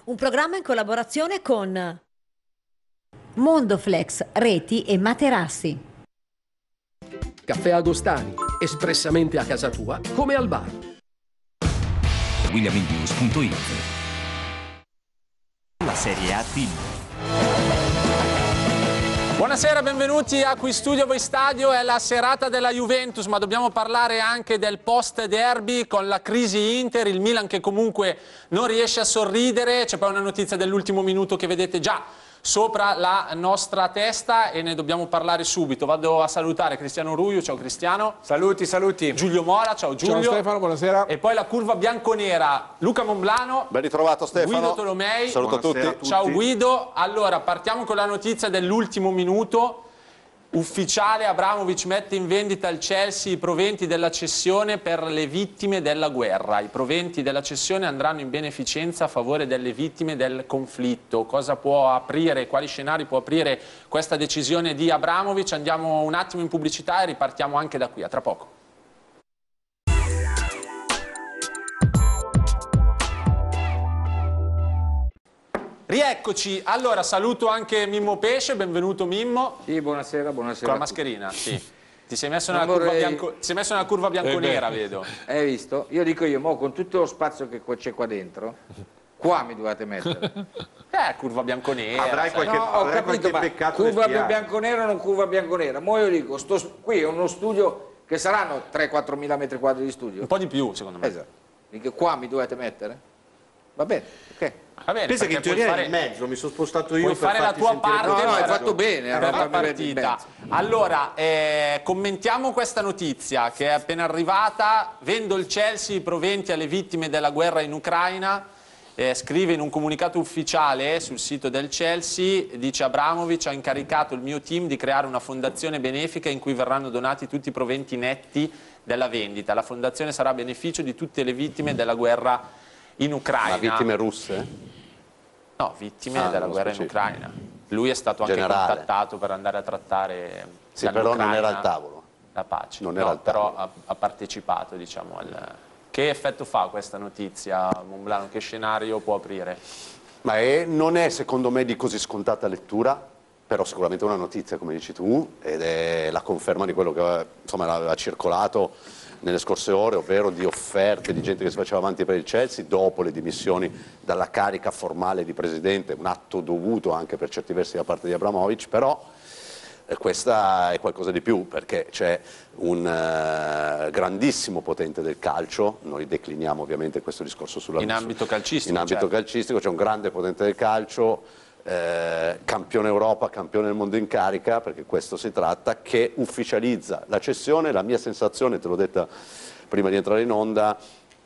un programma in collaborazione con Mondoflex, reti e materassi. Caffè Agostani, espressamente a casa tua, come al bar. WilliamInnews.it. La Serie A team. Buonasera, benvenuti a Qui Studio Voi Stadio. È la serata della Juventus, ma dobbiamo parlare anche del post-derby con la crisi Inter, il Milan che comunque non riesce a sorridere. C'è poi una notizia dell'ultimo minuto che vedete già sopra la nostra testa e ne dobbiamo parlare subito. Vado a salutare Cristiano Ruiu. Ciao Cristiano. Saluti, saluti. Giulio Mora, ciao Giulio. Ciao Stefano, buonasera. E poi la curva bianconera, Luca Monblano. Ben ritrovato Stefano. Guido Tolomei. Saluto a tutti. Ciao Guido. Allora, partiamo con la notizia dell'ultimo minuto. Ufficiale, Abramovic mette in vendita al Chelsea i proventi della cessione per le vittime della guerra. I proventi della cessione andranno in beneficenza a favore delle vittime del conflitto. Cosa può aprire, quali scenari può aprire questa decisione di Abramovic? Andiamo un attimo in pubblicità e ripartiamo anche da qui. A tra poco. Rieccoci, allora saluto anche Mimmo Pesce, benvenuto Mimmo. Sì, buonasera, buonasera. Con la mascherina, sì. Ti sei messo nella curva bianconera, vedo. Hai visto? Io dico mo con tutto lo spazio che c'è qua dentro, qua mi dovete mettere. Curva bianconera. Avrai qualche, No, ho capito, ma peccato curva bianconera o non curva bianconera? Mo io dico, qui è uno studio che saranno 3-4 mila metri quadri di studio. Un po' di più, secondo me. Esatto. Dico, qua mi dovete mettere? Va bene, ok. Va bene, pensa che in teoria fare... è in mezzo, mi sono spostato io puoi per fare la tua parte. No, hai per... fatto bene per la partita. Allora, commentiamo questa notizia che è appena arrivata. Vendo il Chelsea, i proventi alle vittime della guerra in Ucraina. Scrive in un comunicato ufficiale sul sito del Chelsea, dice: Abramovic ha incaricato il mio team di creare una fondazione benefica in cui verranno donati tutti i proventi netti della vendita. La fondazione sarà a beneficio di tutte le vittime della guerra in Ucraina. Ma vittime russe? No, vittime della guerra in Ucraina. Lui è stato anche contattato per andare a trattare sì, però non era al tavolo. La pace. Non era al tavolo. Però ha partecipato, diciamo, al... Che effetto fa questa notizia, Monblano? Che scenario può aprire? Ma non è secondo me di così scontata lettura, però sicuramente una notizia, come dici tu, ed è la conferma di quello che insomma ha circolato nelle scorse ore, ovvero di offerte di gente che si faceva avanti per il Chelsea dopo le dimissioni dalla carica formale di presidente, un atto dovuto anche per certi versi da parte di Abramovic, però questa è qualcosa di più, perché c'è un grandissimo potente del calcio, noi decliniamo ovviamente questo discorso in ambito calcistico. In ambito calcistico c'è un grande potente del calcio, campione Europa, campione del mondo in carica, perché questo si tratta, che ufficializza la cessione. La mia sensazione, te l'ho detta prima di entrare in onda,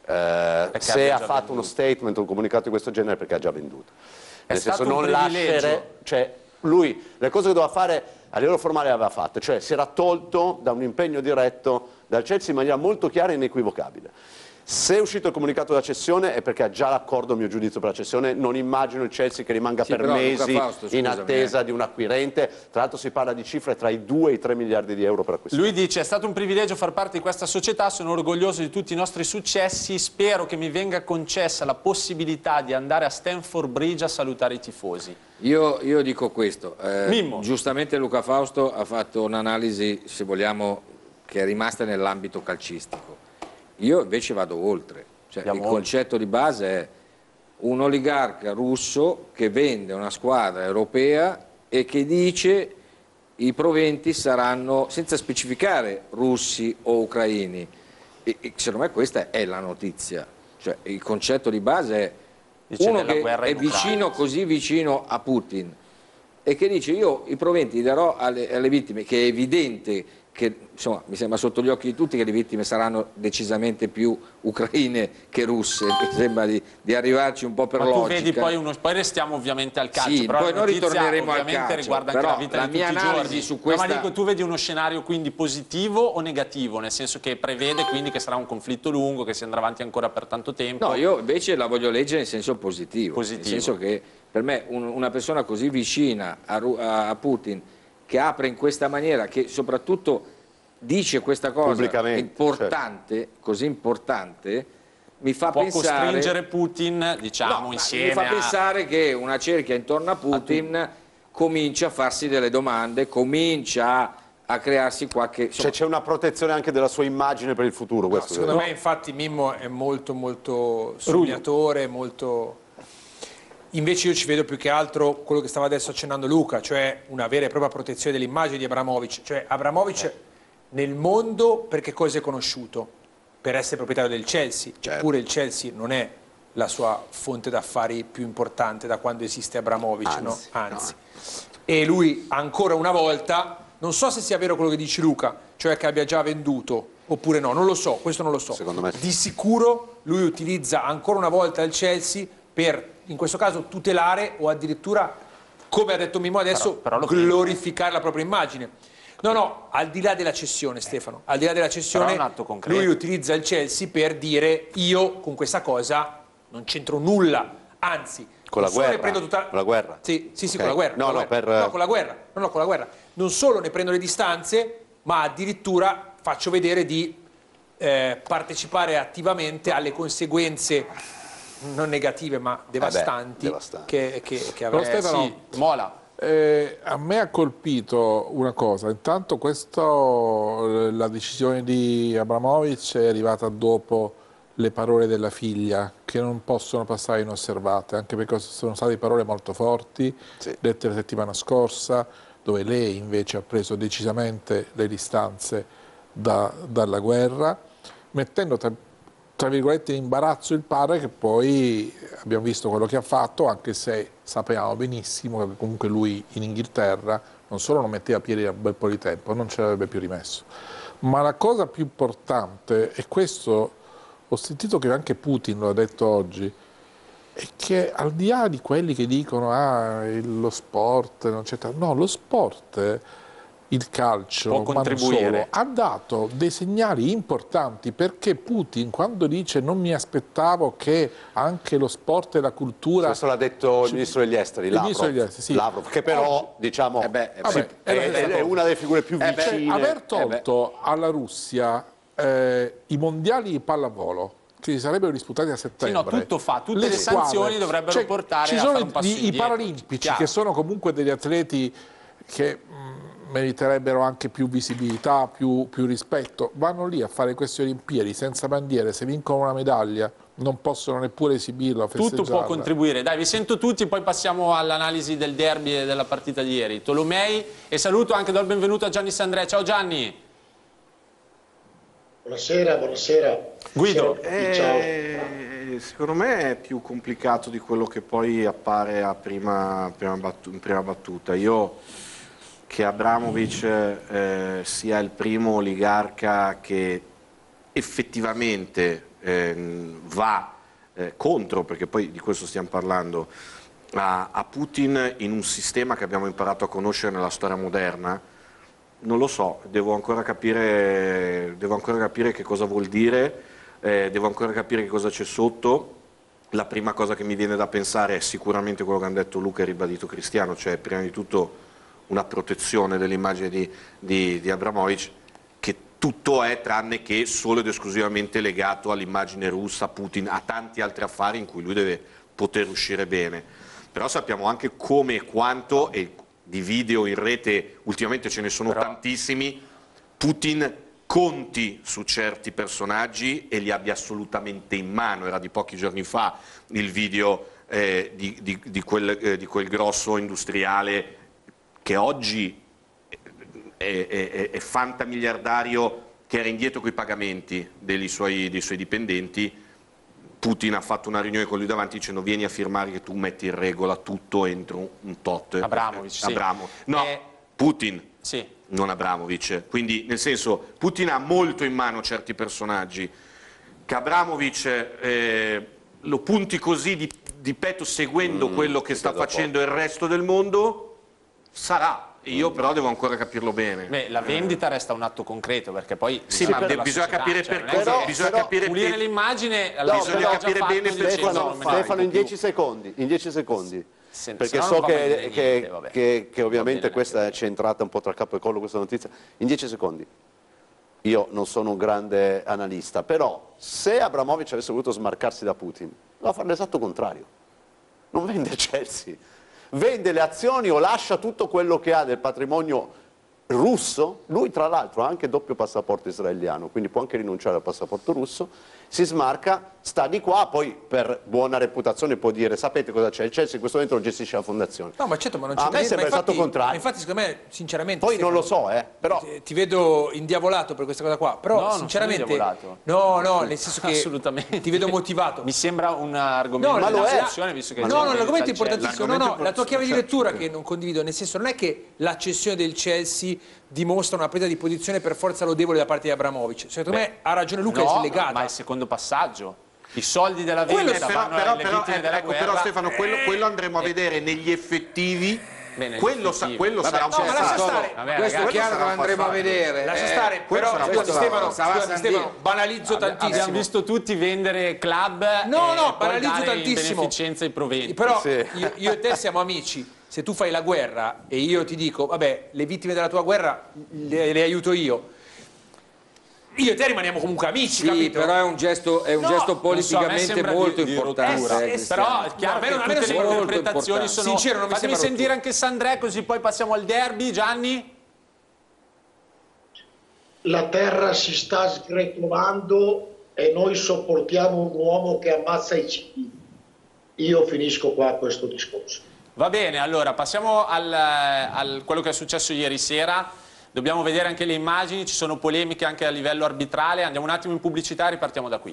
se ha fatto uno statement, un comunicato di questo genere, perché ha già venduto. Nel senso, non lasciare, cioè lui le cose che doveva fare a livello formale le aveva fatte, cioè si era tolto da un impegno diretto dal Chelsea in maniera molto chiara e inequivocabile. Se è uscito il comunicato della cessione è perché ha già l'accordo, a mio giudizio, per la cessione. Non immagino il Chelsea che rimanga per mesi Fausto, in attesa di un acquirente. Tra l'altro si parla di cifre tra i 2 e i 3 miliardi di euro per acquistare. Lui dice: è stato un privilegio far parte di questa società, sono orgoglioso di tutti i nostri successi, spero che mi venga concessa la possibilità di andare a Stamford Bridge a salutare i tifosi. Io dico questo, Mimmo. Giustamente Luca Fausto ha fatto un'analisi, se vogliamo, che è rimasta nell'ambito calcistico. Io invece vado oltre, cioè, il concetto di base è un oligarca russo che vende una squadra europea e che dice i proventi saranno, senza specificare russi o ucraini, e secondo me questa è la notizia, cioè, il concetto di base è uno che è vicino, così vicino a Putin e che dice io i proventi li darò alle vittime, che è evidente che insomma, mi sembra sotto gli occhi di tutti che le vittime saranno decisamente più ucraine che russe, mi sembra di arrivarci un po' per logica. Ma tu vedi poi restiamo ovviamente al calcio, sì, però poi noi ritorneremo al ovviamente calcio, riguarda anche però la vita la di mia tutti i analisi giorni. su questa... No, ma dico, tu vedi uno scenario quindi positivo o negativo, nel senso che prevede quindi che sarà un conflitto lungo, che si andrà avanti ancora per tanto tempo? No, io invece la voglio leggere in senso positivo. Nel senso che per me una persona così vicina a Putin, che apre in questa maniera, che soprattutto dice questa cosa importante, così importante, mi fa può pensare... costringere Putin, diciamo, No, insieme mi fa a... pensare che una cerchia intorno a Putin comincia a farsi delle domande, comincia a crearsi qualche... Cioè c'è una protezione anche della sua immagine per il futuro. Questo Secondo me infatti Mimmo è molto sognatore, molto... Invece io ci vedo più che altro quello che stava adesso accennando Luca, cioè una vera e propria protezione dell'immagine di Abramovich. Cioè Abramovich nel mondo per che cosa è conosciuto? Per essere proprietario del Chelsea, eppure il Chelsea non è la sua fonte d'affari più importante da quando esiste Abramovich, anzi. E lui ancora una volta, non so se sia vero quello che dice Luca, cioè che abbia già venduto oppure no, non lo so, questo non lo so. Secondo me sì. Di sicuro lui utilizza ancora una volta il Chelsea per, in questo caso, tutelare o addirittura, come ha detto Mimmo adesso, però glorificare la propria immagine. No, al di là della cessione, Stefano, al di là della cessione, Però è un atto concreto. lui utilizza il Chelsea per dire io con questa cosa non c'entro nulla, anzi, Con la non solo guerra? ne prendo tutta... Con la guerra? Sì, Ok. con la guerra. No, con la no, guerra. per- No, con la guerra. No, con la guerra. Non solo ne prendo le distanze, ma addirittura faccio vedere di partecipare attivamente alle conseguenze non negative ma devastanti, devastanti. che avrà. Stefano, Sì, Mola. A me ha colpito una cosa, intanto la decisione di Abramovich è arrivata dopo le parole della figlia, che non possono passare inosservate, anche perché sono state parole molto forti, dette la settimana scorsa, dove lei invece ha preso decisamente le distanze dalla guerra, mettendo tra virgolette in imbarazzo il padre, che poi abbiamo visto quello che ha fatto, anche se sapevamo benissimo che comunque lui in Inghilterra non solo non metteva piedi da un bel po' di tempo, non ce l'avrebbe più rimesso. Ma la cosa più importante, e questo ho sentito che anche Putin lo ha detto oggi, è che al di là di quelli che dicono lo sport, non c'è no, lo sport, il calcio, Può ma non contribuire. solo, ha dato dei segnali importanti, perché Putin quando dice non mi aspettavo che anche lo sport e la cultura... Questo l'ha detto il ministro degli esteri, Il ministro degli esteri, sì. Lavrov, che però diciamo è una delle figure più vicine. Aver tolto alla Russia i mondiali di pallavolo, che si sarebbero disputati a settembre. Sì, no, tutto fa, tutte le sanzioni dovrebbero portare ci a sono fare un passo i indietro, paralimpici, chiaro. che sono comunque degli atleti che meriterebbero anche più visibilità, più rispetto, vanno lì a fare queste Olimpiadi senza bandiere, se vincono una medaglia non possono neppure esibirla, Tutto può contribuire. Dai, vi sento tutti, poi passiamo all'analisi del derby e della partita di ieri. Tolomei, e saluto anche, do il benvenuto a Gianni Sandrea. Ciao Gianni. Buonasera. Guido. Ciao. Secondo me è più complicato di quello che poi appare in prima battuta. Io che Abramovich sia il primo oligarca che effettivamente va contro, perché poi di questo stiamo parlando, a Putin in un sistema che abbiamo imparato a conoscere nella storia moderna, non lo so, devo ancora capire che cosa vuol dire, devo ancora capire che cosa c'è sotto. La prima cosa che mi viene da pensare è sicuramente quello che hanno detto Luca e ribadito Cristiano, cioè prima di tutto una protezione dell'immagine di Abramovich, che tutto è tranne che solo ed esclusivamente legato all'immagine russa, Putin, a tanti altri affari in cui lui deve poter uscire bene. Però sappiamo anche come e quanto, e di video in rete ultimamente ce ne sono tantissimi, Putin conti su certi personaggi e li abbia assolutamente in mano. Era di pochi giorni fa il video di quel grosso industriale che oggi è fantamiliardario, che era indietro coi pagamenti dei suoi dipendenti. Putin ha fatto una riunione con lui davanti dicendo vieni a firmare che tu metti in regola tutto entro un tot. Abramovich, sì. No, Putin, sì. non Abramovich. Quindi, nel senso, Putin ha molto in mano certi personaggi. Che Abramovich lo punti così di petto seguendo quello che sta facendo il resto del mondo, sarà. Io però devo ancora capirlo bene. Beh, la vendita resta un atto concreto, perché poi sì, ma bisogna capire per cosa, bisogna capire pulire l'immagine, bisogna capire bene per Stefano, in 10 secondi, perché so che ovviamente questa ci è entrata un po' tra capo e collo questa notizia. In 10 secondi, io non sono un grande analista, però se Abramovich avesse voluto smarcarsi da Putin, doveva fare l'esatto contrario. Non vende Chelsea, vende le azioni o lascia tutto quello che ha del patrimonio russo. Lui tra l'altro ha anche doppio passaporto israeliano, quindi può anche rinunciare al passaporto russo, si smarca, sta di qua, poi per buona reputazione può dire sapete cosa c'è, il Chelsea in questo momento lo gestisce la fondazione. No, ma certo, ma non c'è a me sembra esatto contrario. Infatti secondo me, sinceramente... Poi non lo so, però... Ti vedo indiavolato per questa cosa qua, però No, sinceramente... non sono indiavolato. No, nel senso che Assolutamente. ti vedo motivato. Mi sembra un argomento No, ma di lo è. discussione, visto che... No, l'argomento è il Chelsea. importantissimo. No, la tua chiave di lettura che non condivido, nel senso non è che la cessione del Chelsea dimostra una presa di posizione per forza lodevole da parte di Abramovich. Secondo me ha ragione Luca, è slegata. Ma è il secondo passaggio. I soldi della vendita vanno alle vittime della guerra. Però Stefano, quello andremo a vedere negli effettivi. Bene, quello sarà un no, ma lascia stare. Questo è chiaro che lo andremo a vedere. Lascia stare, però Stefano, banalizzo tantissimo. Abbiamo visto tutti vendere club No, poi banalizzo dare tantissimo. in beneficenza i proventi. Però io e te siamo amici. Se tu fai la guerra e io ti dico, vabbè, le vittime della tua guerra le aiuto io e te rimaniamo comunque amici, Sì, capito? però è un gesto politicamente molto importante. Però è chiaro che tutte le interpretazioni sono... Sincero, non mi Fatemi sembra sentire anche Sandré, così poi passiamo al derby. Gianni? La terra si sta sgretolando e noi sopportiamo un uomo che ammazza i civili. Io finisco qua questo discorso. Va bene, allora passiamo al quello che è successo ieri sera. Dobbiamo vedere anche le immagini, ci sono polemiche anche a livello arbitrale. Andiamo un attimo in pubblicità e ripartiamo da qui.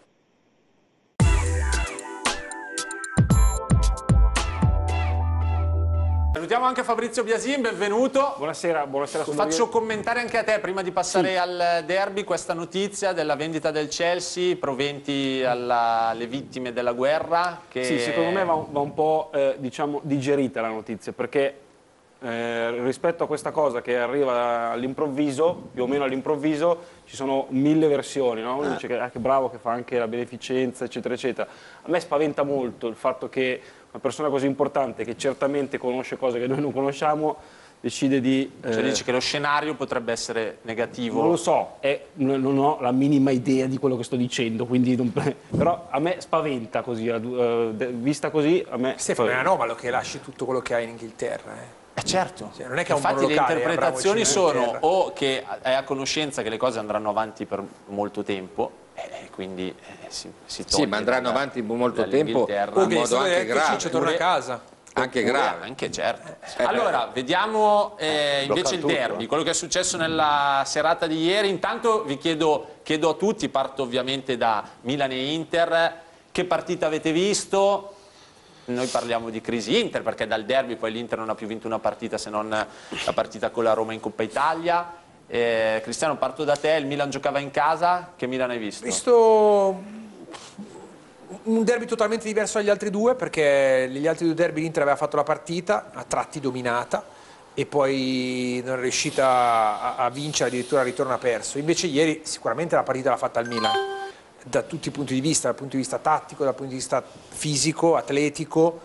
Salutiamo anche Fabrizio Biasin, benvenuto. Buonasera Faccio commentare anche a te, prima di passare al derby, questa notizia della vendita del Chelsea, proventi alle vittime della guerra. Che... Sì, secondo me va un po' diciamo, digerita la notizia, perché rispetto a questa cosa che arriva all'improvviso, più o meno all'improvviso, ci sono 1000 versioni, no? Uno dice che bravo, che fa anche la beneficenza, eccetera, eccetera. A me spaventa molto il fatto che una persona così importante, che certamente conosce cose che noi non conosciamo, decide di... Cioè dici che lo scenario potrebbe essere negativo? Non lo so, non ho la minima idea di quello che sto dicendo, quindi però a me spaventa così, vista così, a me... Stefano, è anomalo che lasci tutto quello che hai in Inghilterra, certo, cioè, non è che è un infatti le monolocale, interpretazioni sono o che è a conoscenza che le cose andranno avanti per molto tempo e quindi si toglie. Sì, ma andranno avanti molto tempo in modo anche grave. Torna a casa. Anche grave. Anche certo. Allora, vediamo invece il derby, quello che è successo nella serata di ieri. Intanto vi chiedo a tutti, parto ovviamente da Milan e Inter, che partita avete visto? Noi parliamo di crisi Inter perché dal derby poi l'Inter non ha più vinto una partita se non la partita con la Roma in Coppa Italia. Cristiano, parto da te, il Milan giocava in casa, che Milan hai visto? Ho visto un derby totalmente diverso dagli altri due, perché negli altri due derby l'Inter aveva fatto la partita, a tratti dominata, e poi non è riuscita a vincere, addirittura al ritorno ha perso. Invece ieri sicuramente la partita l'ha fatta il Milan, da tutti i punti di vista, dal punto di vista tattico, dal punto di vista fisico, atletico.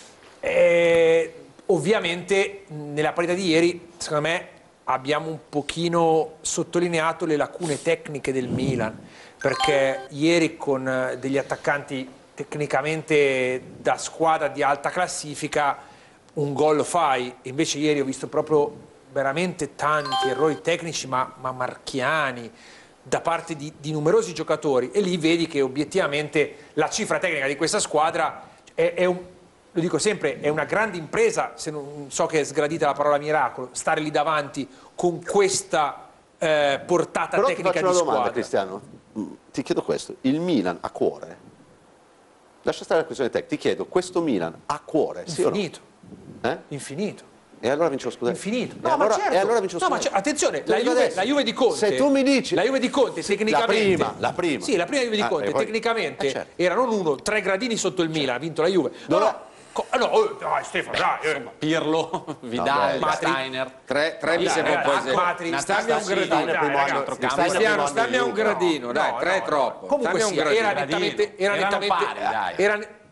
Ovviamente nella partita di ieri, secondo me, abbiamo un pochino sottolineato le lacune tecniche del Milan, perché ieri con degli attaccanti tecnicamente da squadra di alta classifica un gol lo fai, invece ieri ho visto proprio veramente tanti errori tecnici ma marchiani da parte di numerosi giocatori, e lì vedi che obiettivamente la cifra tecnica di questa squadra lo dico sempre, è una grande impresa, se non so che è sgradita la parola miracolo, stare lì davanti con questa portata però tecnica ti faccio di una domanda, squadra. Cristiano, ti chiedo questo, il Milan ha cuore? Lascia stare la questione tecnica, ti chiedo, questo Milan ha cuore? Infinito. Sì o no? Infinito. E allora vince lo scudetto? Infinito. No, ma certo. E allora vince lo no, scudetto? ma attenzione, la Juve di Conte. Se tu mi dici... La Juve di Conte tecnicamente... La prima. Sì, la prima Juve di Conte poi, tecnicamente certo. era non 1, 3 gradini sotto il Milan, ha vinto la Juve. Dai Stefano, dai. Pirlo, Vidal, Steiner. Tre mi sembra un po' esagerato. Stammi a un gradino. Cristiano, stammi a un gradino, dai, 3 è troppo. Comunque sia, era nettamente...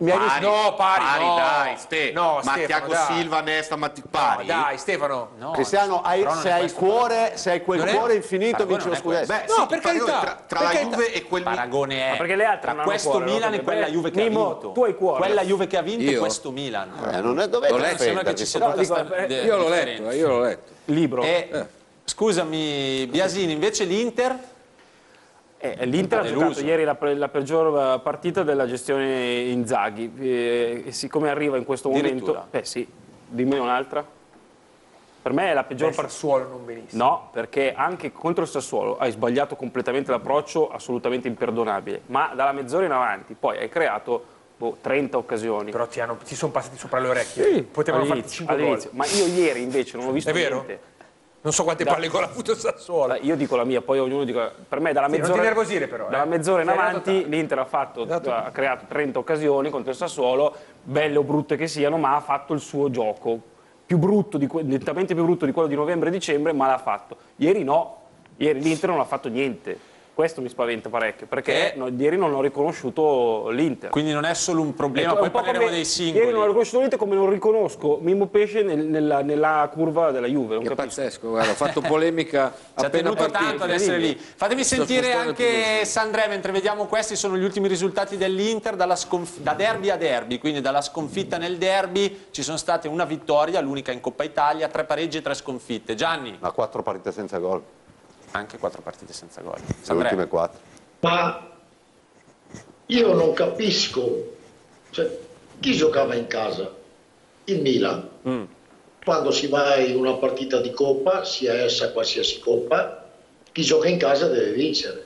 No, pari, no. dai, Ste. No, ma Stefano, Thiago dai. Silva, Nesta, pari. No, dai, Stefano. No, Cristiano, se hai cuore, se hai quel Non è- cuore infinito, vinci lo scudetto. Beh, No, sì, per carità, tra per la carità. Juve e quel paragone è Ma perché le altre tra non hanno questo cuore, no? Milan e quella Perché- Juve che Mimmo, ha vinto. tu hai cuore. Quella Juve che ha vinto e Io? questo Milan. Non è dovete L'ho letto. Sembra che ci sia No, tutta dico, sta Io l'ho letto, io l'ho letto. Libro. Scusami, Biasini, invece l'Inter? L'Inter ha deluso. giocato ieri la peggior partita della gestione Inzaghi e siccome arriva in questo momento... Addirittura? Sì, dimmi un'altra. Per me è la peggior partita. Sassuolo non benissimo. No, perché anche contro il Sassuolo hai sbagliato completamente l'approccio, assolutamente imperdonabile, ma dalla mezz'ora in avanti poi hai creato 30 occasioni. Però ti sono passati sopra le orecchie. Potevano farti 5 gol. all'inizio. Ma io ieri invece non ho visto È vero? niente. Non so quante palle gol ha avuto il Sassuolo. Io dico la mia, poi ognuno dica. Per me dalla Sì, non ti mezz'ora, nervosire però, dalla mezz'ora in Sei avanti arrivato l'Inter ha creato 30 occasioni contro il Sassuolo, belle o brutte che siano, ma ha fatto il suo gioco. Più brutto, nettamente più brutto di quello di novembre e dicembre, ma l'ha fatto. Ieri no, ieri l'Inter non ha fatto niente. Questo mi spaventa parecchio, perché ieri non ho riconosciuto l'Inter. Quindi non è solo un problema, poi parleremo dei singoli. Ieri non ho riconosciuto l'Inter come non riconosco Mimmo Pesce nella curva della Juve. Non È capisco. pazzesco, guarda, ho fatto polemica Ci ha appena tenuto tanto partito. ad essere lì. Fatemi sentire spostando anche Sandré, mentre vediamo questi sono gli ultimi risultati dell'Inter da derby a derby, quindi dalla sconfitta nel derby ci sono state una vittoria, l'unica in Coppa Italia, 3 pareggi e 3 sconfitte. Gianni? Ma 4 partite senza gol. Anche 4 partite senza gol. Le Sandré? ultime 4. Ma io non capisco, cioè, chi giocava in casa? Il Milan. Quando si va in una partita di Coppa, sia essa qualsiasi Coppa, chi gioca in casa deve vincere.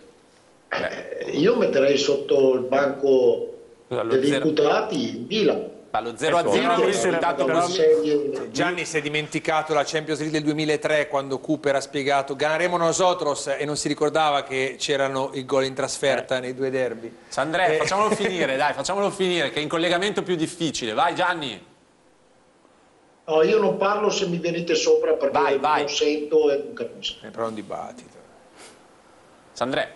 Io metterei sotto il banco degli imputati il Milan. Lo 0-0 è un risultato così. Gianni si è dimenticato la Champions League del 2003 quando Cooper ha spiegato ganneremo nosotros e non si ricordava che c'erano i gol in trasferta nei 2 derby. Sandré, facciamolo finire, dai, facciamolo finire, che è in collegamento più difficile. Vai Gianni. No, io non parlo se mi venite sopra perché Vai. non sento e non capisco. È però un dibattito. Sandré.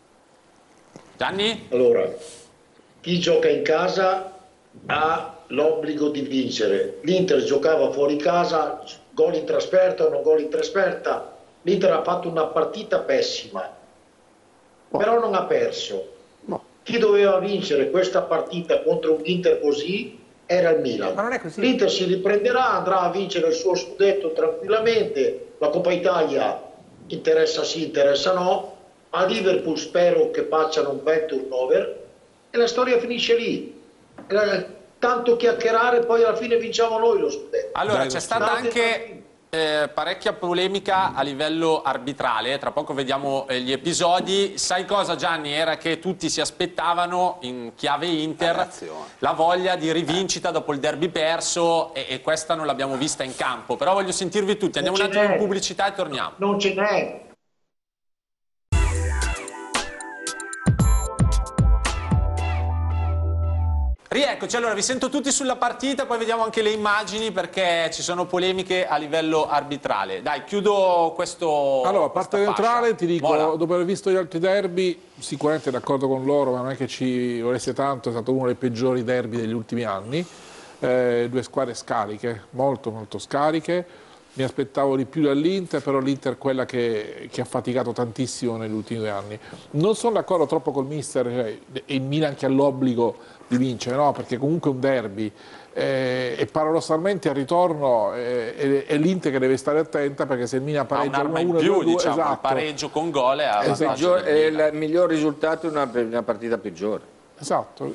Gianni? Allora, chi gioca in casa ha l'obbligo di vincere. L'Inter giocava fuori casa, gol in trasferta o non gol in trasferta. L'Inter ha fatto una partita pessima, però non ha perso. Chi doveva vincere questa partita contro un Inter così era il Milan. Ma non è così. L'Inter si riprenderà, andrà a vincere il suo scudetto tranquillamente. La Coppa Italia interessa sì, interessa no. A Liverpool spero che facciano un bel turnover e la storia finisce lì. Tanto chiacchierare, poi alla fine vinciamo noi lo scudetto. Allora, c'è stata anche parecchia polemica a livello arbitrale, tra poco vediamo gli episodi. Sai cosa, Gianni? Era che tutti si aspettavano in chiave Inter la voglia di rivincita dopo il derby perso e questa non l'abbiamo vista in campo. Però voglio sentirvi tutti, andiamo un attimo in pubblicità e torniamo. Non ce n'è. Rieccoci, allora vi sento tutti sulla partita, poi vediamo anche le immagini perché ci sono polemiche a livello arbitrale. Dai, chiudo questo. Allora, a parte neutrale ti dico, Mola. dopo aver visto gli altri derby, sicuramente d'accordo con loro, ma non è che ci volesse tanto, è stato uno dei peggiori derby degli ultimi anni. 2 squadre scariche, molto molto scariche. Mi aspettavo di più dall'Inter, però l'Inter è quella che ha faticato tantissimo negli ultimi 2 anni. Non sono d'accordo troppo col mister, cioè, e il Milan che ha l'obbligo di vincere, no? Perché comunque è un derby e paradossalmente al ritorno è l'Inter che deve stare attenta, perché se il Milan pareggia 1-1 in più, 2-2, diciamo, esatto. il pareggio con gol è Il miglior risultato in una partita peggiore. Esatto,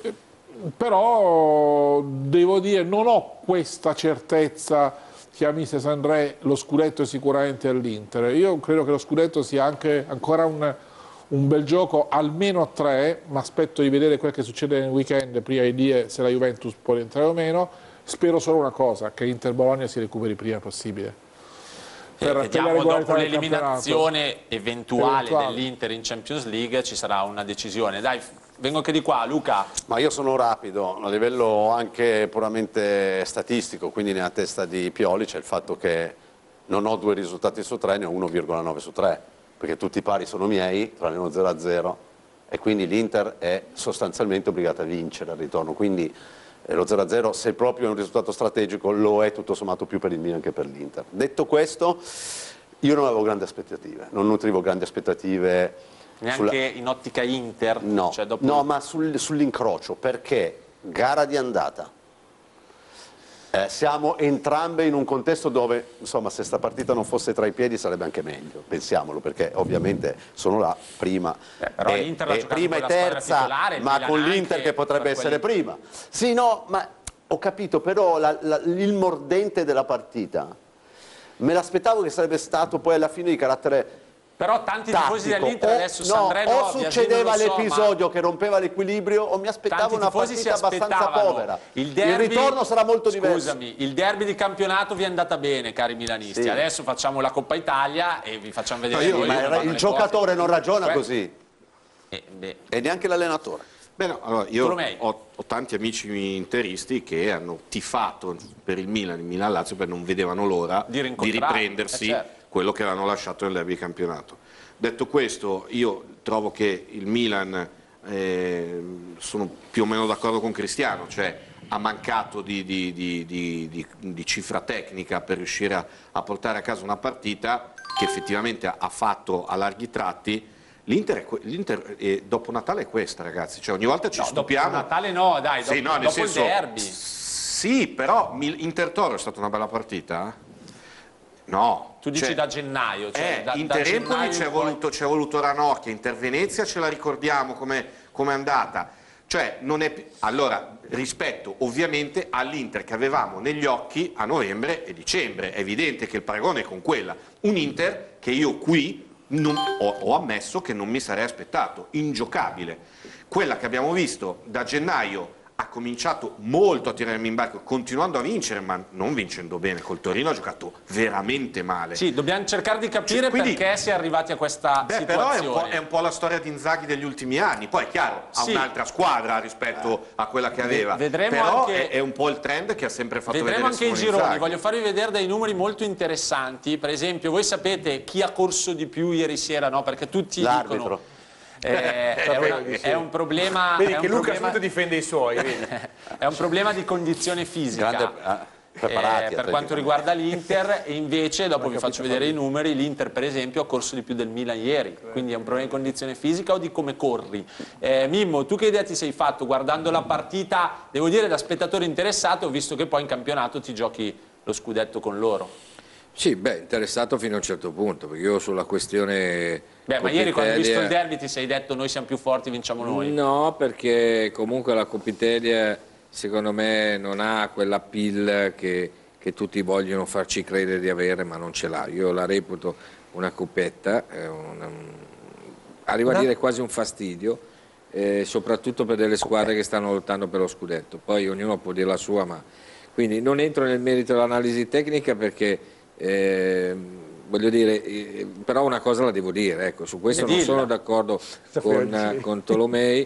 però devo dire non ho questa certezza che ha mister Sandré, lo scudetto è sicuramente all'Inter. Io credo che lo scudetto sia anche ancora un bel gioco, almeno a 3, ma aspetto di vedere quel che succede nel weekend prima di dire se la Juventus può rientrare o meno. Spero solo una cosa, che l'Inter Bologna si recuperi prima possibile. Vediamo dopo l'eliminazione eventuale dell'Inter in Champions League ci sarà una decisione. Dai, vengo anche di qua, Luca. Ma io sono rapido, a livello anche puramente statistico, quindi nella testa di Pioli c'è il fatto che non ho 2 risultati su 3, ne ho 1,9 su 3, perché tutti i pari sono miei, tranne uno 0-0, e quindi l'Inter è sostanzialmente obbligata a vincere al ritorno, quindi E lo 0-0, se proprio è un risultato strategico, lo è tutto sommato più per il Milan che per l'Inter. Detto questo, io non avevo grandi aspettative, non nutrivo grandi aspettative. Neanche in ottica Inter? No, cioè dopo... no, ma sull'incrocio, perché gara di andata. Siamo entrambe in un contesto dove, insomma, se sta partita non fosse tra i piedi sarebbe anche meglio, pensiamolo, perché ovviamente sono là prima, però l'Inter l'ha giocato prima con e la squadra terza, titolare, il ma Milan con l'Inter anche, che potrebbe per essere quelli... prima. Sì, no, ma ho capito, però il mordente della partita me l'aspettavo che sarebbe stato poi alla fine di carattere Però tanti tifosi tattico. dell'Inter adesso Sandreno o succedeva l'episodio che rompeva l'equilibrio o mi aspettavo una partita abbastanza povera. Il ritorno sarà molto diverso. Scusami, il derby di campionato vi è andata bene, cari milanisti. Sì. Adesso facciamo la Coppa Italia e vi facciamo vedere No, ma il giocatore non ragiona così e neanche l'allenatore. Beh, no, allora io ho tanti amici interisti che hanno tifato per il Milan-Lazio, perché non vedevano l'ora di riprendersi quello che avevano lasciato nel derby di campionato. Detto questo, io trovo che il Milan, sono più o meno d'accordo con Cristiano, cioè ha mancato di cifra tecnica per riuscire a portare a casa una partita che effettivamente ha fatto a larghi tratti. L'Inter dopo Natale è questa, ragazzi, cioè ogni volta ci stupiamo. Dopo Natale no, dai, dopo, sì, no, nel dopo senso, il derby. Sì, però Inter-Toro è stata una bella partita? No. Tu dici da gennaio. Cioè Inter-Empoli c'è voluto Ranocchia, Inter-Venezia ce la ricordiamo come è andata. Cioè, non è... Allora, rispetto ovviamente all'Inter che avevamo negli occhi a novembre e dicembre, è evidente che il paragone è con quella. Un Inter che io qui ho ammesso che non mi sarei aspettato, ingiocabile. Quella che abbiamo visto da gennaio ha cominciato molto a tirarmi in barco, continuando a vincere, ma non vincendo bene. Col Torino ha giocato veramente male. Sì, dobbiamo cercare di capire perché si è arrivati a questa situazione. Però è un po' la storia di Inzaghi degli ultimi anni. Poi è chiaro, ha un'altra squadra rispetto a quella che aveva. Però è un po' il trend che ha sempre fatto vedere Vedremo anche i Simone gironi. Inzaghi. Voglio farvi vedere dei numeri molto interessanti. Per esempio, voi sapete chi ha corso di più ieri sera, no? Perché tutti dicono... È un problema. Vedi che Luca subito difende i suoi. È un problema di condizione fisica. Per quanto riguarda l'Inter, e invece dopo vi faccio vedere i numeri. L'Inter per esempio ha corso di più del Milan ieri, quindi è un problema di condizione fisica o di come corri. Mimmo, tu che idea ti sei fatto guardando la partita? Devo dire, da spettatore interessato, ho visto che poi in campionato ti giochi lo scudetto con loro. Sì, beh, interessato fino a un certo punto, perché io sulla questione... Ma ieri quando hai visto il derby ti sei detto noi siamo più forti, vinciamo noi? No, perché comunque la Coppa Italia secondo me non ha quell'appeal che tutti vogliono farci credere di avere, ma non ce l'ha. Io la reputo una coppetta, arrivo a dire quasi un fastidio, soprattutto per delle squadre che stanno lottando per lo scudetto. Poi ognuno può dire la sua, ma... Quindi non entro nel merito dell'analisi tecnica perché... voglio dire, però una cosa la devo dire, ecco, su questo non sono d'accordo con Tolomei,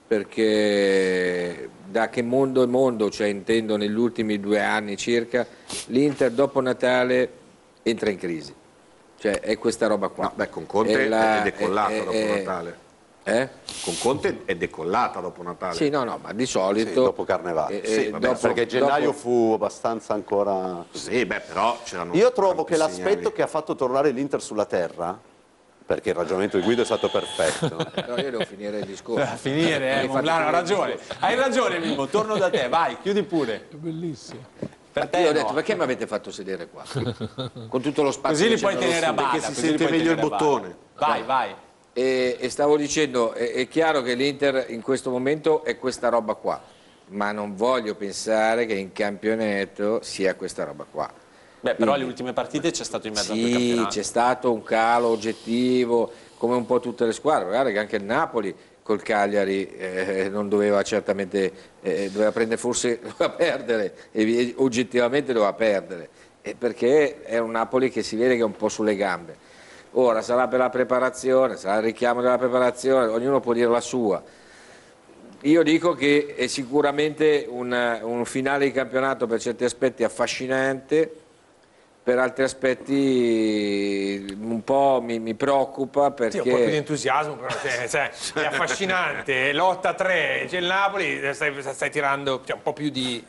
perché da che mondo è mondo, cioè intendo negli ultimi 2 anni circa, l'Inter dopo Natale entra in crisi, cioè è questa roba qua. No, beh, con Conte è decollata dopo Natale. Con Conte è decollata dopo Natale. Sì, no, ma di solito... Sì, dopo Carnevale. Perché gennaio fu abbastanza ancora... Sì, beh, però c'erano... Io trovo che l'aspetto che ha fatto tornare l'Inter sulla terra, perché il ragionamento di Guido è stato perfetto. No, io devo finire il discorso. Mollano, ha ragione. Hai ragione, Mimmo, torno da te, vai, chiudi pure. È bellissimo. Io ho detto, perché mi avete fatto sedere qua? Con tutto lo spazio. Così li puoi tenere a bada. Perché si sente meglio il bottone. Vai. E stavo dicendo, è chiaro che l'Inter in questo momento è questa roba qua, ma non voglio pensare che in campionato sia questa roba qua. Beh, però alle ultime partite c'è stato in mezzo anche il campionato. Sì, c'è stato un calo oggettivo, come un po' tutte le squadre. Guarda che anche il Napoli col Cagliari non doveva certamente, doveva prendere, forse doveva perdere, e oggettivamente doveva perdere, perché è un Napoli che si vede che è un po' sulle gambe. Ora sarà per la preparazione, sarà il richiamo della preparazione, ognuno può dire la sua. Io dico che è sicuramente un finale di campionato per certi aspetti affascinante, per altri aspetti un po' mi preoccupa perché... Sì, un po' più di entusiasmo, però è affascinante, lotta a 3, c'è il Napoli, stai tirando un po' più di...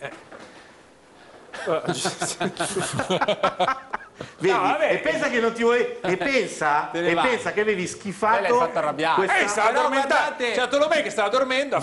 Vedi? No, e pensa che non ti vuoi pensa che avevi schifato. L'hai fatto arrabbiare. Stava addormentando. C'era Tolomei che stava dormendo.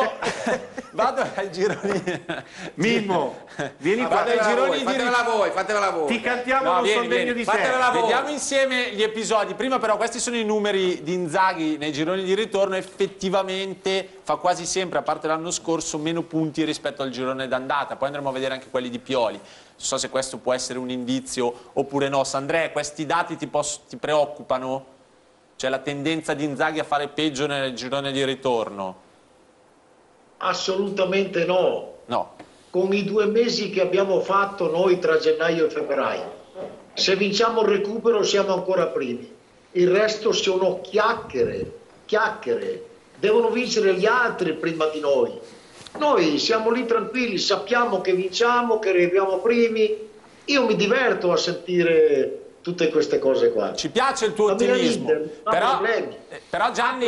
Vado ai gironi. Mimmo, vieni qua. Vado ai gironi di fatevela voi. Ti cantiamo non son degno di te. Vediamo insieme gli episodi. Prima però questi sono i numeri di Inzaghi nei gironi di ritorno. Effettivamente fa quasi sempre, a parte l'anno scorso, meno punti rispetto al girone d'andata. Poi andremo a vedere anche quelli di Pioli. Non so se questo può essere un indizio oppure no. Sandré, questi dati ti preoccupano? C'è la tendenza di Inzaghi a fare peggio nel girone di ritorno? Assolutamente no. No. Con i 2 mesi che abbiamo fatto noi tra gennaio e febbraio, se vinciamo il recupero siamo ancora primi. Il resto sono chiacchiere. Devono vincere gli altri prima di noi. Noi siamo lì tranquilli, sappiamo che vinciamo, che arriviamo primi. Io mi diverto a sentire tutte queste cose qua. Ci piace il tuo ottimismo. Però Gianni...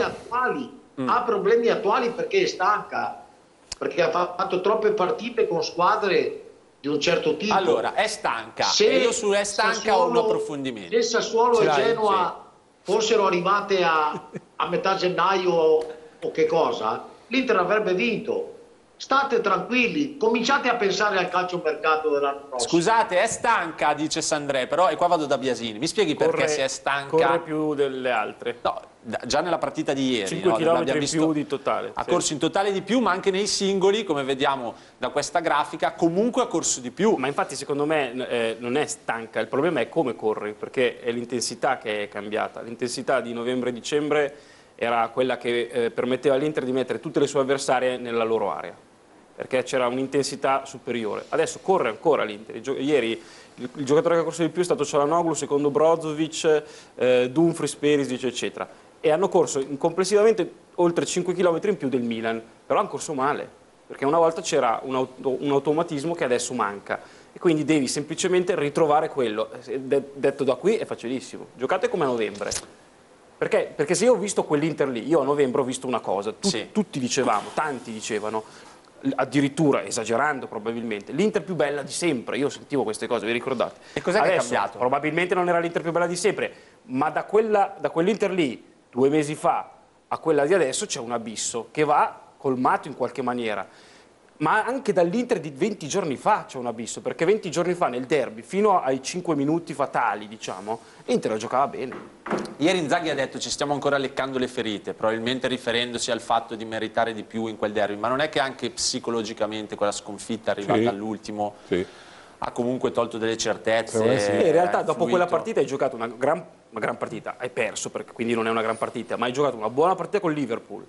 Ha problemi attuali perché è stanca, perché ha fatto troppe partite con squadre di un certo tipo. Allora, è stanca. E io su è stanca ho un approfondimento. Se Sassuolo e Genoa fossero arrivate a metà gennaio o che cosa, l'Inter avrebbe vinto. State tranquilli, cominciate a pensare al calciomercato dell'anno prossimo. Scusate, è stanca, dice Sandré, però, e qua vado da Biasini, mi spieghi perché se è stanca? Corre più delle altre. No, già nella partita di ieri. 5 km in più di totale. Ha corso in totale di più, ma anche nei singoli, come vediamo da questa grafica, comunque ha corso di più. Ma infatti secondo me non è stanca, il problema è come corri, perché è l'intensità che è cambiata. L'intensità di novembre e dicembre era quella che permetteva all'Inter di mettere tutte le sue avversarie nella loro area, perché c'era un'intensità superiore. Adesso corre ancora l'Inter. Ieri il giocatore che ha corso di più è stato Çalhanoğlu, secondo Brozovic, Dumfries, Perisic, eccetera. E hanno corso complessivamente oltre 5 km in più del Milan, però hanno corso male, perché una volta c'era un automatismo che adesso manca. E quindi devi semplicemente ritrovare quello. Detto da qui è facilissimo. Giocate come a novembre. Perché se io ho visto quell'Inter lì, io a novembre ho visto una cosa, tutti dicevamo, tanti dicevano, addirittura esagerando probabilmente, l'Inter più bella di sempre. Io sentivo queste cose, vi ricordate? E cos'è che è cambiato? Probabilmente non era l'Inter più bella di sempre, ma da quell'Inter lì 2 mesi fa a quella di adesso c'è un abisso che va colmato in qualche maniera. Ma anche dall'Inter di 20 giorni fa c'è un abisso, perché 20 giorni fa nel derby, fino ai 5 minuti fatali, diciamo, l'Inter la giocava bene. Ieri Inzaghi ha detto ci stiamo ancora leccando le ferite, probabilmente riferendosi al fatto di meritare di più in quel derby, ma non è che anche psicologicamente quella sconfitta arrivata all'ultimo ha comunque tolto delle certezze? In realtà dopo quella partita hai giocato una gran partita, hai perso, perché quindi non è una gran partita, ma hai giocato una buona partita con Liverpool.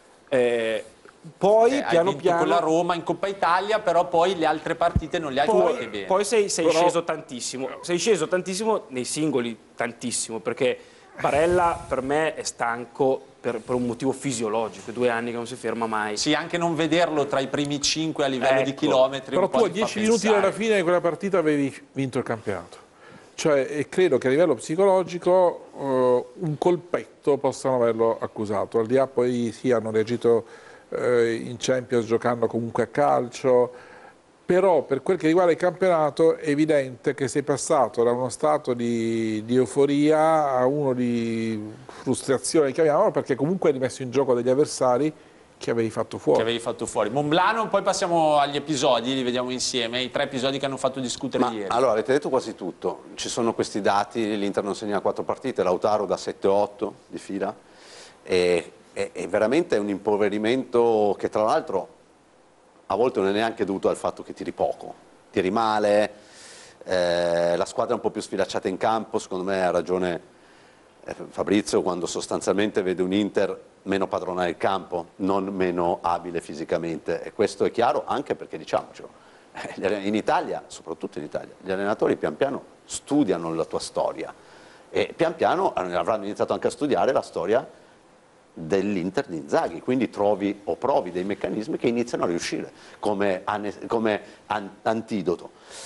Poi piano piano con la Roma in Coppa Italia, però poi le altre partite non le hai giocate bene. Poi sei sceso tantissimo nei singoli, tantissimo, perché Barella per me è stanco per un motivo fisiologico, 2 anni che non si ferma mai. Sì, anche non vederlo tra i primi 5 a livello di chilometri. Però tu a 10 minuti dalla fine di quella partita avevi vinto il campionato. Cioè, e credo che a livello psicologico un colpetto possano averlo accusato. Al di là poi hanno reagito in Champions giocando comunque a calcio, però per quel che riguarda il campionato è evidente che sei passato da uno stato di euforia a uno di frustrazione, chiamiamolo, perché comunque hai rimesso in gioco degli avversari che avevi fatto fuori. Monblano, poi passiamo agli episodi, li vediamo insieme, i 3 episodi che hanno fatto discutere ieri. Allora, avete detto quasi tutto, ci sono questi dati, l'Inter non segna 4 partite, Lautaro da 7-8 di fila, e veramente un impoverimento che tra l'altro a volte non è neanche dovuto al fatto che tiri poco, tiri male, la squadra è un po' più sfilacciata in campo, secondo me ha ragione Fabrizio quando sostanzialmente vede un Inter meno padrona del campo, non meno abile fisicamente, e questo è chiaro anche perché, diciamocelo, in Italia, soprattutto in Italia, gli allenatori pian piano studiano la tua storia e pian piano avranno iniziato anche a studiare la storia dell'Inter di Inzaghi, quindi provi dei meccanismi che iniziano a riuscire come antidoto.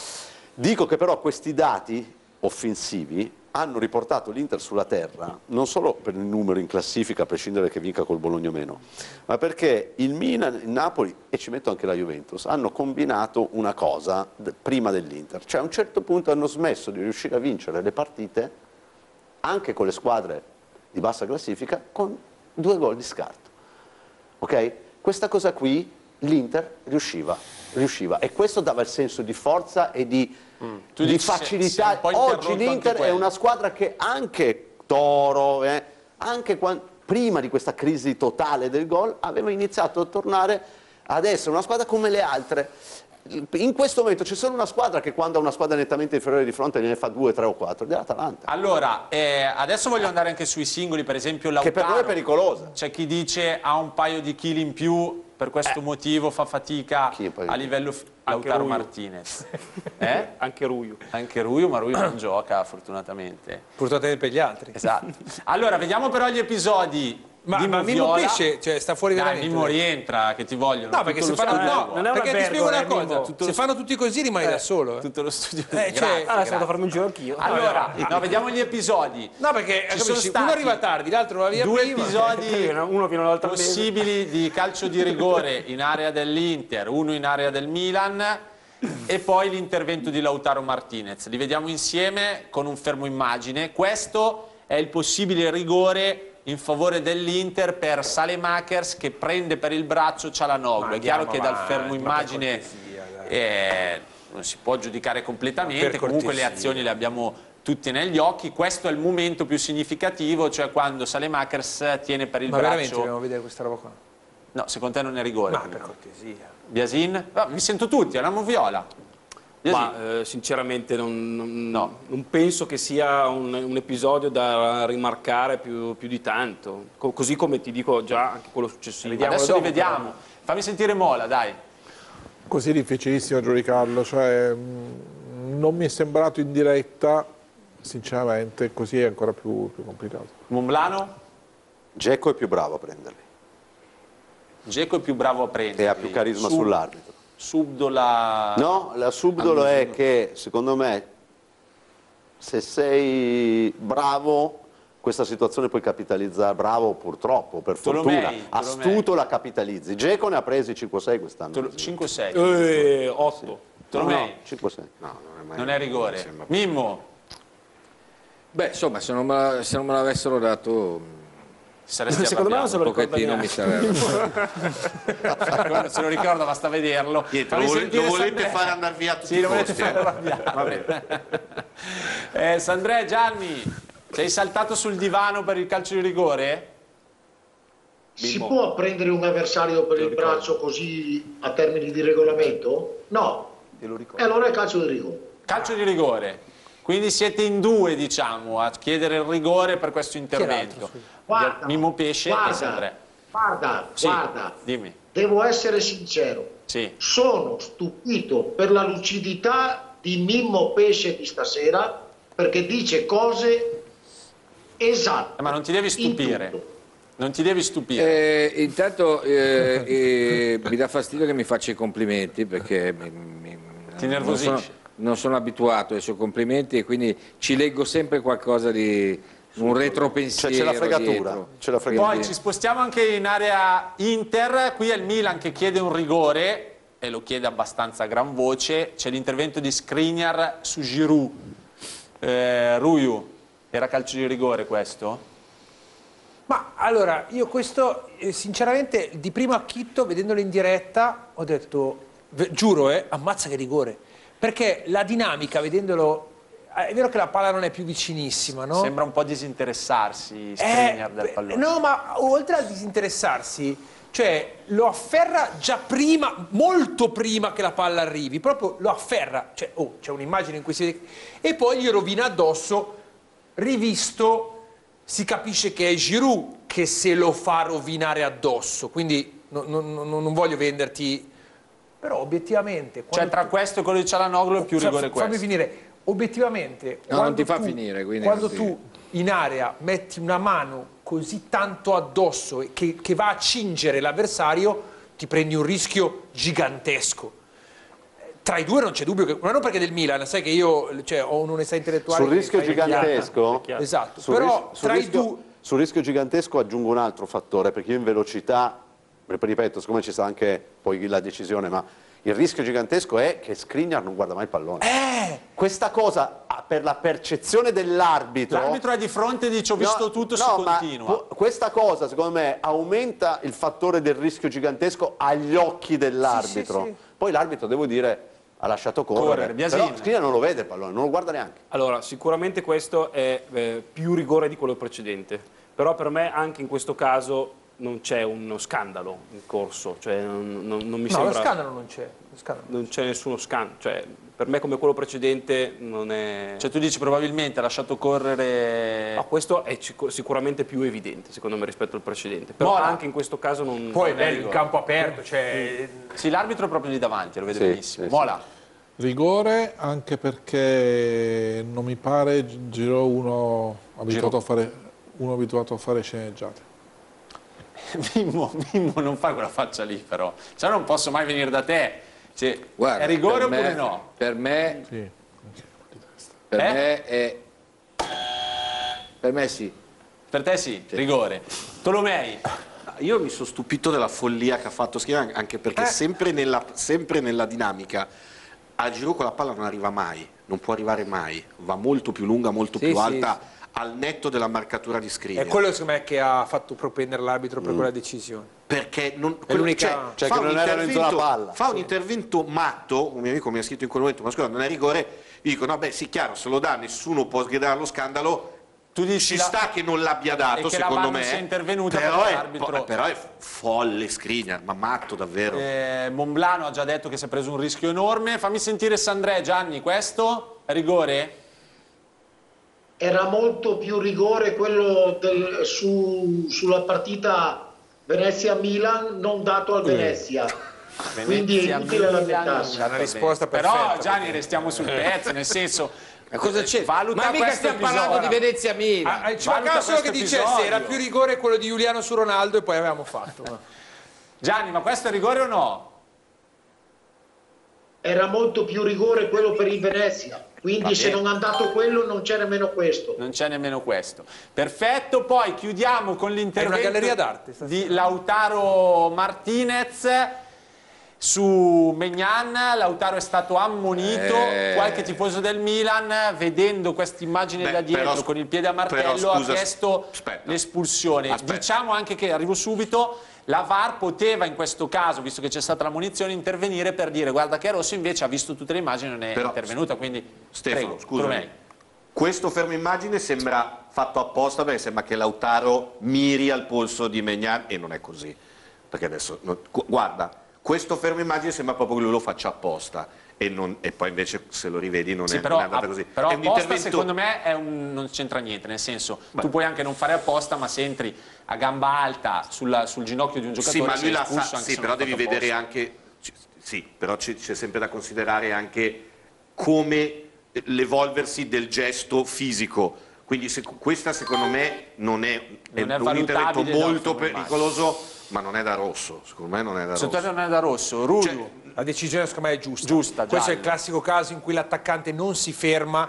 Dico che però questi dati offensivi hanno riportato l'Inter sulla terra, non solo per il numero in classifica, a prescindere che vinca col Bologna o meno, ma perché il Milan, il Napoli e ci metto anche la Juventus hanno combinato una cosa prima dell'Inter, cioè a un certo punto hanno smesso di riuscire a vincere le partite anche con le squadre di bassa classifica con 2 gol di scarto. Ok? Questa cosa qui l'Inter riusciva e questo dava il senso di forza e di facilità. Oggi l'Inter è una squadra che anche Toro, anche prima di questa crisi totale del gol, aveva iniziato a tornare ad essere una squadra come le altre. In questo momento c'è solo una squadra che quando ha una squadra nettamente inferiore di fronte ne fa 2, 3 o 4, dell'Atalanta. Allora, adesso voglio andare anche sui singoli, per esempio Lautaro. Che per noi è pericolosa. C'è chi dice ha un paio di chili in più, per questo motivo fa fatica a livello Lautaro Martinez. Anche Ruiu. Anche Ruiu, ma Ruiu non gioca fortunatamente. Fortunatamente per gli altri. Esatto. Allora, vediamo però gli episodi. Ma Mimmo Pesce, cioè, sta fuori veramente. Mimmo rientra, che ti vogliono. No, perché se fanno, perché ti spiego una cosa, se fanno tutti così rimani da solo. Tutto lo studio. Sono andato a farmi un giro anch'io. Allora, vediamo gli episodi. No, perché uno arriva tardi, l'altro va via 2 prima. episodi uno fino all'altra possibili di calcio di rigore in area dell'Inter, uno in area del Milan e poi l'intervento di Lautaro Martinez. Li vediamo insieme con un fermo immagine. Questo è il possibile rigore in favore dell'Inter per Saelemaekers che prende per il braccio Çalhanoğlu. È chiaro che dal fermo immagine non si può giudicare completamente, comunque le azioni le abbiamo tutte negli occhi. Questo è il momento più significativo, cioè quando Saelemaekers tiene per il braccio. Ma veramente dobbiamo vedere questa roba qua? No, secondo te non è rigore? Ma per cortesia. Biasin? Vi sento tutti, è una moviola. Ma sinceramente non penso che sia un episodio da rimarcare più di tanto, così come ti dico già anche quello successivo. Adesso li vediamo. Fammi sentire Mola, dai. Così difficilissimo giudicarlo, cioè non mi è sembrato in diretta, sinceramente, così è ancora più complicato. Monblano? Dzeko è più bravo a prenderli. Dzeko è più bravo a prenderli. E ha più carisma sull'arbitro. Subdola... No, la subdolo è che, secondo me, se sei bravo, questa situazione puoi capitalizzare, bravo purtroppo, per fortuna, astuto la capitalizzi. Dzeko ne ha presi 5-6 quest'anno. 5-6. 8. Tolomei? 5-6. No, non è rigore. Mimmo? Beh, insomma, se non me l'avessero dato... Secondo me non se lo ricorda mi sarebbe. Se lo ricorda basta vederlo. Lo volete fare andare via tutti i costi? Sandré, Gianni, sei saltato sul divano per il calcio di rigore? Si può prendere un avversario per il braccio così a termini di regolamento? No. E allora è calcio di rigore. Calcio di rigore. Quindi siete in 2, diciamo, a chiedere il rigore per questo intervento. Guarda, Mimmo Pesce e Sandré. Guarda, dimmi. Devo essere sincero. Sì. Sono stupito per la lucidità di Mimmo Pesce di stasera, perché dice cose esatte. Ma non ti devi stupire. Non ti devi stupire. Intanto mi dà fastidio che mi faccia i complimenti perché ti nervosisce. Non sono abituato ai suoi complimenti e quindi ci leggo sempre qualcosa di un retropensiero. C'è la fregatura. Poi ci spostiamo anche in area Inter, qui è il Milan che chiede un rigore e lo chiede abbastanza a gran voce. C'è l'intervento di Skriniar su Giroud. Ruiu, era calcio di rigore questo? Ma allora, io questo sinceramente di primo acchitto, vedendolo in diretta, ho detto, giuro, ammazza che rigore. Perché la dinamica, vedendolo, è vero che la palla non è più vicinissima, no? Sembra un po' disinteressarsi Skriniar del pallone. No, ma oltre a disinteressarsi, cioè lo afferra già prima, molto prima che la palla arrivi, proprio lo afferra, cioè, c'è un'immagine in cui si vede, e poi gli rovina addosso, rivisto, si capisce che è Giroud che se lo fa rovinare addosso, quindi non voglio venderti... Però obiettivamente... Cioè tra questo e quello di Çalhanoğlu è più rigore questo. Fammi finire. Obiettivamente... No, non ti fa finire. Quando tu in area metti una mano così tanto addosso che va a cingere l'avversario, ti prendi un rischio gigantesco. tra i due non c'è dubbio, ma non perché del Milan, sai che io ho un'onestà intellettuale. Sul rischio gigantesco? Esatto, Sul sul rischio gigantesco aggiungo un altro fattore, perché io in velocità, ripeto, siccome ci sta anche poi la decisione, ma il rischio gigantesco è che Skriniar non guarda mai il pallone. Questa cosa, per la percezione dell'arbitro... L'arbitro è di fronte e dice ho visto tutto, si continua. Questa cosa, secondo me, aumenta il fattore del rischio gigantesco agli occhi dell'arbitro. Sì. Poi l'arbitro, devo dire, ha lasciato correre. Però Skriniar non lo vede il pallone, non lo guarda neanche. Allora, sicuramente questo è più rigore di quello precedente, però per me anche in questo caso non c'è uno scandalo in corso, cioè non mi sembra... No, lo scandalo non c'è. Non c'è nessuno scandalo, cioè per me come quello precedente non è... Cioè tu dici probabilmente ha lasciato correre... No, questo è sicuramente più evidente secondo me rispetto al precedente, però anche in questo caso non... Poi è bello, in campo aperto, cioè... Sì, l'arbitro è proprio lì davanti, lo vede benissimo. Mola. Rigore anche perché non mi pare Giroud uno abituato a fare sceneggiate. Mimmo, non fai quella faccia lì però, cioè non posso mai venire da te. Cioè, Guarda, è rigore per oppure no? Per me, Sì. me è... Per me sì. Per te sì, rigore. Tolomei. Io mi sono stupito della follia che ha fatto Skriniar, anche perché sempre nella dinamica a Giroud con la palla non arriva mai, non può arrivare mai, va molto più lunga, molto più alta, al netto della marcatura di Skriniar. È quello secondo me che ha fatto propendere l'arbitro per quella decisione. Perché non, è l'unica... Cioè che non era in zona palla. Fa un intervento matto, un mio amico mi ha scritto in quel momento, ma scusa, non è rigore, io dico no beh sì chiaro, se lo dà nessuno può sgridare lo scandalo. Tu dici ci sta che non l'abbia dato, secondo me, sia intervenuta però è folle Skriniar, ma matto davvero. Monblano ha già detto che si è preso un rischio enorme. Fammi sentire Sandré. Gianni, questo è rigore? Era molto più rigore quello sulla partita Venezia-Milan non dato al Venezia. Quindi è inutile lamentarsi. Una risposta perfetta. Però Gianni restiamo sul pezzo, nel senso... Cosa c'è? Valuta Ma mica stiamo parlando di Venezia-Milan. Ci mancava solo che dicesse era più rigore quello di Giuliano su Ronaldo e poi avevamo fatto. Gianni, ma questo è rigore o no? Era molto più rigore quello per il Venezia. Quindi se non è andato quello non c'è nemmeno questo. Non c'è nemmeno questo. Perfetto, poi chiudiamo con l'intervento una galleria d'arte di Lautaro Martinez su Maignan. Lautaro è stato ammonito, qualche tifoso del Milan vedendo questa immagine da dietro con il piede a martello ha chiesto l'espulsione. Diciamo anche che, arrivo subito, la VAR poteva in questo caso, visto che c'è stata l'ammonizione, intervenire per dire guarda che è rosso, invece ha visto tutte le immagini e non è intervenuta, quindi Stefano, prego, scusami, questo fermo immagine sembra fatto apposta perché sembra che Lautaro miri al polso di Maignan e non è così, perché adesso, guarda, questo fermo immagine sembra proprio che lui lo faccia apposta e poi invece se lo rivedi non è andata così. Però apposta secondo me non c'entra niente, nel senso tu puoi anche non fare apposta, ma se entri a gamba alta sul ginocchio di un giocatore ma lui sei espulso, sì, però devi vedere anche, sì, però c'è sempre da considerare anche come l'evolversi del gesto fisico. Quindi questa secondo me non è un intervento molto pericoloso, ma non è da rosso, secondo me non è da rosso. Non è da rosso, Rudo. La decisione secondo me è giusta. Questo è il classico caso in cui l'attaccante non si ferma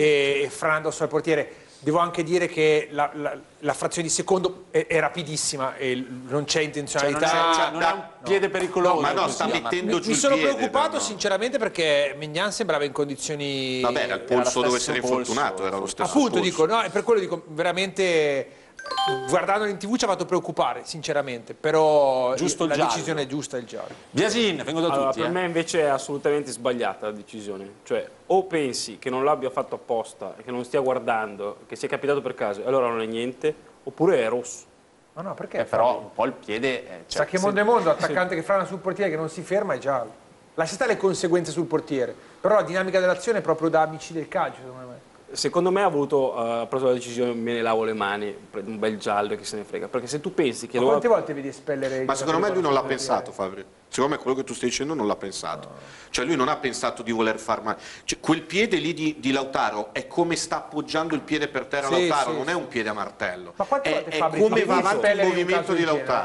e frana addosso al portiere. Devo anche dire che la frazione di secondo è rapidissima e non c'è intenzionalità. Non è un piede pericoloso. No, ma no, sta mettendo giù il piede. Mi sono preoccupato sinceramente perché Maignan sembrava in condizioni... Vabbè, era il polso dove essere infortunato, era lo stesso Appunto, polso. dico, no, per quello dico, veramente... Guardandolo in TV ci ha fatto preoccupare sinceramente, però la decisione è giusta, il giallo. Biasin, vengo da tutti. Per me invece è assolutamente sbagliata la decisione, cioè o pensi che non l'abbia fatto apposta, che non stia guardando, che sia capitato per caso, allora non è niente, oppure è rosso. Ma no, perché? Però un po' il piede... Sa che mondo è mondo, attaccante che frana sul portiere che non si ferma è giallo. Lascia stare le conseguenze sul portiere, però la dinamica dell'azione è proprio da amici del calcio, secondo me. Secondo me ha preso la decisione, me ne lavo le mani, prendo un bel giallo e chi se ne frega, perché se tu pensi che... Ma quante volte vedi espellere... Ma secondo me lui non l'ha pensato, Fabri. Secondo me quello che tu stai dicendo non l'ha pensato. Cioè lui non ha pensato di voler far male. Cioè, quel piede lì di Lautaro è come sta appoggiando il piede per terra Lautaro, non è un piede a martello. Ma quante volte è Fabri come va avanti il movimento di Lautaro.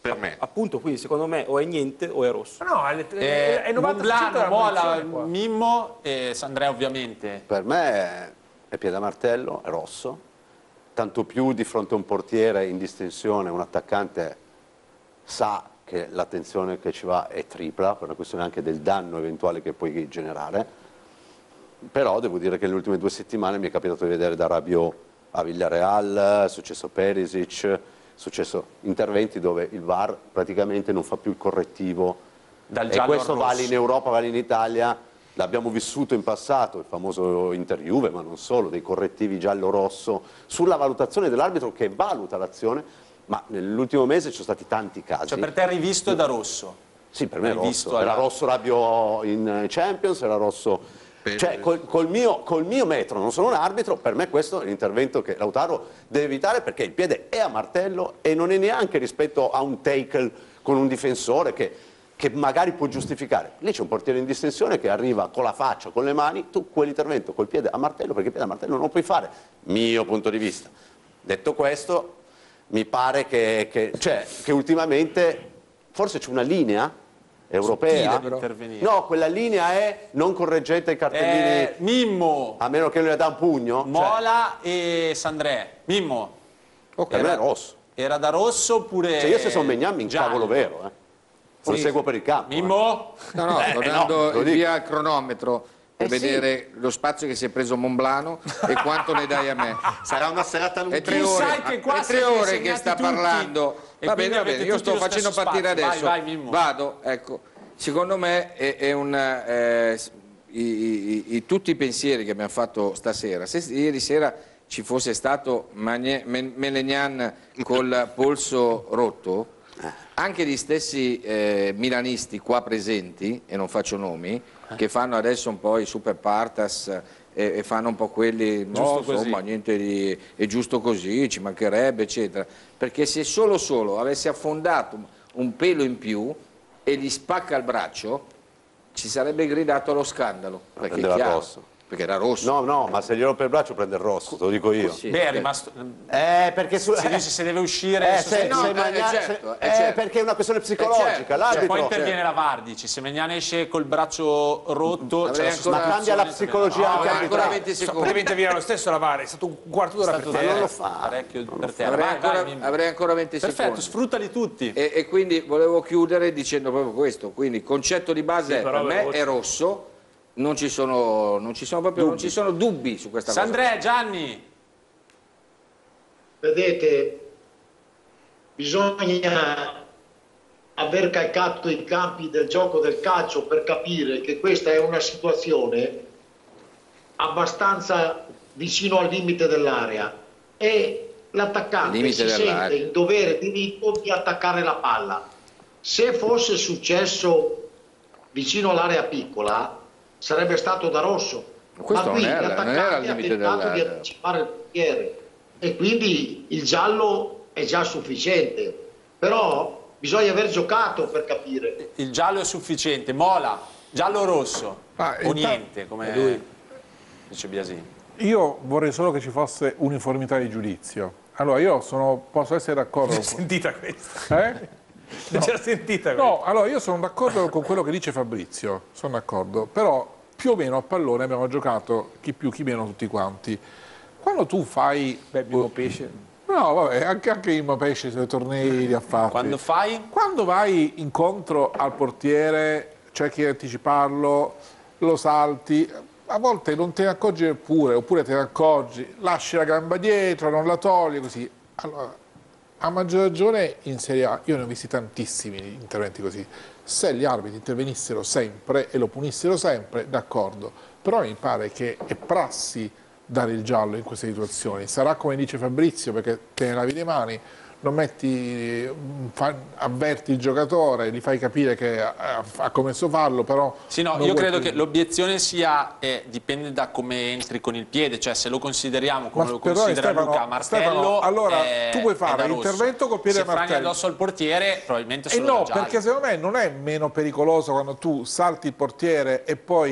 per me. Appunto, quindi secondo me o è niente o è rosso. No, è 90% Monblano, della Mola, munizione qua. Mimmo e Sandrea ovviamente. Per me è piede a martello, è rosso, tanto più di fronte a un portiere in distensione, un attaccante sa che l'attenzione che ci va è tripla, per una questione anche del danno eventuale che puoi generare, però devo dire che nelle ultime 2 settimane mi è capitato di vedere da Rabiot a Villarreal, è successo Perisic, è successo interventi dove il VAR praticamente non fa più il correttivo, Dal e giallo questo al vale rosso. in Europa, vale in Italia, l'abbiamo vissuto in passato, il famoso Inter-Juve, ma non solo, dei correttivi giallo-rosso sulla valutazione dell'arbitro che valuta l'azione. Ma nell'ultimo mese ci sono stati tanti casi. Cioè per te rivisto è da rosso? Sì, per me è Hai rosso. visto Era alla- rosso Rabiot in Champions, era rosso... Cioè col mio metro, non sono un arbitro, per me questo è l'intervento che Lautaro deve evitare, perché il piede è a martello e non è neanche rispetto a un tackle con un difensore che magari può giustificare. Lì c'è un portiere in distensione che arriva con la faccia, con le mani, tu quell'intervento col piede a martello, perché il piede a martello non lo puoi fare, mio punto di vista. Detto questo, mi pare che ultimamente forse c'è una linea europea. Sottile per intervenire. No, quella linea è non correggete i cartellini. Mimmo, A meno che lui le dà un pugno. Mola e Sandrea. Mimmo, Per me è rosso. era da rosso oppure Cioè io se sono Maignan mi incavolo vero. Lo seguo per il campo. Mimmo? No, sto dando lo dico. via il cronometro per sì. vedere lo spazio che si è preso Monblano e quanto ne dai a me. Sarà una serata È lunghissima. 3 Tu ore, sai che qua è 3 siete ore che segnati sta tutti parlando. e Va quindi bene, avete io tutti sto lo facendo stesso partire spazio. adesso. Vai, Mimmo. Vado, ecco. Secondo me è tutti i pensieri che abbiamo fatto stasera. Se ieri sera ci fosse stato Maignan col polso rotto, anche gli stessi milanisti qua presenti, e non faccio nomi, che fanno adesso un po' i super partas e fanno un po' quelli, no, insomma, niente di, è giusto così, ci mancherebbe, eccetera. Perché se solo avesse affondato un pelo in più e gli spacca il braccio, ci sarebbe gridato allo scandalo. Perché è Prendeva chiaro, rosso. perché era rosso. No, ma se glielo per il braccio prende il rosso, te lo dico io. Sì, Beh, è rimasto... Perché Si dice se deve uscire... perché è una questione psicologica. certo. L'arbitro, Poi interviene la VAR, dici, se Maignan esce col braccio rotto... Avrei c'è la ancora- ma cambia la psicologia anche ancora arbitrale. 20 secondi. Poteva intervenire lo stesso la VAR, è stato un quarto d'ora per Ma te. non lo fa. Parecchio per te. Avrei ancora 20 Perfetto, secondi. sfruttali tutti. E quindi volevo chiudere dicendo proprio questo, quindi il concetto di base per me è rosso, non ci sono dubbi su questa cosa. Sandrea, Gianni. Vedete, bisogna aver calcato i campi del gioco del calcio per capire che questa è una situazione abbastanza vicino al limite dell'area e l'attaccante Limite si dell'area. sente in dovere diritto di attaccare la palla. Se fosse successo vicino all'area piccola sarebbe stato da rosso, Questo ma qui non era il l'attaccante ha limite tentato di dell'area. anticipare il portiere e quindi il giallo è già sufficiente, però bisogna aver giocato per capire. Il giallo è sufficiente. Mola, giallo o rosso? Ah, O intanto- niente, come dice Biasini. Io vorrei solo che ci fosse uniformità di giudizio. Allora, posso essere d'accordo. Non c'è sentita questa. Non c'era sentita questa. No, allora io sono d'accordo con quello che dice Fabrizio, sono d'accordo, però più o meno a pallone abbiamo giocato chi più chi meno tutti quanti. Quando tu fai... Mimmo Pesce. No, vabbè, anche Immo Pesce sui tornei li ha fatti. Quando fai? Quando vai incontro al portiere, cerchi di anticiparlo, lo salti, a volte non te ne accorgi neppure, oppure te ne accorgi, lasci la gamba dietro, non la togli, così. Allora, a maggior ragione in Serie A, io ne ho visti tantissimi interventi così, se gli arbitri intervenissero sempre e lo punissero sempre, d'accordo, però mi pare che è prassi dare il giallo in queste situazioni, sarà come dice Fabrizio perché te ne lavi le mani, non metti, avverti il giocatore, gli fai capire che ha commesso fallo, però... Sì, no, io credo che l'obiezione sia, dipende da come entri con il piede, cioè se lo consideriamo come lo considera Luca Martello, Stefano, allora tu puoi è fare da rosso. l'intervento col piede se a martello. Se frani addosso al portiere, probabilmente E solo no, da giallo. perché secondo me non è meno pericoloso quando tu salti il portiere e poi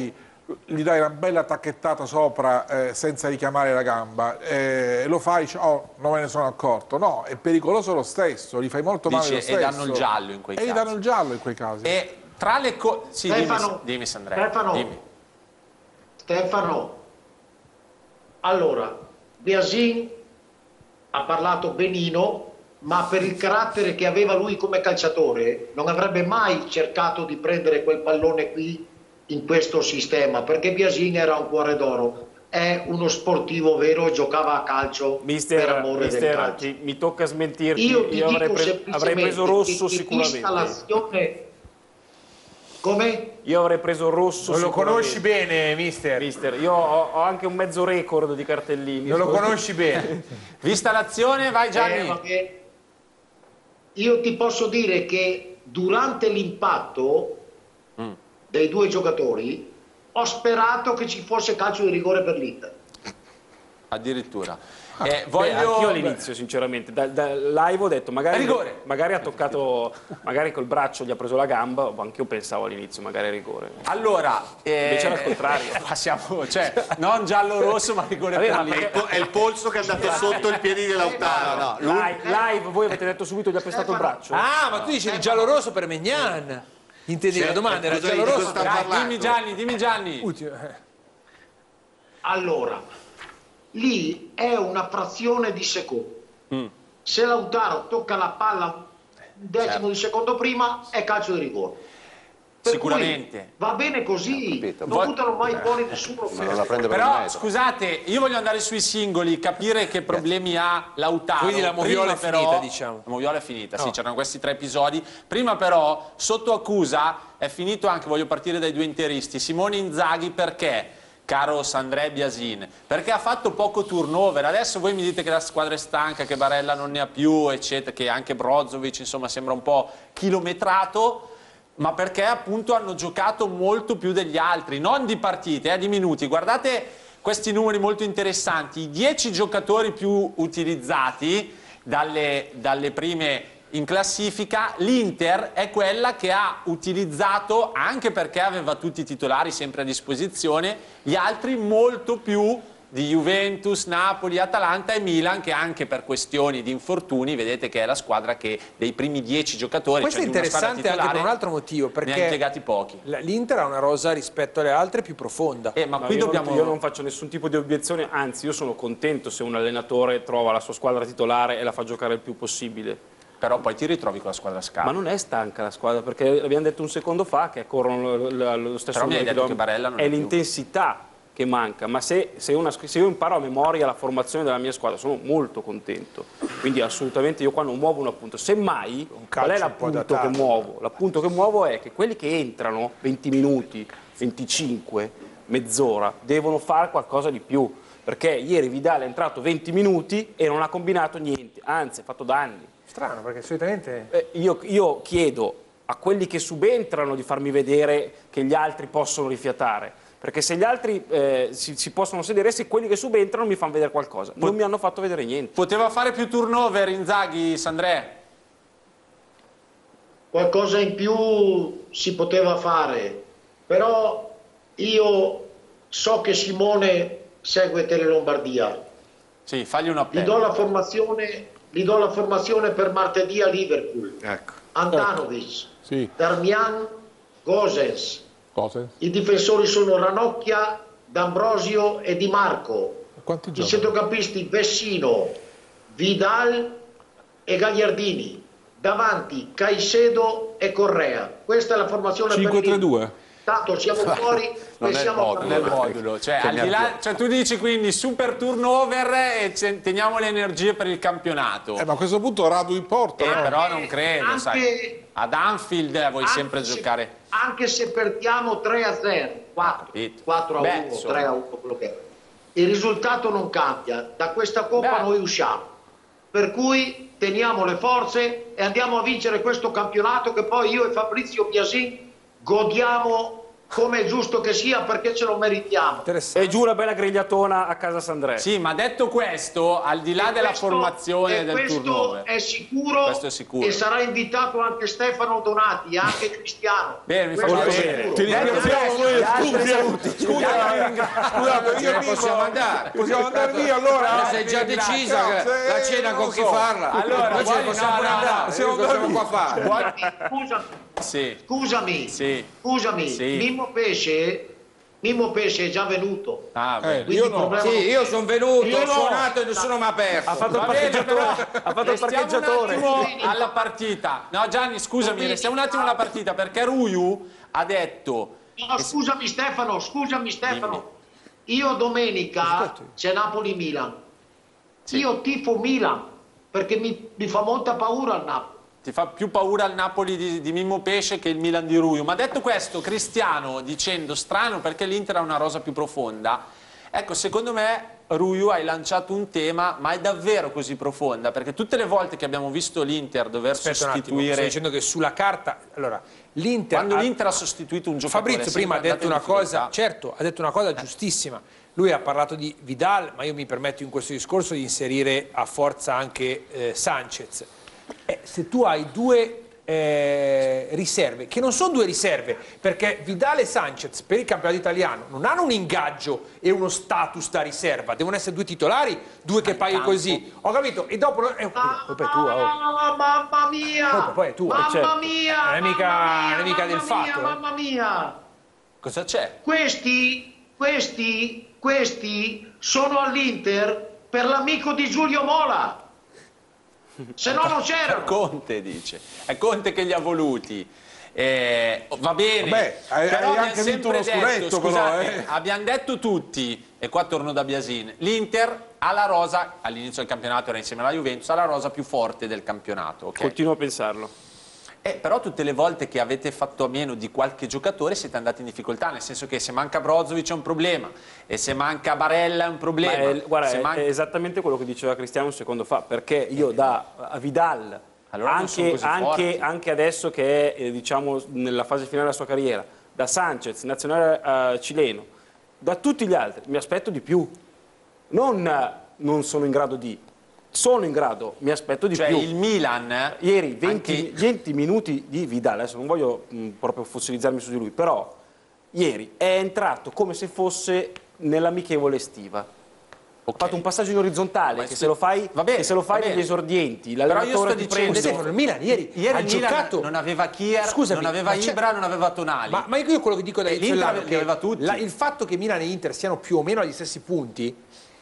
gli dai una bella tacchettata sopra senza richiamare la gamba, lo fai, oh, non me ne sono accorto. No, è pericoloso lo stesso, gli fai molto male lo stesso. E danno il giallo in quei casi. E gli danno il giallo in quei casi. E tra le cose... Sì, dimmi Sandrea. Stefano, allora, Biasin ha parlato benino, ma per il carattere che aveva lui come calciatore non avrebbe mai cercato di prendere quel pallone qui in questo sistema, perché Biasin era un cuore d'oro, è uno sportivo vero, giocava a calcio per amore del calcio. Mi tocca smentirti, io avrei preso rosso sicuramente. Come? Io avrei preso rosso. Non lo conosci bene, mister? Io ho anche un mezzo record di cartellini. Non lo conosci bene. Vista l'azione, vai Gianni. Io ti posso dire che durante l'impatto dei due giocatori ho sperato che ci fosse calcio di rigore per l'Inter. Addirittura. Anch'io all'inizio, sinceramente, dal live ho detto magari ha toccato, magari col braccio gli ha preso la gamba, anche io pensavo all'inizio magari rigore. Allora, invece era il contrario. Passiamo, cioè, non giallo-rosso, ma rigore per l'Inter. È il polso che è andato sotto il piede di Lautaro. Live, voi avete detto subito gli ha pestato il braccio. Ah, ma tu dici il giallo-rosso per Maignan. Intendi la domanda, era giallo-rosso. Dimmi Gianni. Allora, lì è una frazione di secondo. Se Lautaro tocca la palla un decimo di secondo prima, è calcio di rigore. Sicuramente. Va bene così, non buttano mai fuori nessuno. Però scusate, io voglio andare sui singoli, capire che problemi ha Lautaro. Quindi la moviola è finita, diciamo. La moviola è finita, sì, c'erano questi 3 episodi. Prima però, sotto accusa, è finito anche, voglio partire dai 2 interisti, Simone Inzaghi, perché? Caro Sandrea Biasin, perché ha fatto poco turnover. Adesso voi mi dite che la squadra è stanca, che Barella non ne ha più, eccetera, che anche Brozovic insomma sembra un po' chilometrato, ma perché appunto hanno giocato molto più degli altri, non di partite, di minuti. Guardate questi numeri molto interessanti, i 10 giocatori più utilizzati dalle prime in classifica, l'Inter è quella che ha utilizzato, anche perché aveva tutti i titolari sempre a disposizione, gli altri molto più di Juventus, Napoli, Atalanta e Milan, che anche per questioni di infortuni vedete che è la squadra che dei primi 10 giocatori, questo cioè è interessante anche per un altro motivo, perché ne ha impiegati pochi. L'Inter ha una rosa rispetto alle altre più profonda. Ma qui io non faccio nessun tipo di obiezione, anzi io sono contento se un allenatore trova la sua squadra titolare e la fa giocare il più possibile. Però poi ti ritrovi con la squadra stanca. Ma non è stanca la squadra, perché abbiamo detto un secondo fa che corrono lo stesso. Però mi hai detto che Barella non è l'intensità che manca, ma se io imparo a memoria la formazione della mia squadra sono molto contento, quindi assolutamente io qua non muovo un appunto. Semmai qual è l'appunto che muovo? L'appunto che muovo è che quelli che entrano 20 minuti, 25, mezz'ora devono fare qualcosa di più, perché ieri Vidal è entrato 20 minuti e non ha combinato niente, anzi ha fatto danni. Strano, perché solitamente... Io chiedo a quelli che subentrano di farmi vedere che gli altri possono rifiatare, perché se gli altri si possono sedere, se quelli che subentrano mi fanno vedere qualcosa. Non mi hanno fatto vedere niente. Poteva fare più turnover Inzaghi, Sandrea? Qualcosa in più si poteva fare, però io so che Simone segue Tele Lombardia. Sì, fagli un appello. Gli do la formazione per martedì a Liverpool. Ecco. Antanovic, Sì. Darmian, Gosens. I difensori sono Ranocchia, D'Ambrosio e Di Marco. I centrocampisti Vessino, Vidal e Gagliardini. Davanti Caicedo e Correa. Questa è la formazione 5-3-2. Tanto siamo fuori e siamo nel modulo. Cioè, al di là, cioè, tu dici quindi super turnover e teniamo le energie per il campionato. Ma a questo punto Radu in porta. Però non credo, sai. Ad Anfield vuoi sempre giocare. Anche se perdiamo 3-0, 4-1, 3-1, quello che è. Il risultato non cambia. Da questa Coppa noi usciamo. Per cui teniamo le forze e andiamo a vincere questo campionato che poi io e Fabrizio Biasin godiamo come è giusto che sia, perché ce lo meritiamo. E giù una bella grigliatona a casa Sandré. Sì, ma detto questo, al di là della formazione del turnover, è sicuro, questo è sicuro. e sarà invitato anche Stefano Donati, anche Cristiano. Bene, mi fa Questo è piacere. sicuro. Ti ringraziamo noi, scusa, io dico, possiamo andare. possiamo andare via allora? Sei già decisa che la cena con chi farla? Allora, noi ce ne possiamo no, andare, possiamo cosa siamo andare qua a fare? Scusami, Sì. Mimmo Pesce è già venuto. Quindi io il no. problema Sì, io sono venuto, Io ho no. suonato e nessuno mi ha aperto. Ha fatto il parcheggiatore. Ha fatto il parcheggiatore. Restiamo un attimo alla partita. No, Gianni, scusami, restiamo un attimo alla partita, perché Ruiu ha detto... No, scusami Stefano. Io domenica c'è Napoli-Milan. Io tifo Milan, perché mi fa molta paura il Napoli. Ti fa più paura il Napoli di Mimmo Pesce che il Milan di Ruiu. Ma detto questo, Cristiano dicendo strano perché l'Inter ha una rosa più profonda, ecco, secondo me Ruiu hai lanciato un tema, ma è davvero così profonda? Perché tutte le volte che abbiamo visto l'Inter dover sostituire... Sto dicendo che sulla carta... Allora, l'Inter... Quando l'Inter ha sostituito un giocatore... Fabrizio prima ha detto una cosa, certo, ha detto una cosa giustissima. Lui ha parlato di Vidal, ma io mi permetto in questo discorso di inserire a forza anche Sanchez. Se tu hai due riserve, che non sono due riserve, perché Vidal e Sanchez per il campionato italiano non hanno un ingaggio e uno status da riserva, devono essere due titolari, due che paiono così. Ho capito? E dopo colpa è tua. Mamma mia! Poi è tua, Mamma mia! non è mica del fatto. Mamma mia! Cosa c'è? Questi sono all'Inter per l'amico di Giulio Mola. Se no non c'erano. Conte dice, è Conte che li ha voluti. Va bene, Vabbè, però hai anche vinto uno scudetto, scusate, abbiamo detto tutti, e qua torno da Biasin, l'Inter ha la rosa, all'inizio del campionato era insieme alla Juventus, ha la rosa più forte del campionato. Okay? Continuo a pensarlo. Però tutte le volte che avete fatto a meno di qualche giocatore siete andati in difficoltà, nel senso che se manca Brozovic è un problema, e se manca Barella è un problema. Guarda, è esattamente quello che diceva Cristiano un secondo fa, perché io a Vidal, allora anche adesso che è diciamo, nella fase finale della sua carriera, da Sanchez, nazionale cileno, da tutti gli altri, mi aspetto di più. Non sono in grado di... Sono in grado, mi aspetto di più. Il Milan... Ieri 20 minuti di Vidal, adesso non voglio proprio fossilizzarmi su di lui, però ieri è entrato come se fosse nell'amichevole estiva. Ho fatto un passaggio in orizzontale, che se lo fai degli esordienti, l'allenatore ti prende... Stefano, il Milan ieri ha giocato... non aveva Kier, Scusami, non aveva Ibra, non aveva Tonali. Ma io quello che dico da l'Inter che aveva tutti. Il fatto che Milan e Inter siano più o meno agli stessi punti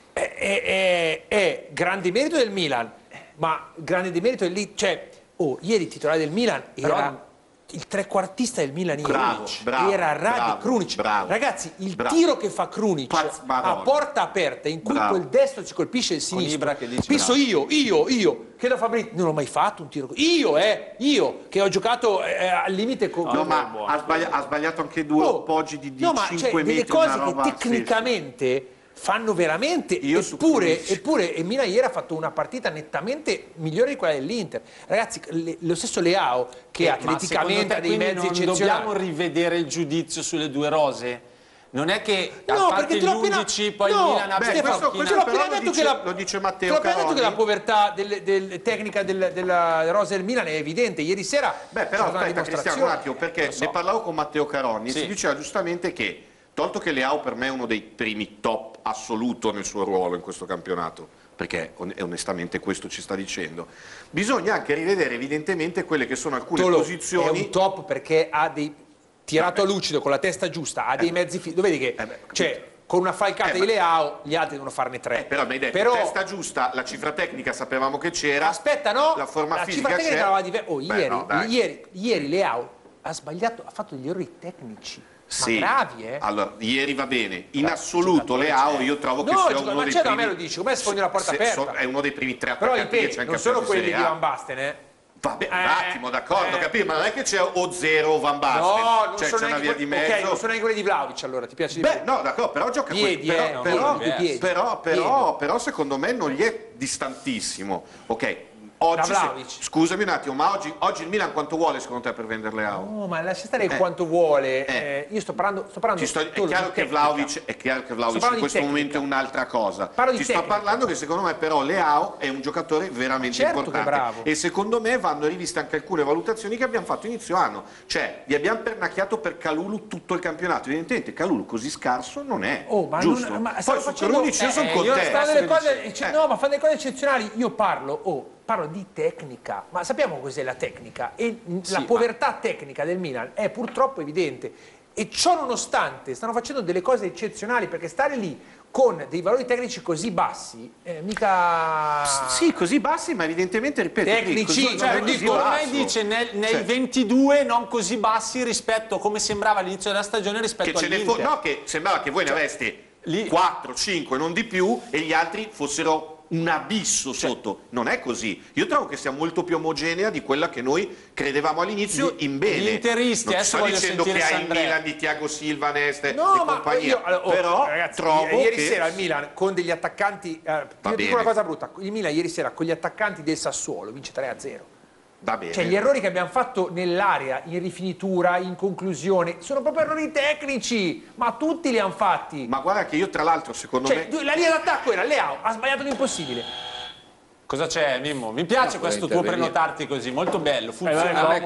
è grande merito del Milan, ma grande demerito dell'Inter. Cioè, ieri il titolare del Milan era il trequartista del Milan era Rade Krunic. Ragazzi, il tiro che fa Krunic a porta aperta, in cui quel destro ci colpisce il sinistro, penso io che da Fabrizio non ho mai fatto un tiro io che ho giocato al limite con... No, ma ha sbagliato anche due appoggi di 5 metri, delle cose che tecnicamente fanno veramente, eppure e Milan ieri ha fatto una partita nettamente migliore di quella dell'Inter. Ragazzi, lo stesso Leao che atleticamente ha dei mezzi eccezionali. Dobbiamo rivedere il giudizio sulle due rose? Non è che a parte l'11 poi il Milan ha lo dice Matteo Caroni. Detto che la povertà tecnica della rosa del Milan è evidente. Ieri sera però aspetta Cristiano un attimo, perché ne parlavo con Matteo Caroni, si diceva giustamente che tolto che Leao per me è uno dei primi top assoluto nel suo ruolo in questo campionato, perché onestamente questo ci sta dicendo, bisogna anche rivedere evidentemente quelle che sono alcune posizioni. È un top perché ha dei tirato a lucido con la testa giusta, ha dei mezzi lo vedi che con una falcata di Leao gli altri devono farne 3. Però mi hai detto, testa giusta, la cifra tecnica sapevamo che c'era. Aspetta, no? La forma la fisica cifra tecnica era diversa. Ieri Leao ha sbagliato, ha fatto degli errori tecnici. Ma gravi, Allora, ieri va bene. In assoluto Leao io trovo che sia uno dei primi... Ma me lo dici, come sfondi la porta aperta? È uno dei primi 3 però attaccanti che c'è anche non sono quelli di Van Basten, Vabbè, un attimo, d'accordo, capito? Ma non è che c'è o zero o Van Basten. No, non c'è una via di mezzo. Ok, non sono neanche quelli di Vlahovic, allora, ti piace di più? No, d'accordo, però gioca però secondo me non gli è distantissimo. Ok, Oggi, Vlahovic. scusami un attimo, ma oggi il Milan quanto vuole secondo te per vendere Leao? No, ma lascia stare quanto vuole. Io sto parlando È chiaro che Vlahovic in questo momento è un'altra cosa. Sto parlando che secondo me però Leao è un giocatore veramente importante. Bravo. E secondo me vanno riviste anche alcune valutazioni che abbiamo fatto inizio anno. Cioè, vi abbiamo pernacchiato per Kalulu tutto il campionato. Evidentemente Kalulu così scarso non è. giusto? Poi su Krunic io sono con te. No, ma fanno delle cose eccezionali. Io parlo di tecnica, ma sappiamo cos'è la tecnica e la povertà tecnica del Milan è purtroppo evidente e ciò nonostante stanno facendo delle cose eccezionali, perché stare lì con dei valori tecnici così bassi mica... Sì, così bassi, ma evidentemente, ripeto, tecnici, ormai dice nei 22 non così bassi rispetto come sembrava all'inizio della stagione rispetto all'Inter. No, che sembrava che voi ne aveste 4, 5, non di più, e gli altri fossero un abisso sotto. Non è così. Io trovo che sia molto più omogenea di quella che noi credevamo all'inizio in bene. Gli interisti, non sto dicendo che hai il Milan di Thiago Silva, Neste e compagnia, però ragazzi, trovo ieri che... sera il Milan con degli attaccanti, io dico una cosa brutta, il Milan ieri sera con gli attaccanti del Sassuolo vince 3-0. Va bene. Cioè gli errori che abbiamo fatto nell'area, in rifinitura, in conclusione, sono proprio errori tecnici, ma tutti li hanno fatti. Ma guarda che io tra l'altro secondo me... La linea d'attacco era Leao, ha sbagliato l'impossibile. Cosa c'è, Mimmo? Mi piace questo tuo prenotarti così, molto bello, funziona. A me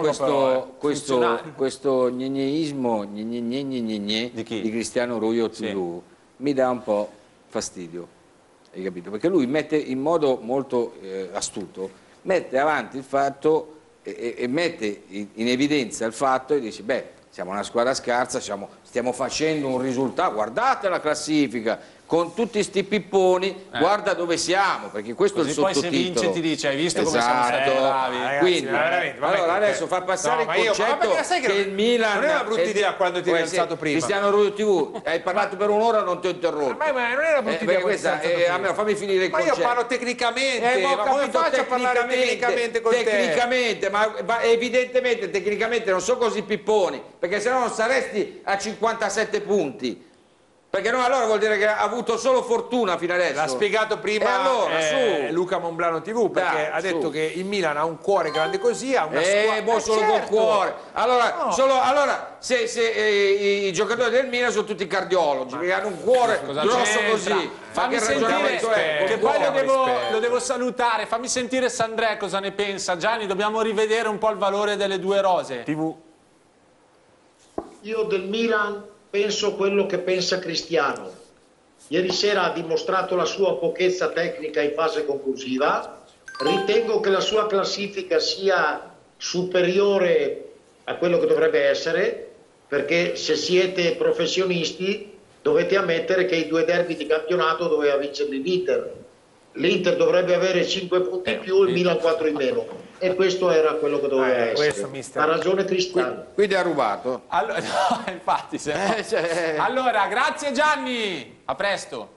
questo gnegneismo di Cristiano Rouio mi dà un po' fastidio, hai capito? Perché lui mette in modo molto astuto, mette avanti il fatto e mette in evidenza il fatto e dice, beh, siamo una squadra scarsa, stiamo facendo un risultato, guardate la classifica, con tutti sti pipponi, guarda dove siamo, perché questo così è il sottotitolo. Poi se vince ti dice, hai visto come siamo stati bravi? Quindi, allora adesso fa passare il concetto che il Milan... Non è una brutta idea quando ti hai pensato prima. Cristiano Rouio TV, hai parlato per un'ora, non ti ho interrotto. Ma non è una brutta idea questa, fammi finire il concetto. Ma io parlo tecnicamente, ma come faccio a parlare tecnicamente con te? Tecnicamente, ma evidentemente tecnicamente non sono così pipponi, perché sennò non saresti a 57 punti. Perché no, allora vuol dire che ha avuto solo fortuna fino adesso. L'ha spiegato prima Luca Monblano TV, perché ha detto che il Milan ha un cuore grande così, ha una squadra... solo col cuore. Allora, se i giocatori del Milan sono tutti cardiologi, perché hanno un cuore grosso così. Fammi sentire, che poi lo devo salutare, fammi sentire Sandré cosa ne pensa. Gianni, dobbiamo rivedere un po' il valore delle due rose. Io del Milan penso quello che pensa Cristiano. Ieri sera ha dimostrato la sua pochezza tecnica in fase conclusiva. Ritengo che la sua classifica sia superiore a quello che dovrebbe essere, perché se siete professionisti dovete ammettere che i 2 derby di campionato doveva vincerli l'Inter. L'Inter dovrebbe avere 5 punti in più, il Milan 4 in meno. E questo era quello che doveva essere. Ha ragione Cristiano. Quindi ha rubato. Allora, no, infatti. Allora, grazie Gianni. A presto.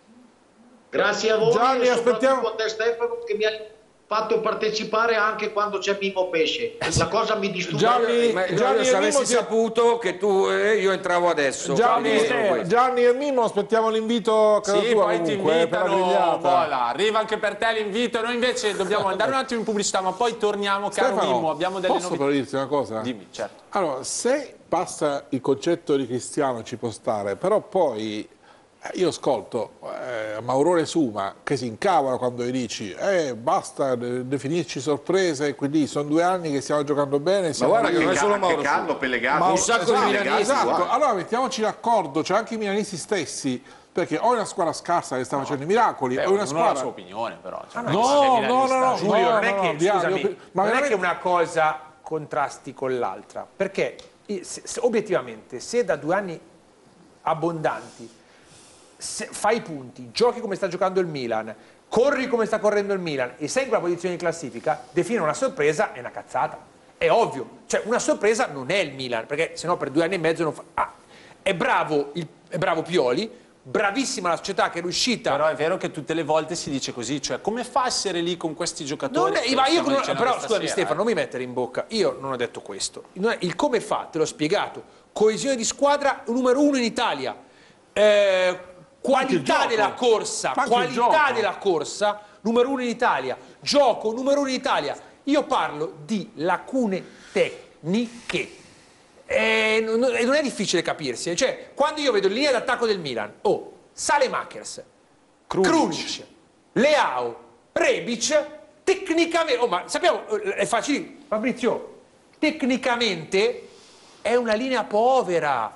Grazie a voi Gianni, e soprattutto a te Stefano, che mi hai fatto partecipare anche quando c'è Mimmo Pesce. La cosa mi disturba. Gianni, se avessi saputo che io entravo adesso. Gianni e Mimmo, aspettiamo l'invito a casa tua, poi ti invitano, arriva anche per te l'invito. Noi invece dobbiamo andare un attimo in pubblicità, ma poi torniamo, caro Mimmo, abbiamo delle novità. Posso però dirti una cosa? Dimmi, certo. Allora, se passa il concetto di Cristiano ci può stare, però poi io ascolto Maurone Suma che si incavola quando gli dici basta definirci sorprese, quindi sono 2 anni che stiamo giocando bene. Ma guarda che non è solo Mauro Callo, Pellegato, un sacco di milanisti. Esatto. Allora mettiamoci d'accordo, c'è anche i milanisti stessi, perché o è una squadra scarsa che sta facendo i miracoli, o è una squadra... la sua opinione però. No, Giulio, non è che, scusami, non è che una cosa contrasti con l'altra, perché obiettivamente se da 2 anni abbondanti fai i punti, giochi come sta giocando il Milan, corri come sta correndo il Milan e sei in quella posizione di classifica, definire una sorpresa è una cazzata. È ovvio, cioè una sorpresa non è il Milan, perché sennò per 2 anni e mezzo non fa... è bravo Pioli, bravissima la società che è riuscita... Però è vero che tutte le volte si dice così, cioè come fa a essere lì con questi giocatori? Però scusami Stefano, non mi mettere in bocca, io non ho detto questo. Il come fa, te l'ho spiegato, coesione di squadra numero 1 in Italia, qualità della corsa, numero 1 in Italia, gioco numero 1 in Italia. Io parlo di lacune tecniche. Non è difficile capirsi. Cioè, quando io vedo linea d'attacco del Milan, Saelemaekers, Krunic, Leao, Rebic, tecnicamente, ma sappiamo, è facile, Fabrizio, tecnicamente è una linea povera,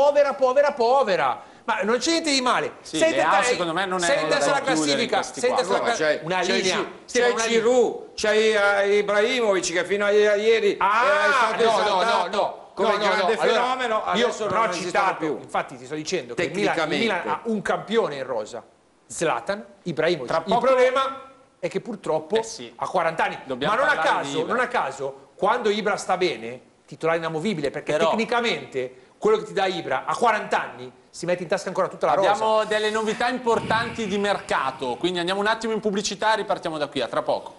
ma non c'è niente di male. Sì, secondo me non è sei in testa alla classifica, una linea. C'è Giroud, c'è Ibrahimovic che fino a ieri era stato esaltato come grande fenomeno, adesso non esistono più. Infatti ti sto dicendo che il Milan ha un campione in rosa, Zlatan Ibrahimovic. Il problema è che purtroppo ha 40 anni. Ma non a caso, quando Ibra sta bene, titolare inamovibile, perché tecnicamente quello che ti dà Ibra a 40 anni si mette in tasca ancora tutta la rosa. Abbiamo delle novità importanti di mercato, quindi andiamo un attimo in pubblicità e ripartiamo da qui, a tra poco.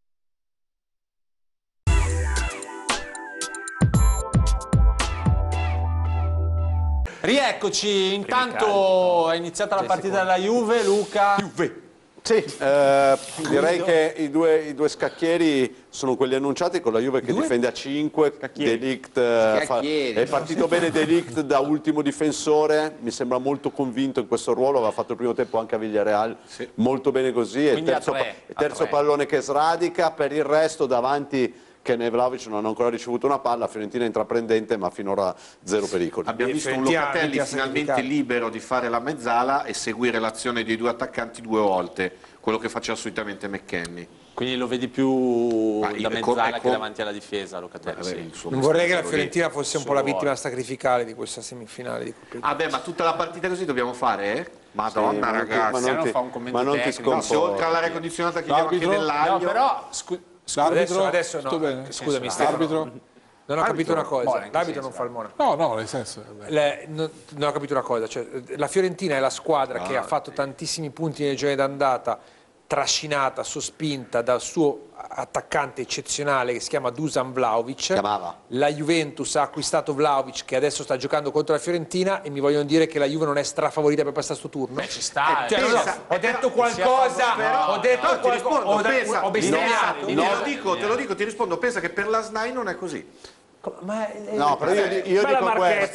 Rieccoci, intanto è iniziata la partita della Juve, Luca. Sì, direi che i due scacchieri sono quelli annunciati, con la Juve che difende a 5, De Ligt è partito bene De Ligt da ultimo difensore, mi sembra molto convinto in questo ruolo, aveva fatto il primo tempo anche a Villarreal, molto bene così, e terzo pallone che sradica, per il resto davanti che Vlahovic non ha ancora ricevuto una palla, Fiorentina è intraprendente ma finora zero pericoli. Abbiamo visto un Locatelli finalmente libero di fare la mezzala e seguire l'azione dei due attaccanti 2 volte, quello che faceva solitamente McKennie. Quindi lo vedi più da mezzala che davanti alla difesa, Locatelli. Non vorrei che la Fiorentina fosse un po' la vittima sacrificale di questa semifinale di Coppa. Ma tutta la partita così dobbiamo fare? Madonna, ragazzi, ma non ti se oltre all'aria condizionata chiediamo anche dell'aglio. No, però adesso no. Scusami, Stefano. Non ho capito una cosa. L'arbitro non fa il monaco. No, nel senso. Non ho capito una cosa. Cioè, la Fiorentina è la squadra che ha fatto tantissimi punti nel girone d'andata, trascinata, sospinta dal suo attaccante eccezionale che si chiama Dusan Vlahovic. La Juventus ha acquistato Vlahovic che adesso sta giocando contro la Fiorentina e mi vogliono dire che la Juve non è strafavorita per passare sto turno. Ci sta. Ho detto qualcosa, ho detto qualcosa, ho bestemmiato. Te lo dico, ti rispondo, pensa che per la SNAI non è così. No, però io dico questo,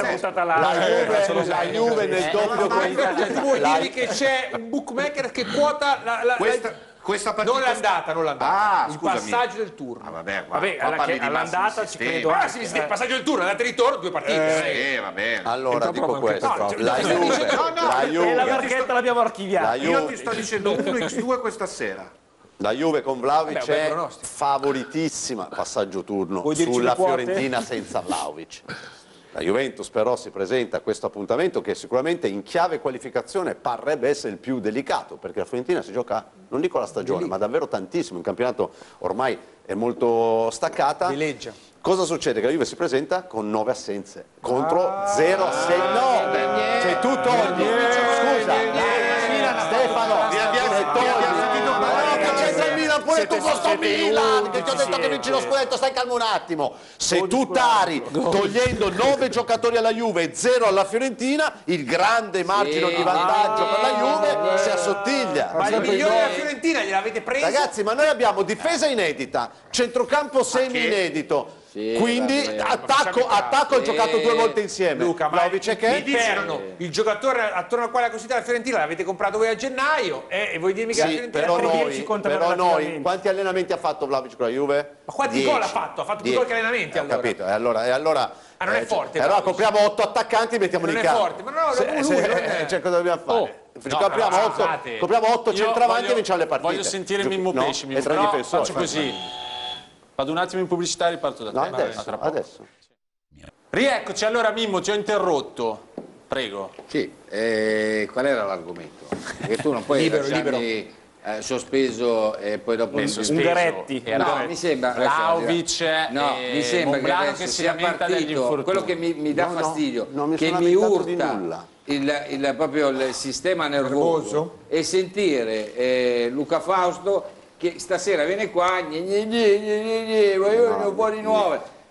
la Juve nel doppio tu vuoi dirmi che c'è un bookmaker che quota questa partita non l'andata, il passaggio del turno. Vabbè, all'andata ci credo. Il passaggio del turno, andata e ritorno, 2 partite. Va bene. Allora dico questo, la Juve, la marchetta l'abbiamo archiviata. Io ti sto dicendo 1x2 questa sera. La Juve con Vlahovic è favoritissima, passaggio turno, sulla Fiorentina senza Vlahovic. La Juventus però si presenta a questo appuntamento che sicuramente in chiave qualificazione parrebbe essere il più delicato, perché la Fiorentina si gioca, non dico la stagione, ma davvero tantissimo, il campionato ormai è molto staccata. Cosa succede? Che la Juve si presenta con 9 assenze contro 0 assenze. No, cioè tu togli, scusa, Stefano, pure tu questo Milan, che ti ho detto che vinci lo scudetto, stai calmo un attimo. Se tu tari togliendo 9 giocatori alla Juve e 0 alla Fiorentina, il grande margine di vantaggio per la Juve si assottiglia. Ma il migliore della Fiorentina gliel'avete preso? Ragazzi, ma noi abbiamo difesa inedita, centrocampo semi inedito. Quindi attacco ha giocato 2 volte insieme. Luca, ma il giocatore attorno al quale ha costruito la Fiorentina l'avete comprato voi a gennaio e vuoi dirmi che la Fiorentina però noi quanti allenamenti ha fatto Vlahovic con la Juve? Ma quanti gol ha fatto? Ha fatto più gol che allenamenti allora. Ho capito, e allora non è forte. Allora compriamo 8 attaccanti e mettiamo in campo. Non è forte, ma no, cioè cosa dobbiamo fare? Compriamo 8 centravanti e vinciamo le partite. Voglio sentire Mimmo Pesci, faccio così. Vado un attimo in pubblicità e riparto da te. Adesso. Rieccoci, allora Mimmo, ti ho interrotto. Prego. Sì, qual era l'argomento? Perché tu non puoi lasciarmi sospeso e poi dopo Ungaretti. No, mi sembra Vlahovic mi sembra che adesso sia partito quello che mi dà fastidio, che mi urta proprio il sistema nervoso e sentire Luca Fausto che stasera viene qua, vogliono fuori nuove.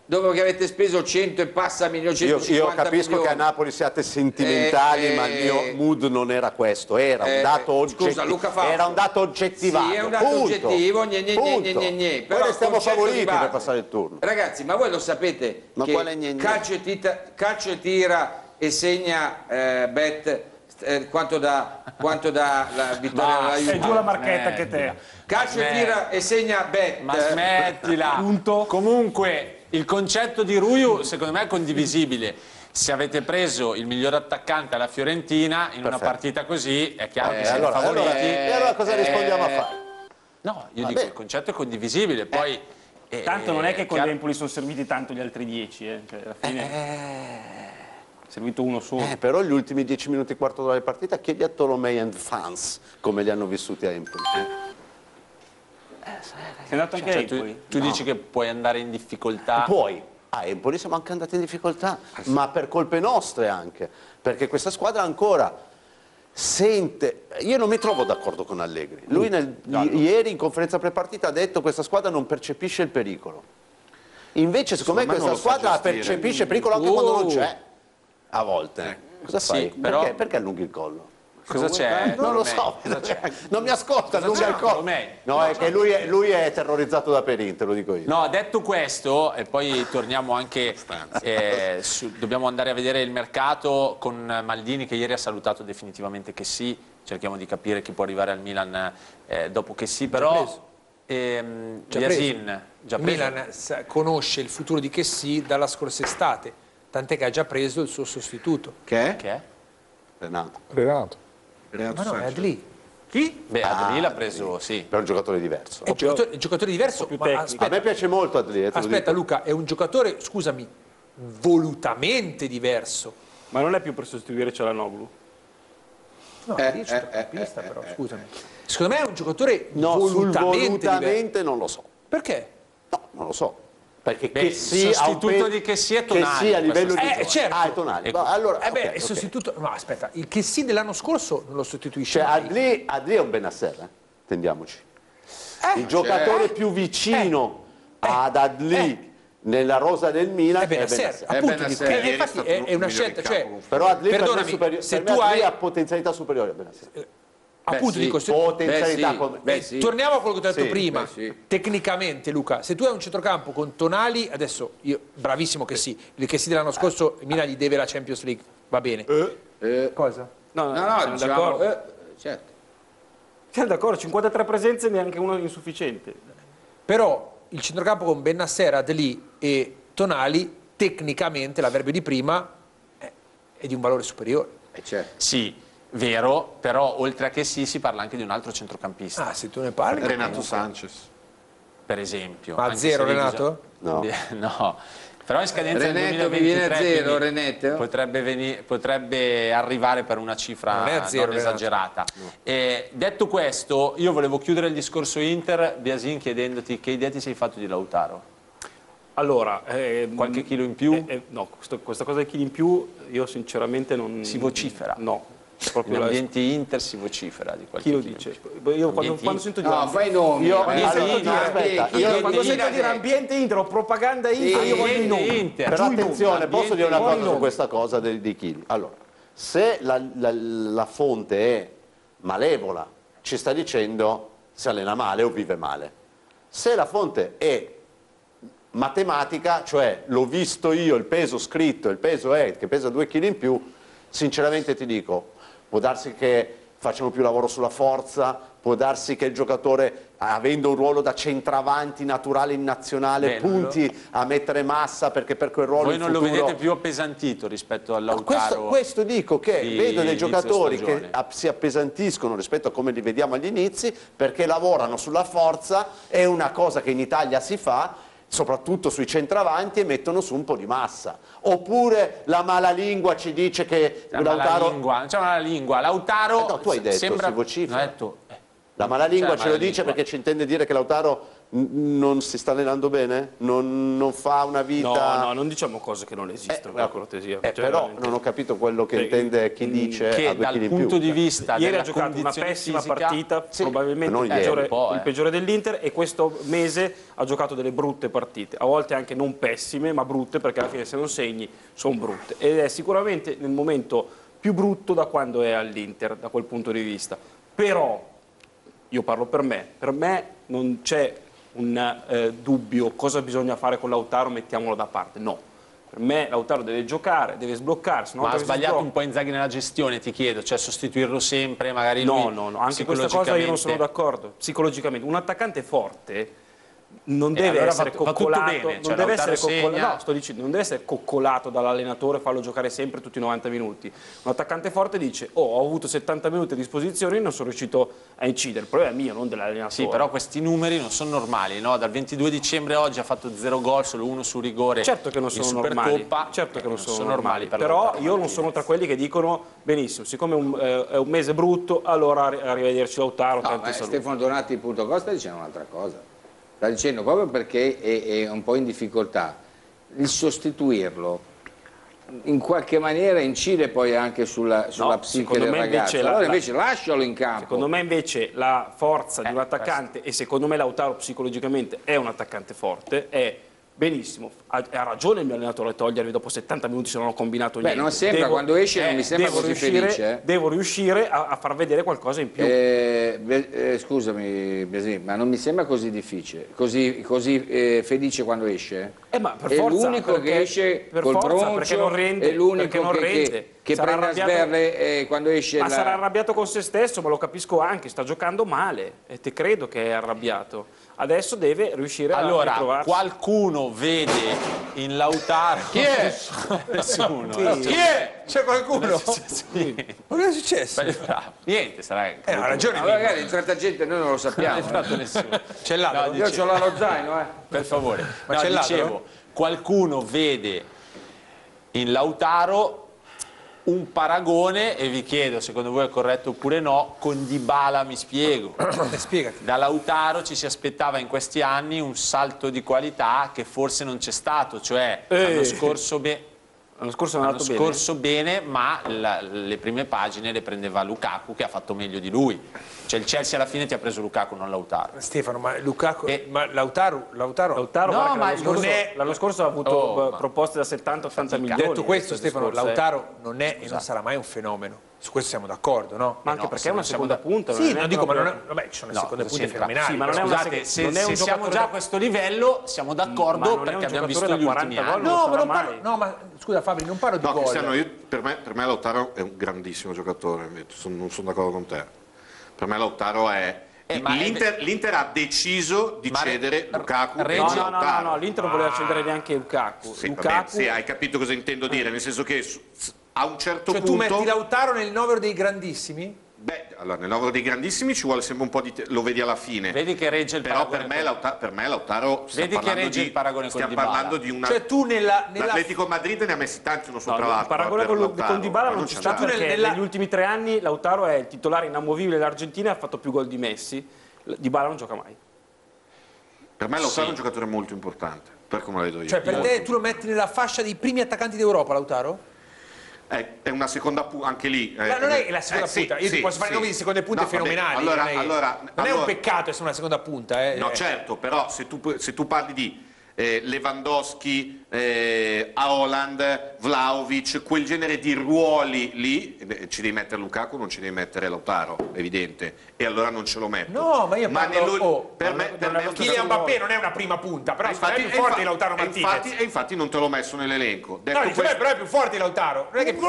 dopo che avete speso 100 e passa milioni, 150 io capisco milioni. che a Napoli siate sentimentali, ma il mio mood non era questo, era un dato era un dato oggettivato. Sì, è un dato oggettivo, Poi però restiamo favoriti per base. passare il turno. Ragazzi, ma voi lo sapete Ma che quale gne gne? calcio e tira e segna bet quanto da la vittoria della Juve? Sei giù la marchetta anche te. Calcio e tira e segna bet. Ma smettila. Comunque il concetto di Ruiu secondo me è condivisibile. Se avete preso il miglior attaccante alla Fiorentina in una partita così, è chiaro che siete favoriti. E allora cosa rispondiamo a fare? No, io dico il concetto è condivisibile, poi Tanto non è che con l'Empoli sono serviti tanto gli altri 10, cioè alla fine è servito uno solo. Però gli ultimi 10 minuti, quarto d'ora di partita, chiedi a Tolomei and fans come li hanno vissuti a Empoli. Sei andato anche a Empoli? Tu dici che puoi andare in difficoltà. Poi a Empoli siamo anche andati in difficoltà, ma per colpe nostre anche, perché questa squadra ancora sente. Io non mi trovo d'accordo con Allegri. Lui ieri in conferenza prepartita ha detto che questa squadra non percepisce il pericolo. Invece secondo me questa squadra percepisce il pericolo anche quando non c'è, a volte. Cosa fai? però- Perché allunghi il collo? Cosa c'è? Non lo so, non mi ascolta, allunga il collo. Tolomei? No, è che lui è terrorizzato da Perin, te lo dico io. No, detto questo, e poi torniamo anche, dobbiamo andare a vedere il mercato con Maldini che ieri ha salutato definitivamente che sì, cerchiamo di capire chi può arrivare al Milan dopo che sì, però Yasin, già Il preso. Milan conosce il futuro di Chessy dalla scorsa estate, tant'è che ha già preso il suo sostituto. Che Che è? Renato. Ma no, è Adli. Chi? Beh, Adli l'ha preso, sì. Per un giocatore diverso. È un giocatore diverso, ma A aspetta, me piace molto Adli. te lo aspetta dico. Luca, è un giocatore, scusami, volutamente diverso. Ma non è più per sostituire Cialanoglu? No, è centrocampista però, scusami. Secondo me è un giocatore No, sul volutamente diverso. volutamente non lo so. Perché? No, non lo so. Perché Beh, Chessy il sostituto di Chessy è Tonali, Chessy a livello di certo. è Tonali. No, allora, beh, ok, il ok. sostituto. No, aspetta, il Chessy dell'anno scorso non lo sostituisce Cioè mai. Adli è un Benasser, tendiamoci. Il giocatore più vicino ad Adli nella rosa del Milan è Benasser, Benasser. appunto, dico, infatti è una scelta, cioè, Però Adli per me perdonami, superiore, se per me tu Adli hai ha potenzialità superiore a Benasser. appunto dico, se, Potenzialità come torniamo a quello che ho detto Sì, prima, beh, sì. tecnicamente Luca, se tu hai un centrocampo con Tonali, adesso io bravissimo che sì, il che sì dell'anno scorso il Milan gli deve la Champions League, va bene. Cosa? No, No, siamo d'accordo. certo. Siamo d'accordo, 53 presenze, neanche uno insufficiente. Però il centrocampo con Bennacer, Adli e Tonali, tecnicamente l'avverbio di prima è di un valore superiore. Certo. Sì, vero, però oltre a che sì si parla anche di un altro centrocampista. Ah, se tu ne parli. Renato Sanchez. Per esempio. Ma a anche zero, se lì Renato? No. No, però in scadenza nel Reneto mi viene 2023 a zero, quindi Reneto. potrebbe arrivare per una cifra Non è a zero, non Renato. esagerata. Detto questo, io volevo chiudere il discorso Inter, Biasin, chiedendoti che idea ti sei fatto di Lautaro? Allora, Qualche chilo in più? no, questa cosa dei chili in più io sinceramente non... Si vocifera? No. In Proprio ambienti Inter si vocifera di qualche chi lo chilo in dice? più. Io Ambienti quando sento dire... No, fai nomi. Allora, sento aspetta, io io quando sento dire ambiente Inter o propaganda Inter, io voglio i nomi. Inter. Però Giù i nomi. attenzione, posso dire una Ambiente, cosa su questa cosa dei chili. Allora, se la fonte è malevola, ci sta dicendo si allena male o vive male. Se la fonte è matematica, cioè l'ho visto io, il peso scritto, il peso è che pesa 2 kg in più, sinceramente ti dico, può darsi che facciano più lavoro sulla forza, può darsi che il giocatore, avendo un ruolo da centravanti naturale in nazionale, punti a mettere massa perché per quel ruolo Voi in non lo futuro... vedete più appesantito rispetto al Lautaro? Questo dico che di vedo dei inizio giocatori che stagione. si appesantiscono rispetto a come li vediamo agli inizi perché lavorano sulla forza, è una cosa che in Italia si fa, soprattutto sui centravanti, e mettono su un po' di massa. Oppure la malalingua ci dice che Lautaro... Non c'è una lingua. Lautaro no, tu hai detto, sembra... si vocifera. ho detto, La malalingua c'è ce lo la dice lingua. perché ci intende dire che Lautaro non si sta allenando bene? Non fa una vita... No, non diciamo cose che non esistono, per cortesia. Cioè, però veramente. non ho capito quello che intende chi dice che a 2 dal chili in punto più. di vista Ieri della ha giocato una condizione pessima fisica, partita, probabilmente non ieri, il peggiore dell'Inter, e questo mese ha giocato delle brutte partite, a volte anche non pessime, ma brutte, perché alla fine se non segni sono brutte. Ed è sicuramente nel momento più brutto da quando è all'Inter, da quel punto di vista. Però, io parlo per me non c'è un dubbio cosa bisogna fare con Lautaro, mettiamolo da parte, no. Per me Lautaro deve giocare, deve sbloccarsi. Ma ha sbagliato un po' Inzaghi nella gestione, ti chiedo, cioè sostituirlo sempre, magari No, lui anche questa cosa io non sono d'accordo. Psicologicamente, un attaccante forte non deve allora essere va tutto coccolato, bene, non cioè deve Lautaro essere coccolato, segna. no, sto dicendo, non deve essere coccolato dall'allenatore, farlo giocare sempre tutti i 90 minuti. Un attaccante forte dice: ho avuto 70 minuti a disposizione e non sono riuscito a incidere. Il problema è mio, non dell'allenatore. Sì, però questi numeri non sono normali, no? Dal 22 dicembre oggi ha fatto 0 gol, solo 1 su rigore. Certo che non in sono normali, Supercoppa, certo che non sono normali per però Lautaro io non Martinez. sono tra quelli che dicono benissimo, siccome è un mese brutto, allora arrivederci Lautaro, tanti saluti. Stefano Donati punto Costa diceva un'altra cosa. Sta dicendo proprio perché è un po' in difficoltà. Il sostituirlo in qualche maniera incide poi anche sulla psiche del ragazzo. Allora invece lascialo in campo. Secondo me invece la forza di un attaccante, e secondo me Lautaro psicologicamente è un attaccante forte, è benissimo, ha ragione il mio allenatore a togliermi dopo 70 minuti se non ho combinato niente. Non sembra, quando esce non mi sembra così felice. Devo riuscire a far vedere qualcosa in più. Scusami Biasini, ma non mi sembra così difficile, così felice quando esce? Ma per è forza, l'unico perché, che esce per col forza, broncio, perché non rende, è l'unico che Sarà prende a arrabbiato- sberle quando esce. Ma sarà arrabbiato con se stesso, ma lo capisco anche, sta giocando male e te credo che è arrabbiato. Adesso deve riuscire a ritrovarsi. Qualcuno vede in Lautaro... Chi è? Nessuno. Chi è? C'è qualcuno? Ma cosa è successo? Niente, sarà... ha ragione. Ma magari in certa gente noi non lo sappiamo. Non è fatto nessuno. C'è l'altro? Io ce l'ho allo zaino, Per favore. Ma No, c'è l'altro? dicevo, qualcuno vede in Lautaro un paragone, e vi chiedo, secondo voi è corretto oppure no, con Dybala, mi spiego. Spiegati. Da Lautaro ci si aspettava in questi anni un salto di qualità che forse non c'è stato, cioè l'anno scorso bene, ma le prime pagine le prendeva Lukaku, che ha fatto meglio di lui. Cioè il Chelsea alla fine ti ha preso Lukaku, non Lautaro. Stefano, ma Lukaku, ma Lautaro No, guarda che ma l'anno scorso ha avuto proposte da 70-80 milioni. detto questo, Stefano, scorse. Lautaro non è e non sarà mai un fenomeno. Su questo siamo d'accordo, no? Ma anche perché è una seconda punta. Sì, non dico, ma non è, è... vabbè, ci sono le No, seconde cosa punte c'entra? fenomenali. Sì, ma non è una Scusate, se, non è un se siamo giocatore già a da- questo livello siamo d'accordo perché abbiamo visto gli ultimi anni. No, ma non parlo, no, ma scusa Fabri, non parlo di No, gol. Cristiano, per me Lautaro è un grandissimo giocatore, invece, non sono d'accordo con te. Per me Lautaro è... L'Inter ha deciso di cedere Lukaku e Lautaro. No, l'Inter non voleva cedere neanche Lukaku. Sì, Lukaku... vabbè, sì, hai capito cosa intendo dire, nel senso che a un certo Cioè punto... tu metti Lautaro nel novero dei grandissimi? Beh, allora, nel lavoro dei grandissimi ci vuole sempre un po' di... lo vedi alla fine. Vedi che regge il Però paragone. per me Lautaro... Vedi che regge il paragone con stiamo Dybala. parlando di una... Cioè tu nella... L'Atletico Madrid ne ha messi tanti uno sopra Il l'altro. paragone con Dybala non ci sta c'è perché negli ultimi 3 anni Lautaro è il titolare inamovibile dell'Argentina e ha fatto più gol di Messi. Dybala non gioca mai. Per me Lautaro è un giocatore molto importante, per come la vedo io. Cioè per te tu lo metti nella fascia dei primi attaccanti d'Europa, Lautaro? È una seconda punta, anche lì. Ma non è la seconda punta, io ti posso fare nomi di seconde punte fenomenali. Non è un peccato essere una seconda punta. No, certo, però se tu parli di Lewandowski, Haaland, Vlahovic, quel genere di ruoli lì, ci devi mettere Lukaku, non ci devi mettere Lautaro, evidente, e allora non ce lo metto. No, ma io parlo... per me Kylian Mbappé non è una prima punta, però è più forte di Lautaro Martinez. E infatti non te l'ho messo nell'elenco. No, però è più forte di Lautaro. Non è che...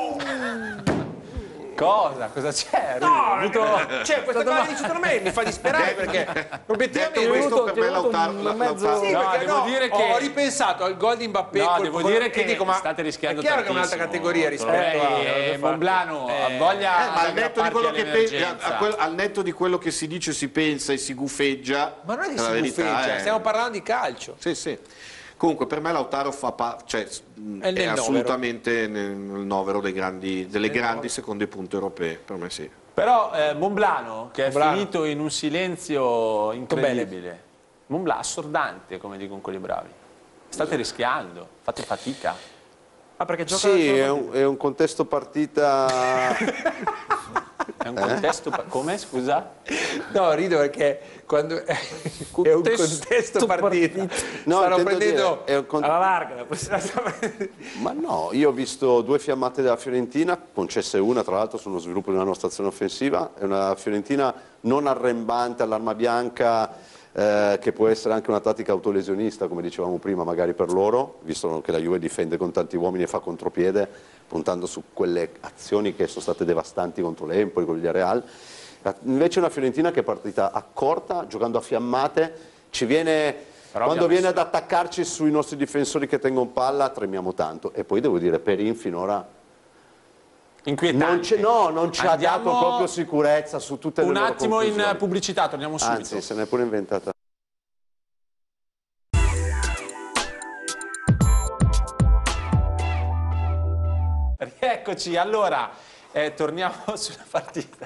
Cosa c'è? No, cioè questa cosa che secondo me mi fa disperare perché obiettivamente questo per me Lautaro sì, No, perché devo dire che... ho ripensato al gol di Mbappé. No, devo dire che dico, ma state rischiando è chiaro che è un'altra tantissimo. categoria rispetto a Monblano ha voglia ma al netto, di quello che all'emergenza. al netto di quello che si dice, si pensa e si guffeggia, ma non è che la si verità buffeggia, è- stiamo parlando di calcio. Sì, sì. Comunque per me Lautaro è assolutamente nel novero delle grandi seconde punte europee, per me sì. Però Monblano, che è finito in un silenzio incredibile. Montblanc assordante, come dicono quelli bravi. State rischiando, fate fatica. Ah, perché gioca Sì, è un contesto partita... È un contesto... Come, scusa? No, rido perché quando è un contesto partita. No, stanno intendo prendendo dire, alla larga. Ma no, io ho visto 2 fiammate della Fiorentina, concesse una tra l'altro sullo sviluppo di una nostra azione offensiva, è una Fiorentina non arrembante all'arma bianca, che può essere anche una tattica autolesionista, come dicevamo prima, magari per loro, visto che la Juve difende con tanti uomini e fa contropiede, puntando su quelle azioni che sono state devastanti contro l'Empoli, con il Real. Invece è una Fiorentina che è partita accorta, giocando a fiammate, ci viene... Però quando viene ad attaccarci sui nostri difensori che tengono palla, tremiamo tanto. E poi devo dire, Perin finora... Inquietante. Non ci ha dato proprio sicurezza su tutte le loro conclusioni. Un attimo in pubblicità, torniamo subito. Anzi, se n'è pure inventata. Rieccoci, allora, torniamo sulla partita.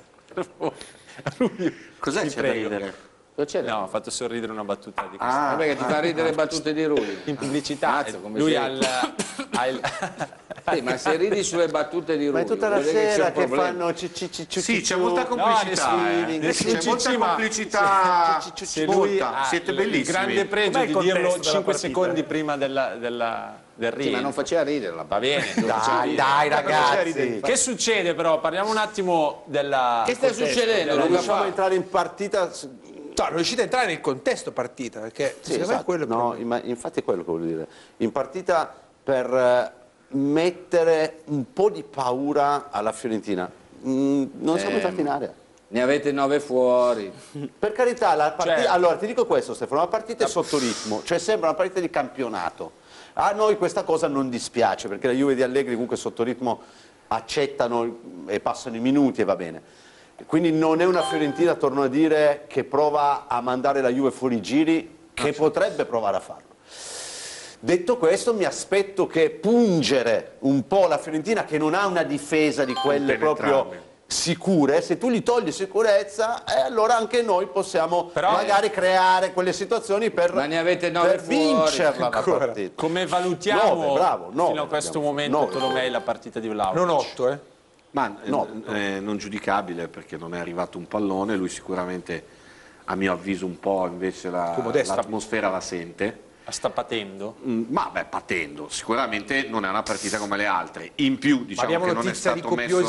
Cos'è c'è da ridere? No, ho fatto sorridere una battuta di questa. Perché ti fa ridere le battute di Rui? In pubblicità, come lui sei. ha il... Sì, ma se ridi sulle battute di Rui, Ma è tutta la vuol dire sera c'è un che problema. fanno Sì, c'è molta complicità. nessun C'è molta Cicci, ma complicità. se lui ha Siete il bellissimi. grande pregio Com'è di il dirlo contesto della 5 partita? secondi prima del Sì, rientro. ma non faceva ridere la Va bene. Dai ragazzi! Che succede però? Parliamo un attimo della... Che sta succedendo? Non Luca? riusciamo a entrare in partita... Non riuscite a entrare nel contesto partita, perché Sì, secondo me esatto. quello è il No, problema. ma infatti è quello che voglio dire. In partita per mettere un po' di paura alla Fiorentina. Non siamo entrati in area. Ne avete 9 fuori. Per carità, la partita... Allora, ti dico questo Stefano, la partita è sotto ritmo, cioè sembra una partita di campionato. A noi questa cosa non dispiace, perché la Juve di Allegri comunque sotto ritmo accettano e passano i minuti e va bene. Quindi non è una Fiorentina, torno a dire, che prova a mandare la Juve fuori giri, che potrebbe provare a farlo. Detto questo, mi aspetto che pungere un po' la Fiorentina, che non ha una difesa di quelle proprio sicure, se tu gli togli sicurezza, allora anche noi possiamo magari creare quelle situazioni per, Ma ne avete 9 per fuori. vincerla la partita. Come valutiamo 9, fino a questo momento, Tolomei, la partita di Vlahovic? Non 8, eh? Ma non giudicabile, perché non è arrivato un pallone, lui sicuramente a mio avviso un po' invece l'atmosfera la sente. La sta patendo? Ma beh, patendo, sicuramente non è una partita come le altre. In più diciamo che non è stato messo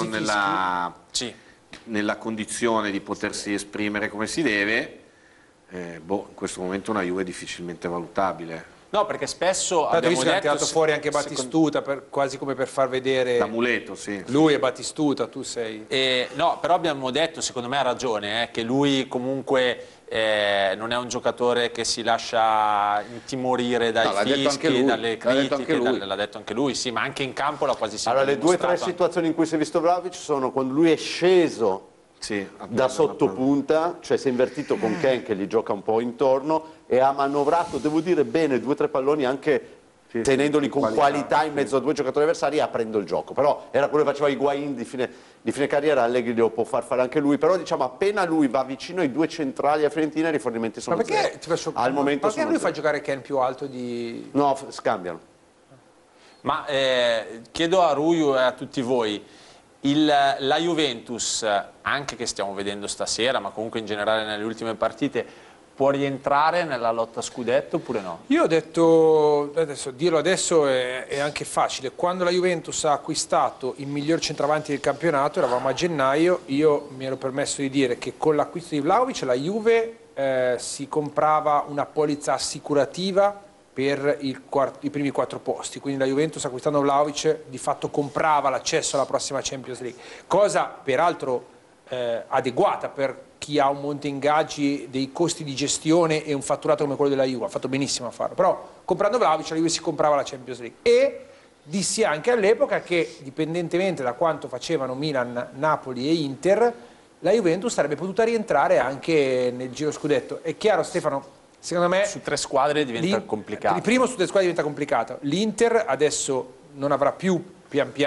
nella condizione di potersi esprimere come si deve. In questo momento una Juve difficilmente valutabile. No, perché spesso Tanto abbiamo visto che ha detto... tirato fuori anche Battistuta, quasi come per far vedere l'amuleto, sì. Lui e Battistuta, tu sei... no, però abbiamo detto, secondo me ha ragione, che lui comunque non è un giocatore che si lascia intimorire dai fischi, dalle critiche, l'ha detto anche lui, sì, ma anche in campo l'ha quasi sempre Allora, le 2 o 3 dimostrato. situazioni in cui si è visto Vlahovic sono quando lui è sceso da sottopunta, cioè si è invertito con Ken che gli gioca un po' intorno e ha manovrato, devo dire bene, 2 o 3 palloni anche tenendoli con qualità in mezzo a 2 giocatori avversari e aprendo il gioco. Però era quello che faceva Higuain di fine carriera, Allegri lo può far fare anche lui, però diciamo appena lui va vicino ai 2 centrali a Fiorentina i rifornimenti sono zero. Al momento perché lui fa giocare Ken più alto di... No, scambiano. Ma chiedo a Rui e a tutti voi, la Juventus, anche che stiamo vedendo stasera, ma comunque in generale nelle ultime partite, può rientrare nella lotta a scudetto oppure no? Io ho detto, dirlo adesso è anche facile, quando la Juventus ha acquistato il miglior centravanti del campionato, eravamo a gennaio, io mi ero permesso di dire che con l'acquisto di Vlahovic la Juve si comprava una polizza assicurativa per i primi 4 posti, quindi la Juventus acquistando Vlahovic di fatto comprava l'accesso alla prossima Champions League, cosa peraltro adeguata per chi ha un monte ingaggi, dei costi di gestione e un fatturato come quello della Juve, ha fatto benissimo a farlo, però comprando Vlahovic la Juve si comprava la Champions League e dissi anche all'epoca che dipendentemente da quanto facevano Milan, Napoli e Inter, la Juventus sarebbe potuta rientrare anche nel giro scudetto. È chiaro Stefano, secondo me su 3 squadre diventa complicato. Il primo su 3 squadre diventa complicato, l'Inter adesso non avrà più pian piano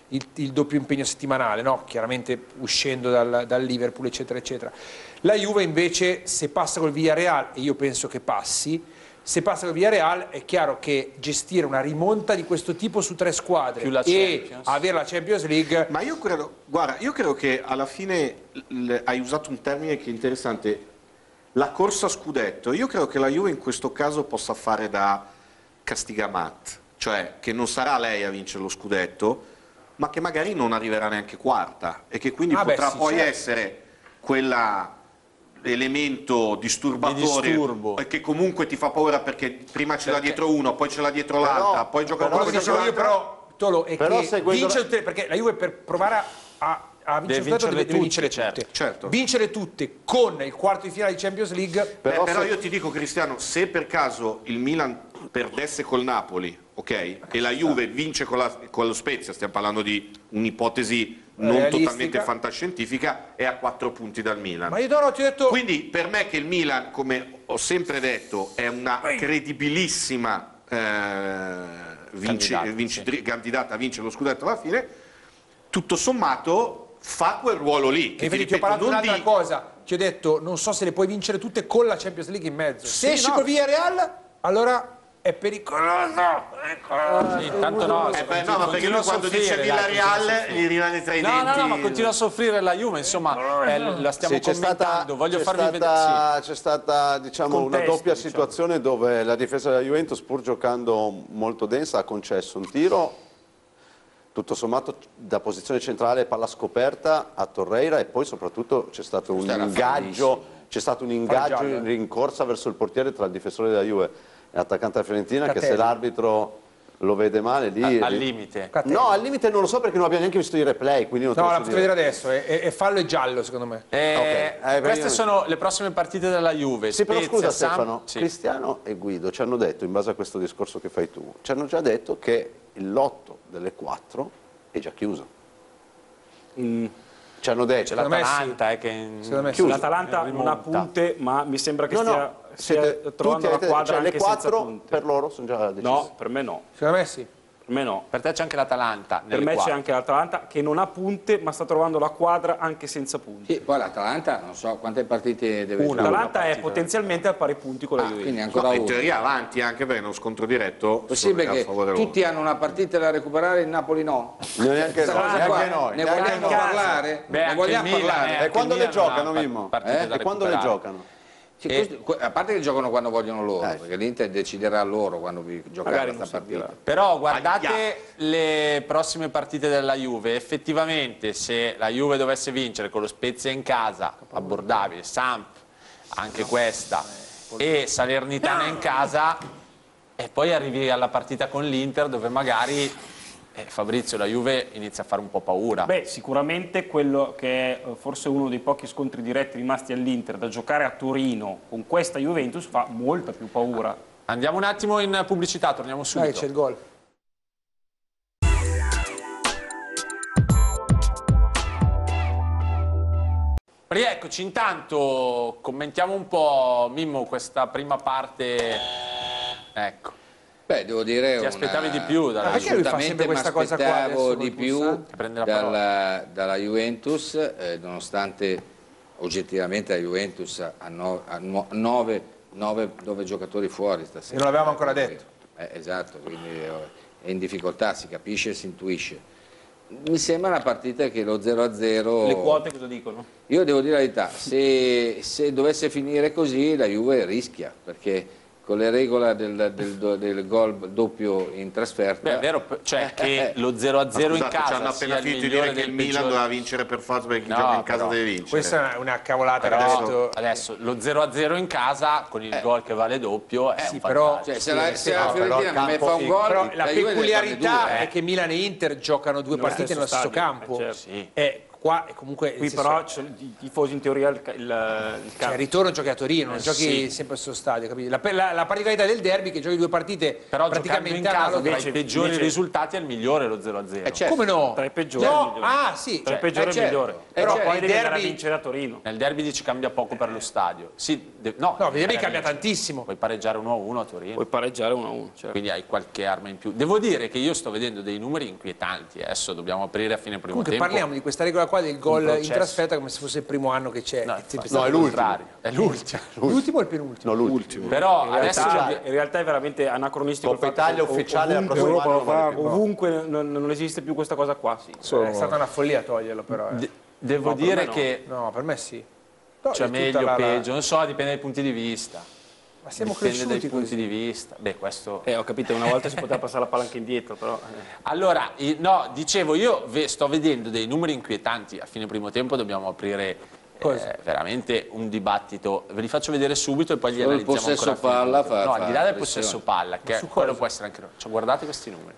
il doppio impegno settimanale, no? Chiaramente uscendo dal Liverpool, eccetera, eccetera. La Juve invece, se passa col Villarreal, e io penso che passi, se passa col Villarreal è chiaro che gestire una rimonta di questo tipo su 3 squadre Più la e Champions. avere la Champions League... Ma io credo, guarda, io credo che alla fine hai usato un termine che è interessante, la corsa a scudetto. Io credo che la Juve in questo caso possa fare da castigamat, cioè che non sarà lei a vincere lo scudetto, ma che magari non arriverà neanche quarta e che quindi potrà sì, poi certo. essere quella elemento disturbatore che comunque ti fa paura perché prima ce l'ha dietro uno, poi ce l'ha dietro l'altra, poi gioca Quello uno che dicevo io però, Tolo, è Però che seguendo vince tutte, perché la Juve per provare a vincere tutte deve vincere tutte. Certo. Vincere tutte con il quarto di finale di Champions League. Però io ti dico, Cristiano, se per caso il Milan perdesse col Napoli, ok, e la Juve vince con lo Spezia, stiamo parlando di un'ipotesi non realistica, totalmente fantascientifica, è a 4 punti dal Milan. Ma io ti ho detto... Quindi per me che il Milan, come ho sempre detto, è una credibilissima candidata a vincere lo scudetto alla fine, tutto sommato fa quel ruolo lì. E infatti ti ho parlato di un'altra cosa, ti ho detto non so se le puoi vincere tutte con la Champions League in mezzo. Se esci col Villarreal, allora è pericoloso. Sì, tanto no, no, ma perché lui quando dice Villarreal gli rimane tra i denti. No, ma continua a soffrire la Juve, insomma, la stiamo commentando. Voglio farvi vedere. C'è stata diciamo, una doppia situazione dove la difesa della Juventus, pur giocando molto densa, ha concesso un tiro tutto sommato da posizione centrale, palla scoperta a Torreira, e poi soprattutto c'è stato un ingaggio, in rincorsa verso il portiere tra il difensore della Juve e l'attaccante della Fiorentina, che se l'arbitro lo vede male lì... Al limite. No, al limite non lo so perché non abbiamo neanche visto i replay, quindi non No, la posso vedere adesso, è fallo e giallo secondo me. Queste sono le prossime partite della Juve. Sì, però Spezia, scusa Stefano, sì. Cristiano e Guido ci hanno detto, in base a questo discorso che fai tu, ci hanno già detto che il lotto delle 4 è già chiuso. Ci hanno detto. C'è l'Atalanta che l'Atalanta non ha punte, ma mi sembra che stia trovando la quadra, cioè anche le 4 senza punte. per loro sono già decise. No, per me no. Secondo me sì. Per me no. Per te c'è anche l'Atalanta. Per me c'è anche l'Atalanta che non ha punte, ma sta trovando la quadra anche senza punti. Sì, poi l'Atalanta non so quante partite deve giocare. L'Atalanta è potenzialmente a pari punti con la Juventus. Quindi ancora in teoria avanti, anche perché uno scontro diretto. Possibile che tutti hanno una partita da recuperare, il Napoli no? Neanche noi. Ne vogliamo parlare? Ne vogliamo parlare? E quando le giocano, Mimmo? E quando le giocano? A parte che giocano quando vogliono loro, perché l'Inter deciderà loro quando giocare questa partita. Però guardate le prossime partite della Juve, effettivamente se la Juve dovesse vincere con lo Spezia in casa, abbordabile, Samp, anche questa, e Salernitana in casa, e poi arrivi alla partita con l'Inter dove magari... Fabrizio, la Juve inizia a fare un po' paura. Beh, sicuramente quello che è forse uno dei pochi scontri diretti rimasti all'Inter da giocare a Torino con questa Juventus fa molta più paura. Andiamo un attimo in pubblicità, torniamo subito. C'è il gol. Rieccoci, intanto commentiamo un po', Mimmo, questa prima parte. Ecco. Beh, devo dire ti aspettavi di più dalla Juventus? Perché lui fa sempre questa cosa qua adesso di più dalla Juventus, nonostante oggettivamente la Juventus ha 9 giocatori fuori stasera. E non l'avevamo ancora detto. Esatto, quindi è in difficoltà, si capisce e si intuisce. Mi sembra una partita che lo 0-0... Le quote cosa dicono? Io devo dire la verità, se dovesse finire così la Juve rischia, perché con le regole del gol doppio in trasferta... Beh, è vero, cioè che lo 0-0 in casa ci hanno appena finito di dire che il Milan doveva vincere per forza perché chi gioca in casa deve vincere. Questa è una cavolata però, che ha detto... Adesso lo 0-0 in casa con il gol che vale doppio è un però, cioè, se la Fiorentina a me fa un gol... Però la peculiarità è che Milan e Inter giocano due partite nello stesso campo. Sì. Qua è comunque... Qui però i tifosi in teoria il Cioè, il ritorno giochi a Torino, non giochi sì. sempre al suo stadio, capito? La particolarità del derby è che giochi 2 partite Però praticamente giocando in casa tra analoghe. i peggiori risultati è il migliore lo 0-0. certo. Come no? Tra i peggiori No, è il migliore. ah sì, Tra i peggiori è il migliore. Però Però poi il devi andare a derby... vincere a Torino. Nel derby dici cambia poco per lo stadio. Sì, no, No, vedete cambia vincere. tantissimo. Puoi pareggiare 1-1 a Torino. Puoi pareggiare 1-1. Certo. Quindi hai qualche arma in più. Devo dire che io sto vedendo dei numeri inquietanti. Adesso dobbiamo aprire a fine primo Comunque tempo. parliamo di questa regola qua del gol in processo. trasferta come se fosse il primo anno che c'è. No, No, è l'ultimo. È l'ultimo. L'ultimo o il penultimo? No, l'ultimo. Però In adesso realtà è veramente anacronistico. Coppa il fatto Italia che ufficiale la ovunque, prossima Europa anno lo non vale fa, più. ovunque non esiste più questa cosa qua. È stata una follia toglierlo però. devo No, per dire me no. che No, per me sì. No, c'è è tutta meglio, la- peggio, non so, dipende dai punti di vista. Ma siamo Dipende dai cresciuti punti così. di vista. Beh, questo... Ho capito, una volta si poteva passare la palla anche indietro, però... Allora, no, dicevo, io sto vedendo dei numeri inquietanti. A fine primo tempo dobbiamo aprire veramente un dibattito. Ve li faccio vedere subito e poi li Solo il analizziamo possesso ancora a fine palla tempo. fa- No, fa al di là del pressione. possesso palla, che quello può essere anche... Cioè, guardate questi numeri.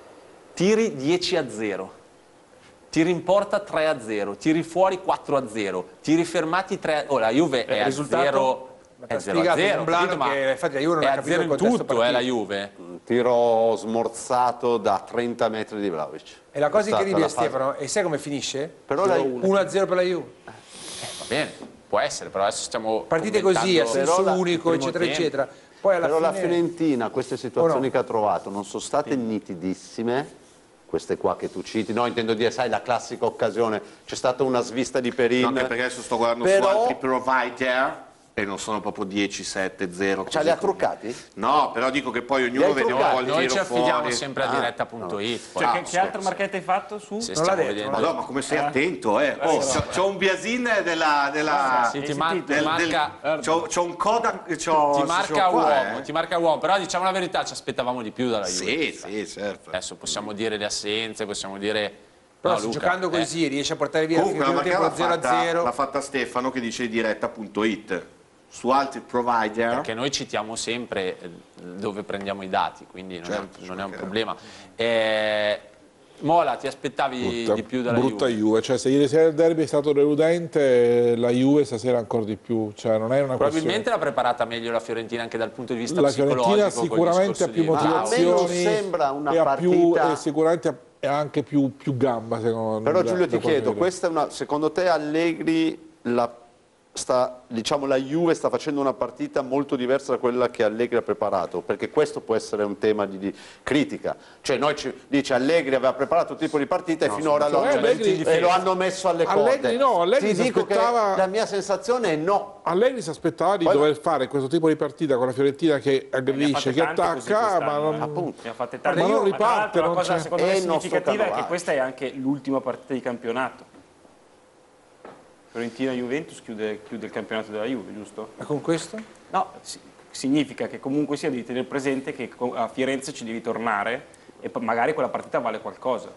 Tiri 10-0. Tiri in porta 3-0, tiri fuori 4-0, tiri fermati 3. Oh, la Juve è a risultato? 0. È Ha spiegato 0-0, con Blano capito? Ma che infatti la Juve non è ha a capito 0 il in contesto tutto, partita. la Juve. Un tiro smorzato da 30 metri di Vlahovic. E la cosa È stata incredibile, la fase. Stefano, e sai come finisce? Però la, 1-0 per la Juve. Va bene, può essere, però adesso stiamo Partite così, a commentando senso il unico, primo eccetera, tempo. eccetera. Poi alla però la fine... Fiorentina, queste situazioni Oh no. che ha trovato non sono state nitidissime, queste qua che tu citi, no, intendo dire, sai, la classica occasione, c'è stata una svista di Perin, No, anche perché adesso sto guardando su però altri provider e non sono proprio 10, 7, 0. ce li ha truccati? No, però dico che poi ognuno Li hai vede un truccati? po' il Noi giro ci affidiamo fuori. sempre a diretta.it. Cioè, che altre marchette hai fatto su? Se Non l'ha stiamo detto, vedendo. Madonna, ma come sei attento, eh? Oh, c'ho un biasin della... Sì, ti marca, C'ho un Kodak... ti marca uomo, ti marca uomo, però diciamo la verità, ci aspettavamo di più dalla Juve. Sì, certo. Adesso possiamo dire le assenze, possiamo dire... Però No, se Luca, giocando così riesce a portare via Comunque la il primo marca tempo 0-0. l'ha fatta Stefano che dice diretta.it. Su altri provider... Perché noi citiamo sempre dove prendiamo i dati, quindi non è un problema. Mola, ti aspettavi di più dalla brutta Juve? Juve, cioè se ieri sera il derby è stato deludente, la Juve stasera ancora di più, cioè non è una Probabilmente l'ha preparata meglio la Fiorentina anche dal punto di vista la psicologico. Fiorentina col sicuramente ha discorso più di- a me non motivazioni sembra una e ha più, partita- e sicuramente ha anche più gamba secondo Però Giulio da ti chiedo, vedere. questa è una, secondo te Allegri diciamo la Juve sta facendo una partita molto diversa da quella che Allegri ha preparato? Perché questo può essere un tema di critica. Cioè noi dice Allegri aveva preparato un tipo di partita e finora lo hanno messo alle corde. Allegri no, Allegri Ti si dico aspettava... che la mia sensazione è no. Allegri si aspettava di Poi- dover fare questo tipo di partita con la Fiorentina che aggredisce, che attacca, ma non, Ne ha fatte ma tante. non Ma tra riparte. l'altro la Non cosa c'è. secondo me E il nostro significativa è che Canovaccio. questa è anche l'ultima partita di campionato. Fiorentina-Juventus chiude il campionato della Juve, giusto? Ma con questo? No, significa che comunque sia devi tenere presente che a Firenze ci devi tornare e magari quella partita vale qualcosa.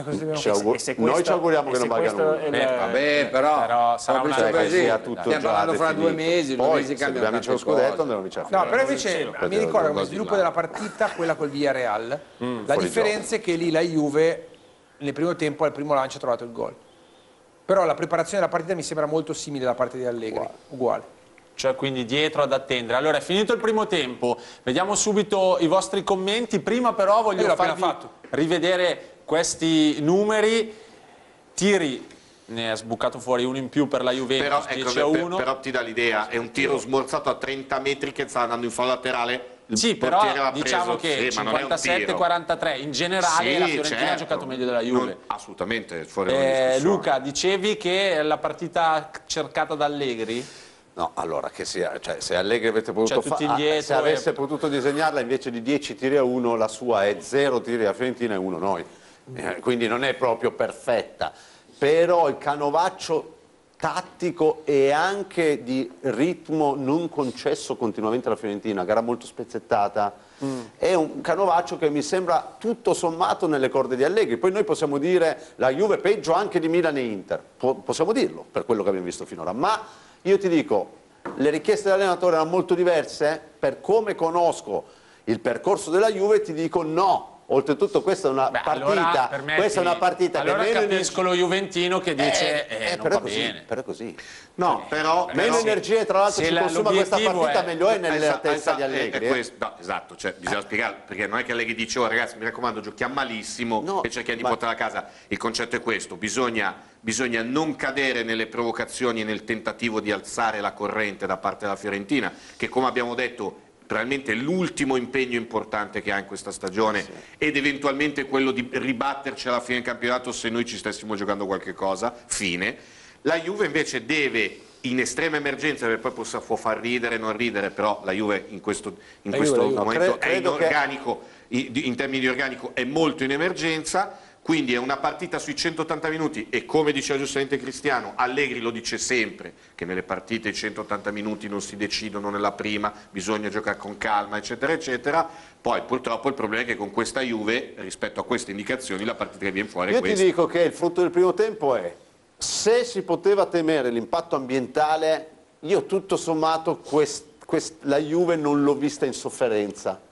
Noi ci auguriamo che non valga nulla. Vabbè, però sarà una Cioè, che così. sia tutto Stiamo già parlando fra 2 definito. mesi, Poi si se cambiano dobbiamo vincere lo tante scudetto cose. andremo a vincere. No, però invece mi ricorda come di sviluppo là. della partita quella col Villarreal. La fuori differenza è che lì la Juve nel primo tempo al primo lancio ha trovato il gol. Però la preparazione della partita mi sembra molto simile alla parte di Allegri, uguale. Cioè quindi dietro ad attendere. Allora è finito il primo tempo, vediamo subito i vostri commenti. Prima però voglio Io l'ho appena farvi fatto. rivedere questi numeri. Tiri, ne ha sbucato fuori uno in più per la Juventus, Però, 10-1. però ti dà l'idea, è un tiro smorzato a 30 metri che sta andando in fallo laterale. Il Sì, però portiere l'ha diciamo preso. che Sì, ma non è un tiro. 57-43 in generale Sì, la Fiorentina ha certo. giocato meglio della Juve. Non- assolutamente, fuori ogni discussione. Luca, dicevi che la partita cercata da Allegri? No, allora che sia, cioè, se Allegri avete potuto tutti indietro se avesse potuto disegnarla invece di 10 tiri a 1, la sua è 0 tiri a Fiorentina e 1 noi. Quindi non è proprio perfetta. Però il canovaccio tattico e anche di ritmo non concesso continuamente alla Fiorentina, gara molto spezzettata, è un canovaccio che mi sembra tutto sommato nelle corde di Allegri. Poi noi possiamo dire la Juve peggio anche di Milan e Inter, possiamo dirlo per quello che abbiamo visto finora, ma io ti dico, le richieste dell'allenatore erano molto diverse, per come conosco il percorso della Juve ti dico no. Oltretutto questa è una partita, questa è una partita allora che meno capisco lo juventino che dice non però va è così, bene. però è così. No, però Meno energie tra l'altro si consuma questa partita, meglio è nella testa di Allegri. No, esatto, cioè bisogna spiegare, perché non è che Allegri dice, oh ragazzi mi raccomando giochiamo malissimo e cerchiamo di portare a casa. Il concetto è questo, bisogna non cadere nelle provocazioni e nel tentativo di alzare la corrente da parte della Fiorentina, che come abbiamo detto probabilmente l'ultimo impegno importante che ha in questa stagione ed eventualmente quello di ribatterci alla fine del campionato se noi ci stessimo giocando qualche cosa, fine. La Juve invece deve, in estrema emergenza, perché poi può far ridere, non ridere, però la Juve in questo momento è in organico, in termini di organico è molto in emergenza, quindi è una partita sui 180 minuti e come diceva giustamente Cristiano, Allegri lo dice sempre, che nelle partite i 180 minuti non si decidono nella prima, bisogna giocare con calma, eccetera, eccetera. Poi purtroppo il problema è che con questa Juve, rispetto a queste indicazioni, la partita che viene fuori è questa. Io ti dico che il frutto del primo tempo è, se si poteva temere l'impatto ambientale, io tutto sommato la Juve non l'ho vista in sofferenza.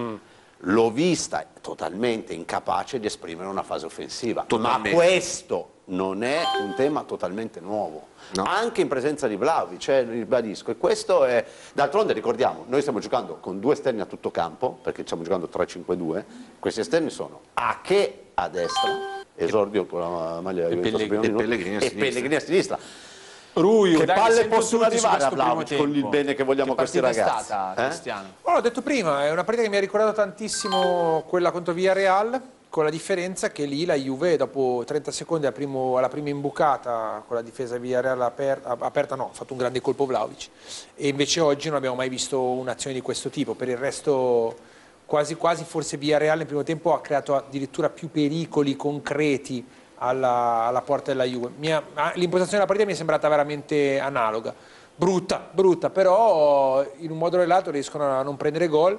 L'ho vista totalmente incapace di esprimere una fase offensiva, ma questo non è un tema totalmente nuovo, anche in presenza di Vlahovic, ribadisco, e questo è, d'altronde ricordiamo, noi stiamo giocando con 2 esterni a tutto campo, perché stiamo giocando 3-5-2, questi esterni sono Ake a destra, esordio con la maglia e Pellegrini a sinistra. Ruio, che dai, palle possono arrivare a Vlahovic con il bene che vogliamo a questi ragazzi? Che partita è stata, Cristiano? L'ho detto prima, è una partita che mi ha ricordato tantissimo quella contro Villarreal, con la differenza che lì la Juve dopo 30 secondi alla prima imbucata con la difesa Villarreal aperta no, ha fatto un grande colpo Vlahovic, e invece oggi non abbiamo mai visto un'azione di questo tipo. Per il resto quasi quasi forse Villarreal nel primo tempo ha creato addirittura più pericoli concreti alla porta della Juve. L'impostazione della partita mi è sembrata veramente analoga, brutta, però in un modo o nell'altro riescono a non prendere gol.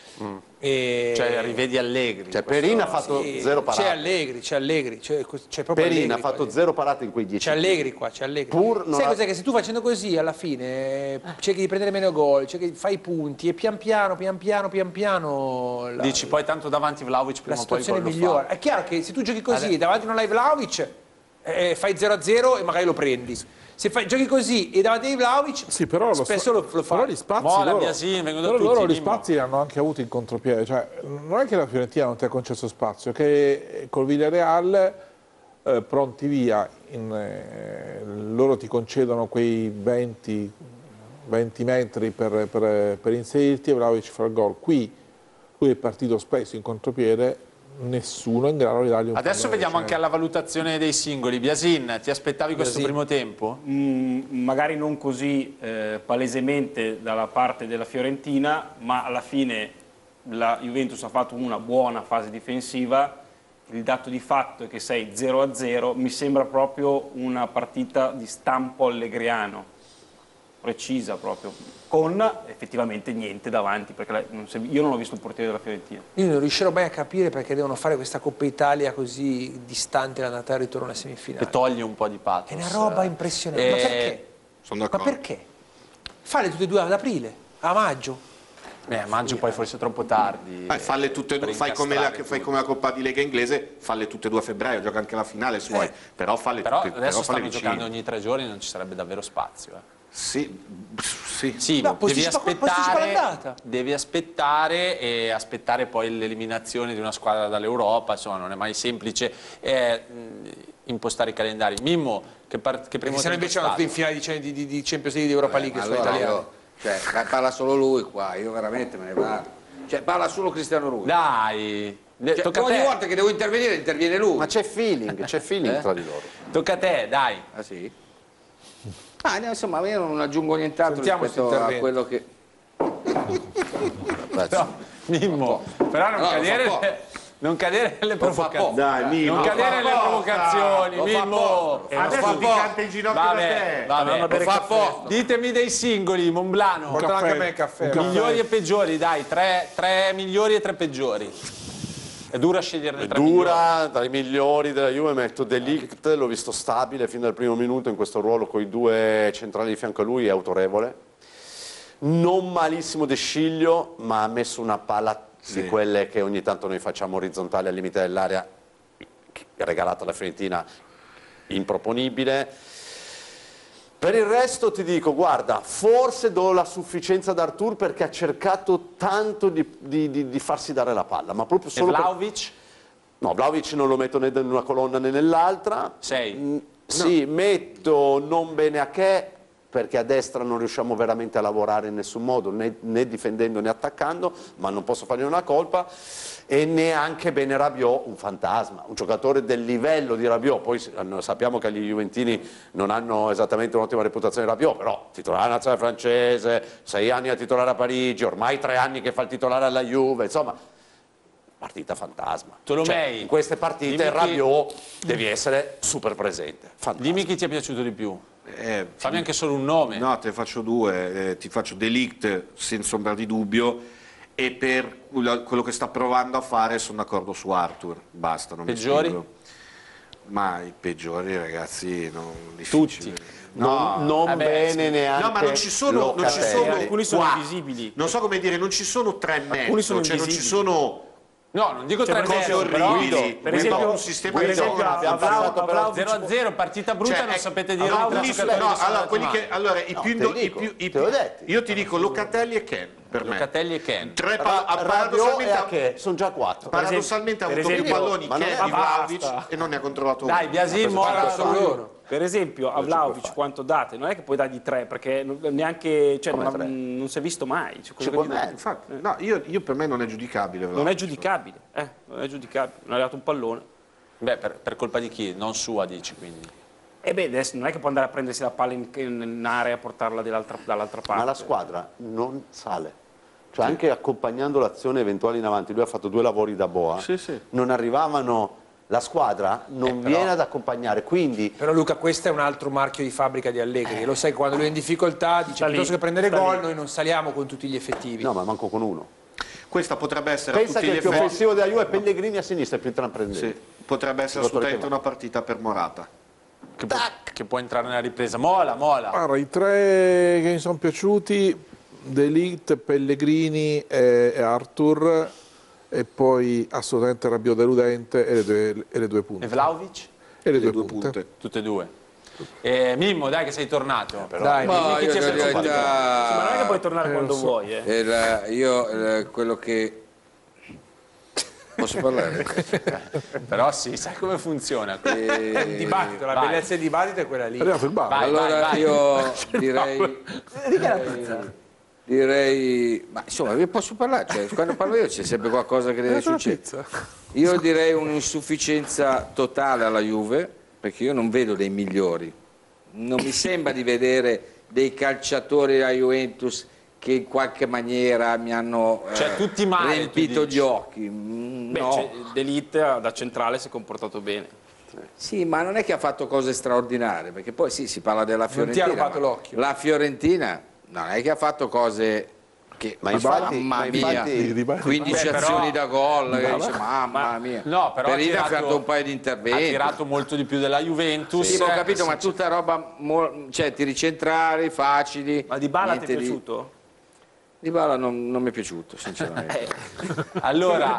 Cioè rivedi Allegri. Cioè Perin ha fatto 0 parate. C'è Allegri, c'è proprio Perin Allegri ha fatto 0 parate in quei 10. C'è Allegri qua, c'è Allegri. Sai cos'è? Che se tu facendo così alla fine cerchi di prendere meno gol, fai i punti e pian piano dici poi tanto davanti Vlahovic prima o poi il gol lo migliore. fa. È chiaro che se tu giochi così davanti non hai Vlahovic fai 0-0 e magari lo prendi. Se giochi così e davanti a Vlahovic spesso lo fa. Però gli spazi loro gli spazi li hanno anche avuti in contropiede, cioè non è che la Fiorentina non ti ha concesso spazio, è che col Villarreal pronti via loro ti concedono quei 20 metri per inserirti e Vlahovic fa il gol. Qui lui è partito spesso in contropiede, nessuno è in grado di dargli un Adesso vediamo anche alla valutazione dei singoli. Biasin, ti aspettavi questo primo tempo? Magari non così palesemente dalla parte della Fiorentina, ma alla fine la Juventus ha fatto una buona fase difensiva. Il dato di fatto è che sei 0-0, mi sembra proprio una partita di stampo allegriano, precisa proprio, con effettivamente niente davanti, perché io non ho visto il portiere della Fiorentina. Io non riuscirò mai a capire perché devono fare questa Coppa Italia così distante l'andata e il ritorno alle semifinali. Che toglie un po' di pathos. È una roba impressionante. Ma perché? Sono d'accordo. Ma perché? Falle tutte e due ad aprile, a maggio. A maggio poi forse è troppo tardi. Falle tutte e due, fai come la Coppa di Lega inglese, falle tutte e due a febbraio, gioca anche la finale suoi, però falle però tutte, adesso però stanno giocando ogni 3 giorni, non ci sarebbe davvero spazio. Sì, no, devi aspettare e aspettare poi l'eliminazione di una squadra dall'Europa, insomma non è mai semplice impostare i calendari. Mimmo, che primo se no invece vanno in finale di Champions League, di Europa League, sono italiani. Cioè, parla solo lui qua, io veramente me ne vado. Cioè, parla solo Cristiano Ronaldo. Dai! Cioè, ogni volta che devo intervenire, interviene lui. Ma c'è feeling tra di loro. Tocca a te, dai. Ah sì? Insomma, io non aggiungo nient'altro rispetto a quello che... No, Mimmo, però non cadere nelle provocazioni. Dai, Mimmo. Non cadere nelle provocazioni, Mimmo. Adesso ti canta in ginocchio da te. Vabbè. Ditemi dei singoli, Monblano. Porta anche a me il caffè. Migliori e peggiori, dai, tre migliori e 3 peggiori. È dura sceglierne 3 dura, tra i migliori della Juve metto De Ligt, l'ho visto stabile fin dal primo minuto in questo ruolo con i 2 centrali di fianco a lui, è autorevole. Non malissimo De Sciglio, ma ha messo una palla di quelle che ogni tanto noi facciamo orizzontali al limite dell'area, regalata alla Fiorentina, improponibile. Per il resto ti dico, guarda, forse do la sufficienza ad Artur perché ha cercato tanto di farsi dare la palla, ma proprio solo Vlahovic? No, Vlahovic non lo metto né in una colonna né nell'altra. Sì, metto non bene a che, perché a destra non riusciamo veramente a lavorare in nessun modo, né difendendo né attaccando, ma non posso fargli una colpa, e neanche bene Rabiot, un fantasma, un giocatore del livello di Rabiot. Poi sappiamo che gli juventini non hanno esattamente un'ottima reputazione di Rabiot, però titolare nazionale francese, 6 anni a titolare a Parigi, ormai 3 anni che fa il titolare alla Juve, insomma, partita fantasma. Tolomei, in queste partite Rabiot devi essere super presente. Fantastico. Dimmi chi ti è piaciuto di più. Fammi anche solo un nome. No, te ne faccio 2. Ti faccio De Ligt senza ombra di dubbio, e per quello che sta provando a fare sono d'accordo su Arthur. Basta, non Peggiori? mi spingo. Ma i peggiori, ragazzi, tutti. Non bene neanche. No, ma non ci sono alcuni sono qua. invisibili. Non so come dire, non ci sono 3,5. Alcuni sono cioè non ci invisibili. sono. No, non dico Cioè, 3 cose orribili. per esempio, un sistema per di esempio, gioco. abbiamo passato per 0-0, partita brutta, Cioè, non sapete dire allora, altri giocatori che sono andati male. allora, i più io ti dico Locatelli e Ken per me. Locatelli e Ken. Paradossalmente sono già 4. Paradossalmente ha avuto più palloni Ken di Vlahovic e non ne ha controllato uno. Dai, Biasin, Mora, per esempio a Vlahovic quanto date? Non è che puoi dargli 3 perché neanche, cioè, non si è visto mai. Infatti, no, io per me non è giudicabile. Non è giudicabile, non è giudicabile, non è arrivato un pallone. Beh, per colpa di chi? Non sua, dici, quindi. E beh, adesso non è che può andare a prendersi la palla in area e portarla dall'altra parte. Ma la squadra non sale. Cioè anche accompagnando l'azione eventuale in avanti, lui ha fatto 2 lavori da boa, non arrivavano, la squadra non viene ad accompagnare, quindi... Però Luca, questo è un altro marchio di fabbrica di Allegri, lo sai, quando lui è in difficoltà dice piuttosto che prendere gol noi non saliamo con tutti gli effettivi. No, ma manco con uno. Questa potrebbe essere Pensa a tutti che gli il più effetti. offensivo della Juve è Pellegrini a sinistra, è più intraprendente. Sì, potrebbe essere assolutamente una partita per Morata. Che può entrare nella ripresa. Mola. Guarda, i 3 che mi sono piaciuti, De Ligt, Pellegrini e Arthur, e poi assolutamente Rabiot deludente e le 2 punte. E Vlahovic? E le 2 punte. Tutte e 2. Mimmo, dai che sei tornato. Dai, Ma dimmi chi ti è piaciuto di più. Ma non è che puoi tornare quando vuoi. Quello che... Posso parlare? Però sì, sai come funziona. Il dibattito, la bellezza del dibattito è quella lì. Allora io direi, ma insomma, io posso parlare, cioè, quando parlo io c'è sempre qualcosa che deve succedere. Io direi un'insufficienza totale alla Juve, perché io non vedo dei migliori. Non mi sembra di vedere dei calciatori della Juventus che in qualche maniera mi hanno tutti male, riempito gli occhi. Beh, No. De Ligt da centrale si è comportato bene. Sì, ma non è che ha fatto cose straordinarie, perché poi sì, si parla della Fiorentina. Non ti ha rubato ma l'occhio. La Fiorentina non è che ha fatto cose che, Ma infatti, mamma mia, 15 azioni da gol, che dice, mamma mia. No, però Perin ha fatto un paio di ha interventi. tirato molto di più della Juventus. Sì, ma ho capito, ma tutta roba, cioè tiri centrali, facili. Ma Dybala ti è niente di- piaciuto? Dybala non mi è piaciuto, sinceramente. Allora,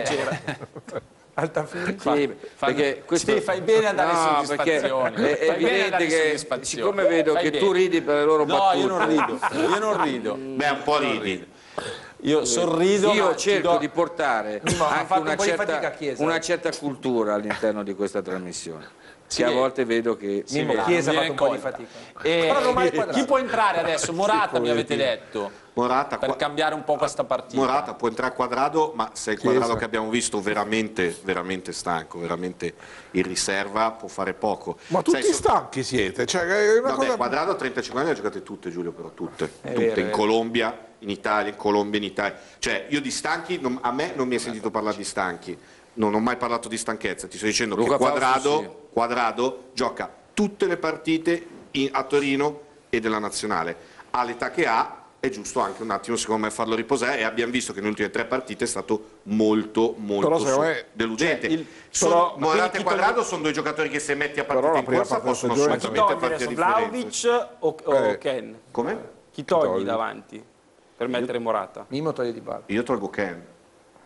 Altafini? Sì, perché questo... sì, fai bene a dare No, soddisfazioni. perché è Fai bene a evidente dare che soddisfazioni. siccome vedo Fai che bene. tu ridi per le loro No, battute. io non rido. Beh, un po' ridi. Io sorrido. Io ma cerco ti do- di portare ha anche fatto un po' di fatica a Chiesa. una certa cultura all'interno di questa trasmissione. Sì. Che a volte vedo che si Mimmo, vede. Chiesa ha viene fatto un po' di colpa. fatica. E Però non mai quadrato. chi può entrare adesso? Morata mi avete detto. Morata, Per cambiare un po' questa partita. Morata può entrare a Quadrado, ma se il Quadrado che abbiamo visto veramente stanco, veramente in riserva, può fare poco. Ma tutti stanchi siete, cioè è una Vabbè, cosa... Quadrado a 35 anni le ha giocate tutte, Giulio, però tutte. È Tutte, vero, in Colombia, in Italia, in Colombia, in Italia. Cioè, io di stanchi, a me non mi è sentito parlare di stanchi. Non ho mai parlato di stanchezza, ti sto dicendo Luca che Quadrado, Fausto, sì. Quadrado gioca tutte le partite a Torino e della nazionale. All'età che ha è giusto anche un attimo secondo me farlo riposare, e abbiamo visto che nelle ultime 3 partite è stato molto Però secondo me- deludente. però- Morata e Quadrado sono 2 giocatori che se metti a Però partita la in prima corsa parte della possono stagione- Ma chi assolutamente togli farti adesso, la differenza. Vlahovic o Ken? Come? Chi togli togli? davanti per mettere Morata? Mimmo toglie Dybala. Io tolgo Ken.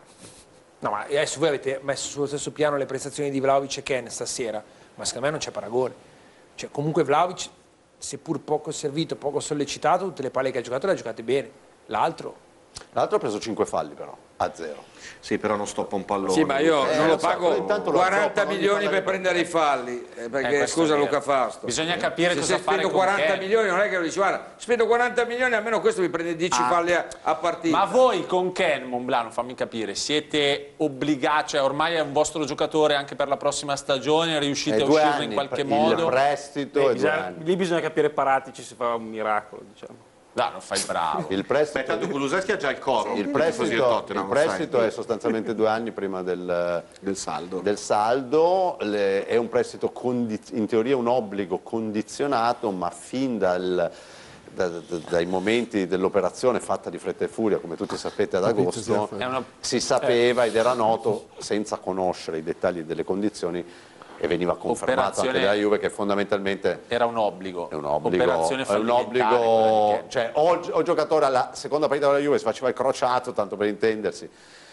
No, ma adesso voi avete messo sullo stesso piano le prestazioni di Vlahovic e Ken stasera, ma secondo me non c'è paragone. Cioè, comunque Vlahovic, seppur poco servito, poco sollecitato, tutte le palle che ha giocato le ha giocate bene. L'altro ha preso 5 falli però, a 0. Sì, però non stoppa un pallone. Sì, ma io non lo pago intanto 40 lo milioni per prendere i falli, perché scusa Luca Fausto. Bisogna capire se cosa fare spendo con 40 Ken. milioni non è che lo dici, guarda, spendo 40 milioni, almeno questo mi prende 10 falli a partita. Ma voi con Ken, Monblano, fammi capire, siete obbligati, cioè ormai è un vostro giocatore anche per la prossima stagione, riuscite a uscirne in qualche modo? Il prestito è 2 anni. Lì bisogna capire Paratici se fa un miracolo, diciamo. No, non fai bravo. Il prestito, Beh, tanto Kulusevski ha già il coro. il prestito è sostanzialmente 2 anni prima del saldo. È un prestito in teoria un obbligo condizionato, ma fin dai momenti dell'operazione fatta di fretta e furia, come tutti sapete ad agosto, si sapeva ed era noto, senza conoscere i dettagli delle condizioni, e veniva confermato anche dalla Juve che fondamentalmente era un obbligo. È un obbligo. Operazione È un fallimentare, obbligo. Cioè, o il giocatore alla seconda partita della Juve si faceva il crociato, tanto per intendersi,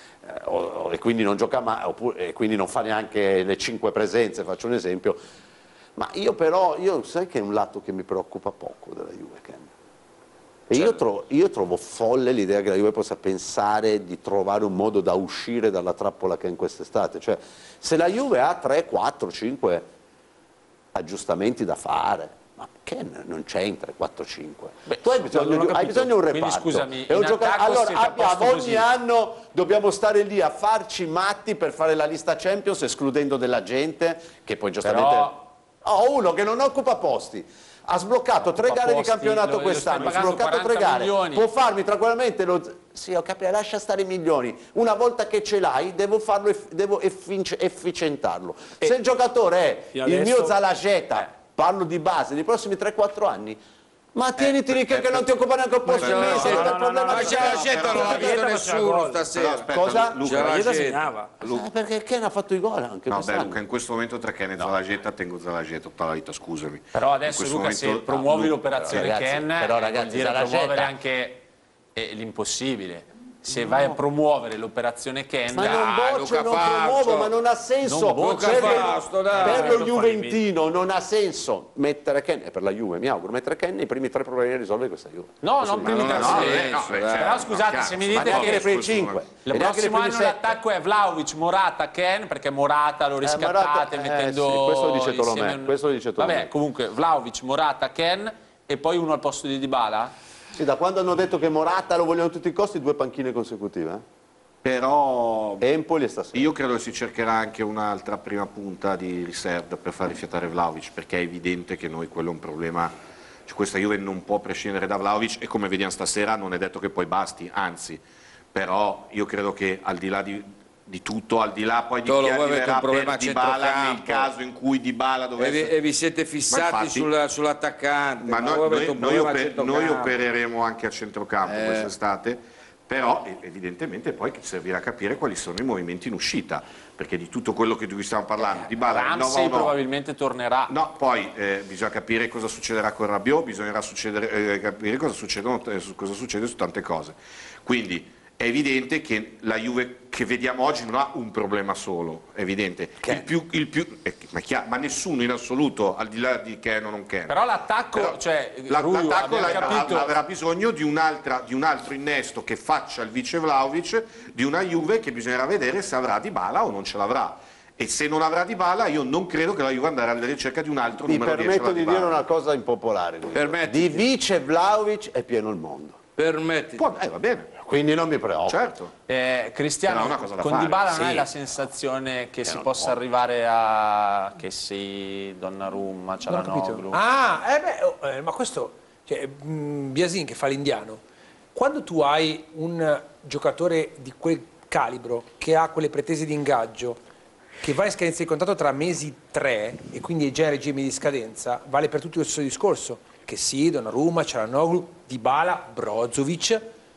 e quindi non gioca mai, e quindi non fa neanche le 5 presenze, faccio un esempio. Ma io sai che è un lato che mi preoccupa poco della Juve, Ken. E io trovo folle l'idea che la Juve possa pensare di trovare un modo da uscire dalla trappola che è in quest'estate. Cioè, se la Juve ha 3, 4, 5 aggiustamenti da fare, ma che non c'è in 3, 4, 5? Tu hai bisogno di un reparto. Quindi scusami, allora ogni anno dobbiamo stare lì a farci matti per fare la lista Champions, escludendo della gente che poi giustamente... uno che non occupa posti. Ha sbloccato 3 gare di campionato quest'anno, ha sbloccato 3 gare, può farmi tranquillamente sì, ho capito, lascia stare i milioni, una volta che ce l'hai devo efficientarlo. Se il giocatore è il mio Zalageta, parlo di base, nei prossimi 3-4 anni, ma tieniti lì che non ti occupa neanche un posto in mese, il problema ma c'è la scelta, non l'ha visto nessuno stasera. Cosa? Luca segnava. Perché Ken ha fatto i gol anche quest'anno. Luca, in questo momento tra Ken e Zalageta tengo Zalageta tutta la vita, scusami. Però adesso Luca, se promuovi l'operazione Ken, vuol dire promuovere anche l'impossibile. Se vai a promuovere l'operazione Ken, ma non promuovo, ma non ha senso. Per lo Juventino non ha senso mettere Ken, e per la Juve mi auguro mettere Ken nei primi 3 problemi a risolvere questa Juve. No, non primi 3 problemi. Però scusate, se mi dite che per i 5 il prossimo anno l'attacco è Vlahovic, Morata, Ken, perché Morata lo riscattate mettendo sì, questo lo dice Tolomè. Vabbè, comunque Vlahovic, Morata, Ken e poi uno al posto di Dybala? Sì, da quando hanno detto che Morata lo vogliono a tutti i costi, 2 panchine consecutive. Però Empoli e stasera. Io credo che si cercherà anche un'altra prima punta di riserva per far rifiatare Vlahovic, perché è evidente che noi quello è un problema. Cioè, questa Juve non può prescindere da Vlahovic e come vediamo stasera non è detto che poi basti, anzi, però io credo che al di là di tutto, al di là poi di chi arriverà per Dybala nel caso in cui Dybala dovesse... E vi siete fissati sull'attaccante. Ma noi opereremo anche a centrocampo quest'estate, però evidentemente poi servirà capire quali sono i movimenti in uscita, perché di tutto quello di cui stiamo parlando, Dybala Ramsey probabilmente tornerà. No, poi bisogna capire cosa succederà con Rabiot, bisognerà capire cosa succede su tante cose. Quindi è evidente che la Juve che vediamo oggi non ha un problema solo, è evidente. Ma nessuno in assoluto, al di là di Ken o non Ken. Però l'attacco, l'attacco avrà bisogno di un altro innesto che faccia il vice Vlahovic, di una Juve che bisognerà vedere se avrà Dybala o non ce l'avrà. E se non avrà Dybala io non credo che la Juve andrà alla ricerca di un altro numero 10. Mi permetto di dire una cosa impopolare. Di vice Vlahovic è pieno il mondo. Permetti. Va bene. Quindi non mi preoccupo. Certo. Cristiano, con Dybala non hai la sensazione che si possa arrivare a Donnarumma, Cialanoglu? Ma questo, Biasin che fa l'indiano, quando tu hai un giocatore di quel calibro che ha quelle pretese di ingaggio, che va in scadenza di contratto tra mesi 3 e quindi è già in regime di scadenza, vale per tutti lo stesso discorso, che sì, Donnarumma, Cialanoglu, Dybala, Brozovic,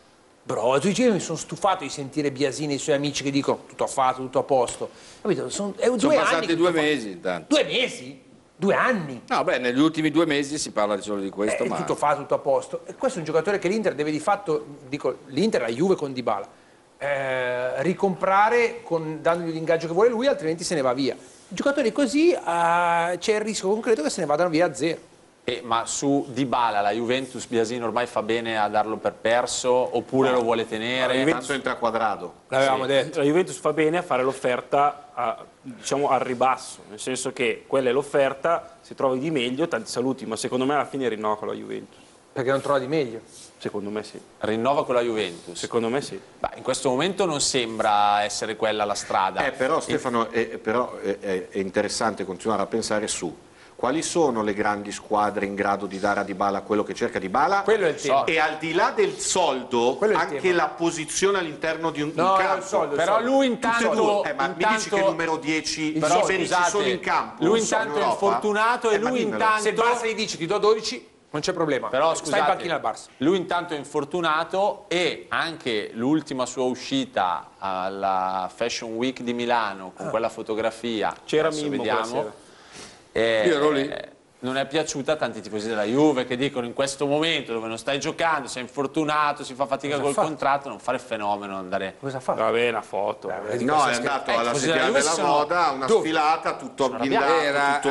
io mi sono stufato di sentire Biasini e i suoi amici che dicono tutto fatto, tutto a posto. Capito? Sono passati 2 mesi intanto. 2 mesi? 2 anni? No, beh, negli ultimi 2 mesi si parla solo di questo. Ma tutto fatto, tutto a posto. E questo è un giocatore che l'Inter deve di fatto, l'Inter, la Juve con Dybala, ricomprare dandogli l'ingaggio che vuole lui, altrimenti se ne va via. Giocatori così c'è il rischio concreto che se ne vadano via a zero. Ma su Dybala la Juventus, Biasini ormai fa bene a darlo per perso oppure lo vuole tenere? Tanto entra Quadrado. L'avevamo detto. La Juventus fa bene a fare l'offerta diciamo al ribasso, nel senso che quella è l'offerta, se trovi di meglio tanti saluti, ma secondo me alla fine rinnova con la Juventus. Perché non trova di meglio? Secondo me sì. Rinnova con la Juventus? Secondo me sì. In questo momento non sembra essere quella la strada. Però Stefano, è interessante continuare a pensare su quali sono le grandi squadre in grado di dare a Dybala quello che cerca Dybala. Quello è il tema. E al di là del soldo, anche la posizione all'interno di un campo. Il soldo, però lui intanto... ma mi dici che il numero 10 però, scusate, solo in campo? Lui intanto è infortunato e lui intanto... Se il Barça gli dice ti do 12... non c'è problema, però stai scusate, in panchina al Barça. Lui intanto è infortunato e anche l'ultima sua uscita alla Fashion Week di Milano con quella fotografia, c'era adesso Mimmo vediamo, io ero lì. non è piaciuta a tanti tifosi della Juve che dicono in questo momento dove non stai giocando, sei infortunato, si fa fatica col contratto, non fare fenomeno, andare... Cosa fa? Va bene, una foto. No, è andato alla settimana della moda, una sfilata, tutto abbindato,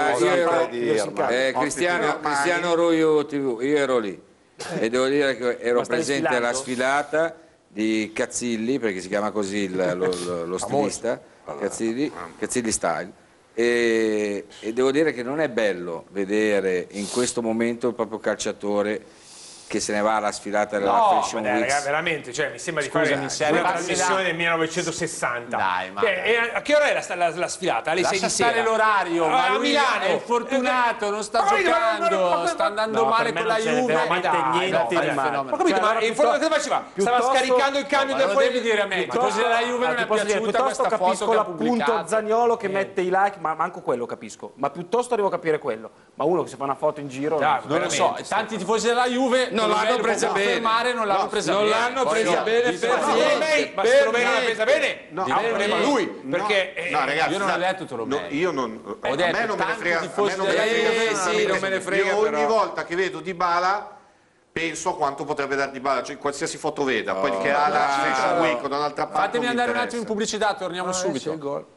Cristiano Roio TV, io ero lì e devo dire che ero presente alla sfilata di Cazzilli, perché si chiama così lo stilista, Cazzilli Style. E devo dire che non è bello vedere in questo momento il proprio calciatore che se ne va alla sfilata della Fashion Week. Ragazzi, veramente, cioè, mi sembra di fare una trasmissione del 1960. Dai, ma... a che ora è la sfilata? Alle 6 di sera? Stare l'orario, ma a lui Milano è infortunato, non sta giocando, sta andando male con la Juve. Ma capito, ma cosa faceva? Stava scaricando il cambio del devi dire a me, i tifosi della Juve non è piaciuta questa foto capisco che ha l'appunto pubblicato. Zagnolo che mette i like, ma manco quello capisco. Ma piuttosto devo capire quello. Ma uno che si fa una foto in giro... Non lo so, tanti tifosi della Juve non l'hanno presa bene. Non l'hanno presa bene. Non l'hanno presa bene ma se Tolomei non l'ha presa bene, ha un problema lui. Perché no, ragazzi, io non ho detto Tolomei. Io non... Ho detto, a me non me ne frega. Non me ne frega. Io ogni volta che vedo Dybala penso a quanto potrebbe dare Dybala, cioè qualsiasi foto veda, poi che ha la Fashion Week o da un'altra parte. Fatemi andare un attimo in pubblicità, torniamo subito.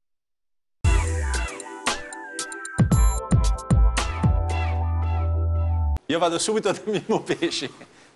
Io vado subito da Mimmo Pesci.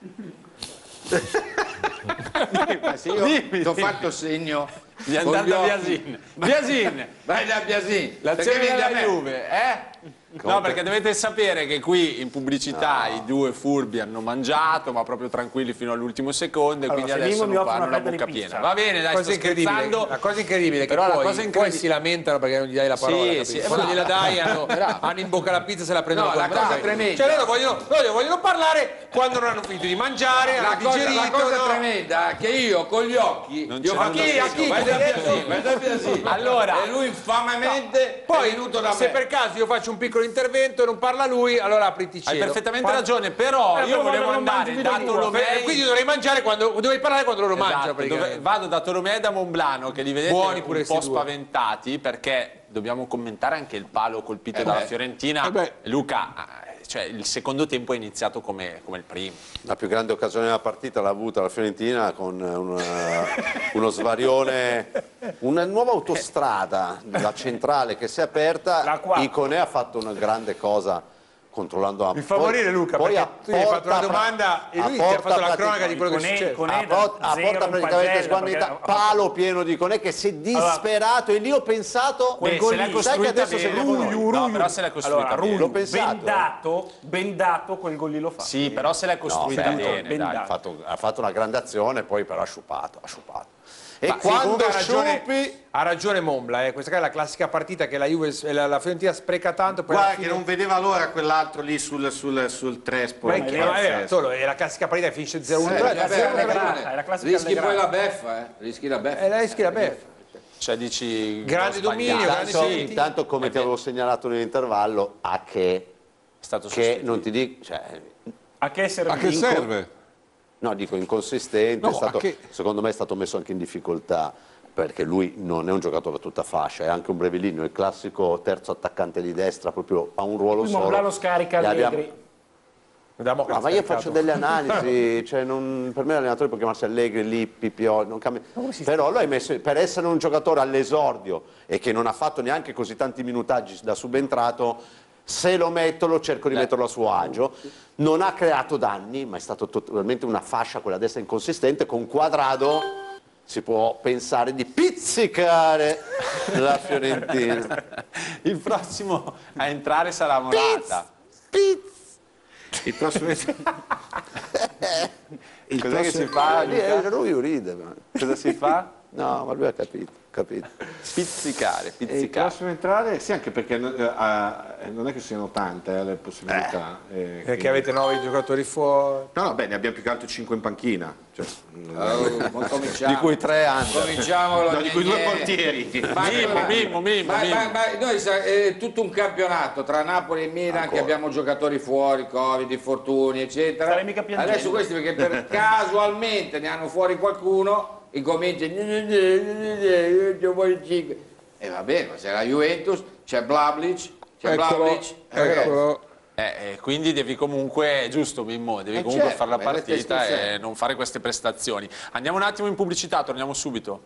Io ti ho fatto segno di andare da Biasin. Biasin! Vai da Biasin. L'azione della Juve, No, perché dovete sapere che qui in pubblicità i due furbi hanno mangiato, ma proprio tranquilli fino all'ultimo secondo, e quindi adesso non hanno la bocca piena. Va bene, dai, sto scherzando. La cosa incredibile è che poi si lamentano perché non gli dai la parola. Quando gliela dai hanno in bocca la pizza, se la prendono con la cosa tremenda. Cioè loro vogliono parlare quando non hanno finito di mangiare, hanno digerito. La cosa tremenda è che io con gli occhi a chi? Vai da Biasin. Allora, e lui infamamente è venuto da me. Se per caso io faccio un piccolo intervento e non parla lui, allora apriti cielo. Hai perfettamente ragione, però io volevo andare da Tolomei. Quindi dovrei mangiare dovevi parlare quando loro mangiano. Vado da Tolomei e da Monblano, che li vedete buoni un po' spaventati, perché dobbiamo commentare anche il palo colpito dalla Fiorentina. Luca, cioè il secondo tempo è iniziato come il primo. La più grande occasione della partita l'ha avuta la Fiorentina con uno svarione, una nuova autostrada, la centrale che si è aperta. Iconè ha fatto una grande cosa controllando mi fa morire Luca, poi perché tu gli hai fatto una domanda e lui ti ha fatto la cronaca di quello che succede. A porta praticamente sguarnita, palo pieno di Iconè che si è disperato, e lì ho pensato sai che adesso se però se l'è costruita bene. L'ho pensato. Bendato quel gol lì lo fa. Sì, però se l'è costruita bene. Ha fatto una grande azione, poi però ha sciupato. E ma quando ha ragione Mombla, questa qua è la classica partita che la Fiorentina spreca tanto. Guarda che non vedeva l'ora quell'altro lì sul Trespo. È la classica partita che finisce 0-1. Rischi poi la beffa, rischi la beffa. Cioè dici grande dominio, intanto come ti avevo segnalato nell'intervallo, a che è stato che non ti dico, cioè, a che serve? Serve? No, dico inconsistente, secondo me è stato messo anche in difficoltà, perché lui non è un giocatore a tutta fascia, è anche un brevilineo, il classico terzo attaccante di destra, proprio ha un ruolo solo. Monblano scarica Allegri. No, ma io faccio delle analisi, cioè per me l'allenatore può chiamarsi Allegri, Lippi, Pioli, non cambia. Però lo hai messo, per essere un giocatore all'esordio e che non ha fatto neanche così tanti minutaggi da subentrato, se lo metto lo cerco di metterlo a suo agio. Non ha creato danni, ma è stato totalmente una fascia quella destra inconsistente. Con Quadrado si può pensare di pizzicare la Fiorentina. Il prossimo a entrare sarà Morata. Il prossimo... Cos'è che si fa? Lui ride. Ma... Cosa si fa? No, ma lui ha capito. Pizzicare. Il prossimo entrare, sì, anche perché non è che siano tante le possibilità. Perché avete 9 giocatori fuori. No, beh, ne abbiamo più che altro 5 in panchina. Cioè, di cui 3 anni. Cominciamolo. di cui 2 portieri. Ma noi è tutto un campionato tra Napoli e Milan che abbiamo giocatori fuori, Covid, infortuni, eccetera. Adesso questi perché per casualmente ne hanno fuori qualcuno, incomincia e va bene, ma c'è la Juventus, c'è Blablic, quindi devi comunque, giusto Mimmo, devi comunque fare la partita e non fare queste prestazioni. Andiamo un attimo in pubblicità, torniamo subito.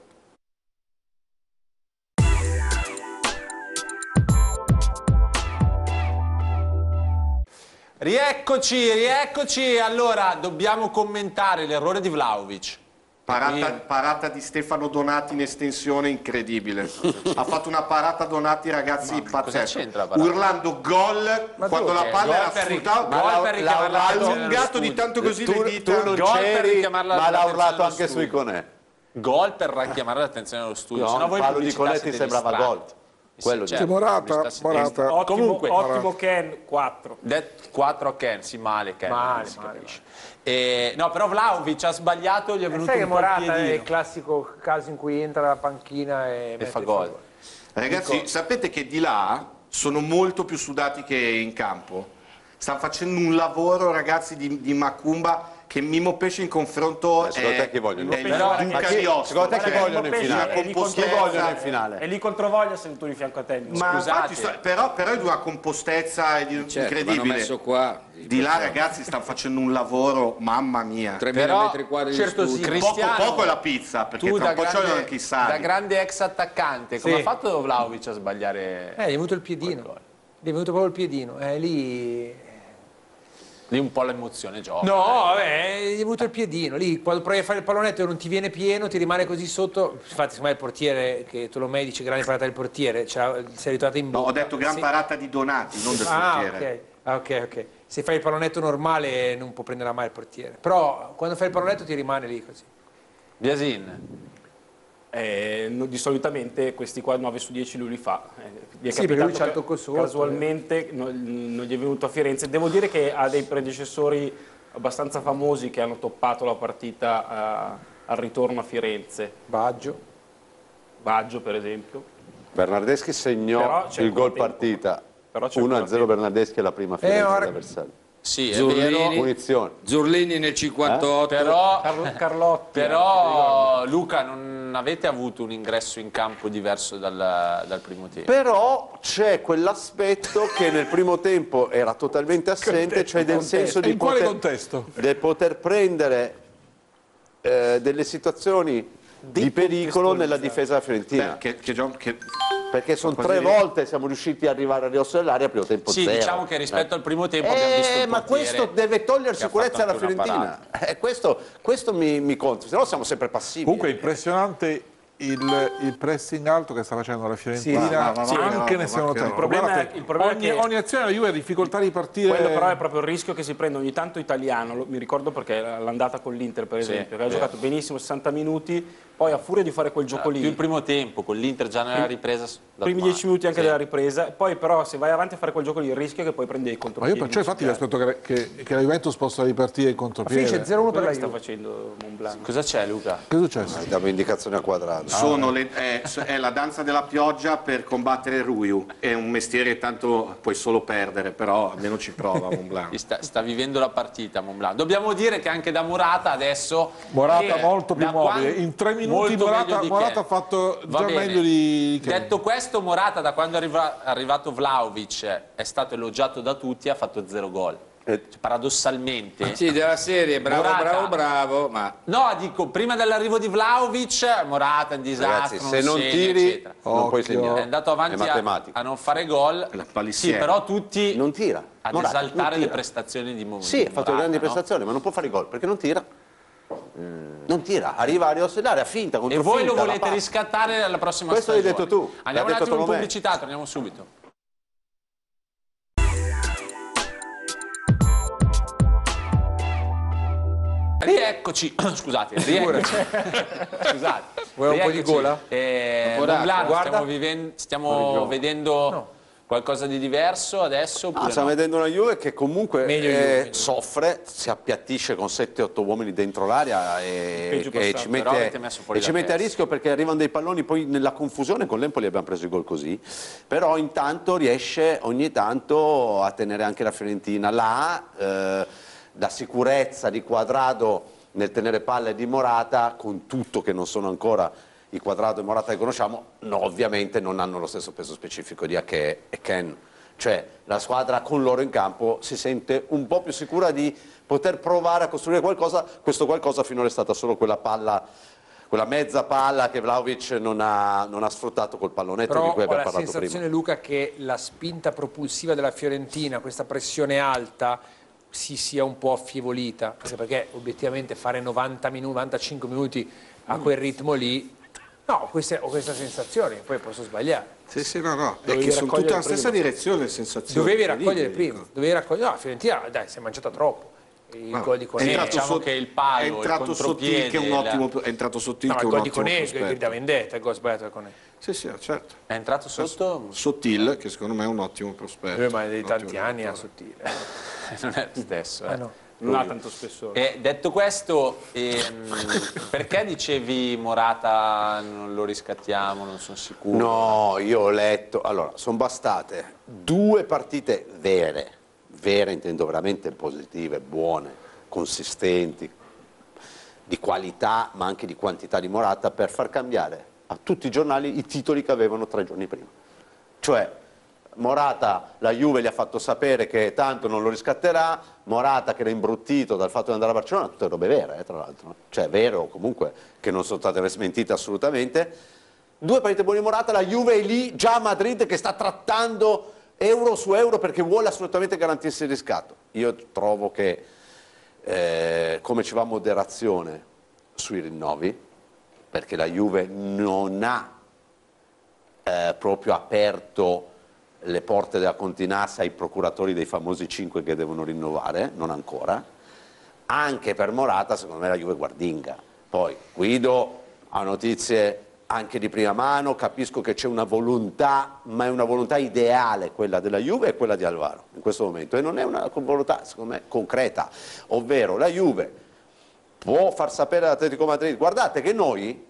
Rieccoci. Allora, dobbiamo commentare l'errore di Vlahović. Parata di Stefano Donati in estensione incredibile. Ha fatto una parata Donati, ragazzi, pazzesca. Urlando gol quando la palla era sfruttata, l'ha allungato di tanto così le dita. Tu non c'eri, ma l'ha urlato anche su Iconè. Gol per richiamare l'attenzione allo studio. No, il palo di Iconè ti sembrava gol. Quello certo, Morata. Comunque, ottimo Ken, 4. 4 a Ken, sì, male Ken. Male. No, però Vlahović ha sbagliato, gli è venuto sai un che po' il Morata piedino. è il classico caso in cui entra la panchina e fa gol. Ragazzi, sapete che di là sono molto più sudati che in campo? Stanno facendo un lavoro, ragazzi, di macumba che Mimmo Pesce in confronto secondo te chi vogliono? Secondo te chi vogliono in finale? E lì controvoglia se tu di fianco a te. Ma infatti, però è di una compostezza incredibile. messo qua. Di là, ragazzi, stanno facendo un lavoro, mamma mia. 3.000 metri quadri certo di studio. Poco è la pizza, perché tu tra un po' c'è anche i sali. da grande ex attaccante, come ha fatto Vlahović a sbagliare? Gli è venuto il piedino. Gli è venuto proprio il piedino. Lì un po' l'emozione gioca. No, vabbè, gli è venuto il piedino. Lì quando provi a fare il pallonetto e non ti viene pieno, ti rimane così sotto. Infatti, secondo me il portiere, che tu lo mai dici grande parata del portiere, sei ritrovato in bocca. No, ho detto gran parata di Donati, non del portiere. Ok. Se fai il pallonetto normale non può prendere mai il portiere. Però quando fai il pallonetto ti rimane lì così. Biasin. Di solitamente questi qua 9 su 10 lui li fa. Gli è Sì, perché lui c'ha il capitato tocco sotto. casualmente non gli è venuto a Firenze. Devo dire che ha dei predecessori abbastanza famosi che hanno toppato la partita al ritorno a Firenze. Baggio per esempio. Bernardeschi segnò il gol partita. 1-0 Bernardeschi è la prima fine dell'avversario. Sì, Punizione. Zurlini nel 58. Però Luca, non avete avuto un ingresso in campo diverso dal primo tempo. Però c'è quell'aspetto che nel primo tempo era totalmente assente, cioè del senso di poter prendere delle situazioni di pericolo nella difesa fiorentina. Perché sono 3 volte siamo riusciti ad arrivare a ridosso dell'area, primo tempo 0. Sì, diciamo che rispetto al primo tempo abbiamo visto il ma questo deve togliere sicurezza alla Fiorentina. Questo mi conta, se no siamo sempre passivi. Comunque è impressionante il pressing alto che sta facendo la Fiorentina, anche nel secondo tempo. Ogni azione la Juve ha difficoltà di partire. Quello però è proprio il rischio che si prende ogni tanto Italiano. Mi ricordo perché l'andata con l'Inter, per esempio, che ha giocato benissimo 60 minuti, poi a furia di fare quel gioco lì. Più il primo tempo, con l'Inter già nella ripresa. Primi 10 minuti anche della ripresa, poi però se vai avanti a fare quel gioco lì il rischio è che poi prendi i Ma contropiedi. io perciò infatti vi aspetto che la Juventus possa ripartire in contropiede. Finisce 0-1 per la sta Juve. facendo Montblanc. Cosa c'è, Luca? Che è successo? Diamo indicazioni a Quadrado. È la danza della pioggia per combattere Ruiu. È un mestiere tanto puoi solo perdere, però almeno ci prova Montblanc. Sta vivendo la partita Montblanc. Dobbiamo dire che anche da Morata adesso... Morata molto più mobile. In 3 minuti Morata ha fatto già meglio di Ken. Detto questo, Morata da quando è arrivato Vlahović è stato elogiato da tutti, ha fatto 0 gol. paradossalmente... Sì, della serie, bravo, Morata- bravo, bravo, ma... No, dico, prima dell'arrivo di Vlahovic, Morata è un disastro, Ragazzi, se non segna, tiri eccetera. non puoi È segnare. andato avanti È matematica. a non fare gol. Sì, palissiera. però tutti Non tira. ad Morata, esaltare non tira. le prestazioni di Morata. Sì, ha fatto grandi no? prestazioni, ma non può fare i gol perché non tira. Non tira, arriva a rioscellare, a finta, E contro voi finta, lo la volete passa. riscattare alla prossima Questo l'hai stagione. detto tu, Andiamo l'ha un detto attimo in Tolomei. pubblicità, torniamo subito. Rieccoci, scusate, rieccoci. Scusate. Vuoi un po' di Rieccoci. gola? Moblano, Guarda. stiamo vedendo qualcosa di diverso adesso? Oppure Stiamo no? vedendo una Juve che comunque Meglio Juve. soffre, si appiattisce con 7-8 uomini dentro l'area Peggio e passato, ci però mette, avete messo fuori e ci la mette a testa. rischio perché arrivano dei palloni, poi nella confusione con l'Empoli abbiamo preso il gol così, però intanto riesce ogni tanto a tenere anche la Fiorentina là, la sicurezza di Quadrado nel tenere palle di Morata, con tutto che non sono ancora i Quadrado e Morata che conosciamo, no, ovviamente non hanno lo stesso peso specifico di Ake e Ken. Cioè la squadra con loro in campo si sente un po' più sicura di poter provare a costruire qualcosa. Questo qualcosa finora è stata solo quella palla, quella mezza palla che Vlahovic non ha sfruttato col pallonetto di Però cui ho abbiamo la parlato sensazione, prima. Luca, che la spinta propulsiva della Fiorentina, questa pressione alta, si sia un po' affievolita, perché obiettivamente fare 90 minuti, 95 minuti a quel ritmo lì, no, ho questa sensazione, poi posso sbagliare. Sì, no, Dovevi perché sono tutte raccogliere la stessa prima. direzione, le sensazioni. Dovevi raccogliere incredibili, prima, dovevi raccogliere, no, la Fiorentina, dai, si è mangiata troppo. Il gol di È Conè, entrato, diciamo che il palo, è il entrato Sottil che è un contropiede, ottimo, è entrato Sottil no, che è il un gol di ottimo Conè che prospetto. grida vendetta, il gol sbagliato di Conè. Sì, certo. È entrato sotto? Sottil, che secondo me è un ottimo prospetto. Ma di un tanti ottimo anni a giocatore. Sottile. Non è lo stesso. no. Non ha tanto spessore. Detto questo, perché dicevi Morata non lo riscattiamo, non sono sicuro? No, io ho letto, allora, sono bastate 2 partite vere intendo veramente positive, buone, consistenti, di qualità ma anche di quantità di Morata per far cambiare a tutti i giornali i titoli che avevano 3 giorni prima. Cioè, Morata, la Juve gli ha fatto sapere che tanto non lo riscatterà, Morata che era imbruttito dal fatto di andare a Barcellona, tutte robe vere tra l'altro, cioè vero comunque che non sono state smentite assolutamente. 2 partite buone di Morata, la Juve è lì già a Madrid che sta trattando euro su euro perché vuole assolutamente garantirsi il riscatto. Io trovo che come ci va moderazione sui rinnovi, perché la Juve non ha proprio aperto le porte della Continassa ai procuratori dei famosi 5 che devono rinnovare, non ancora. Anche per Morata secondo me la Juve guardinga. Poi Guido ha notizie anche di prima mano, capisco che c'è una volontà, ma è una volontà ideale quella della Juve e quella di Alvaro in questo momento, e non è una volontà secondo me concreta, ovvero la Juve può far sapere all'Atletico Madrid guardate che noi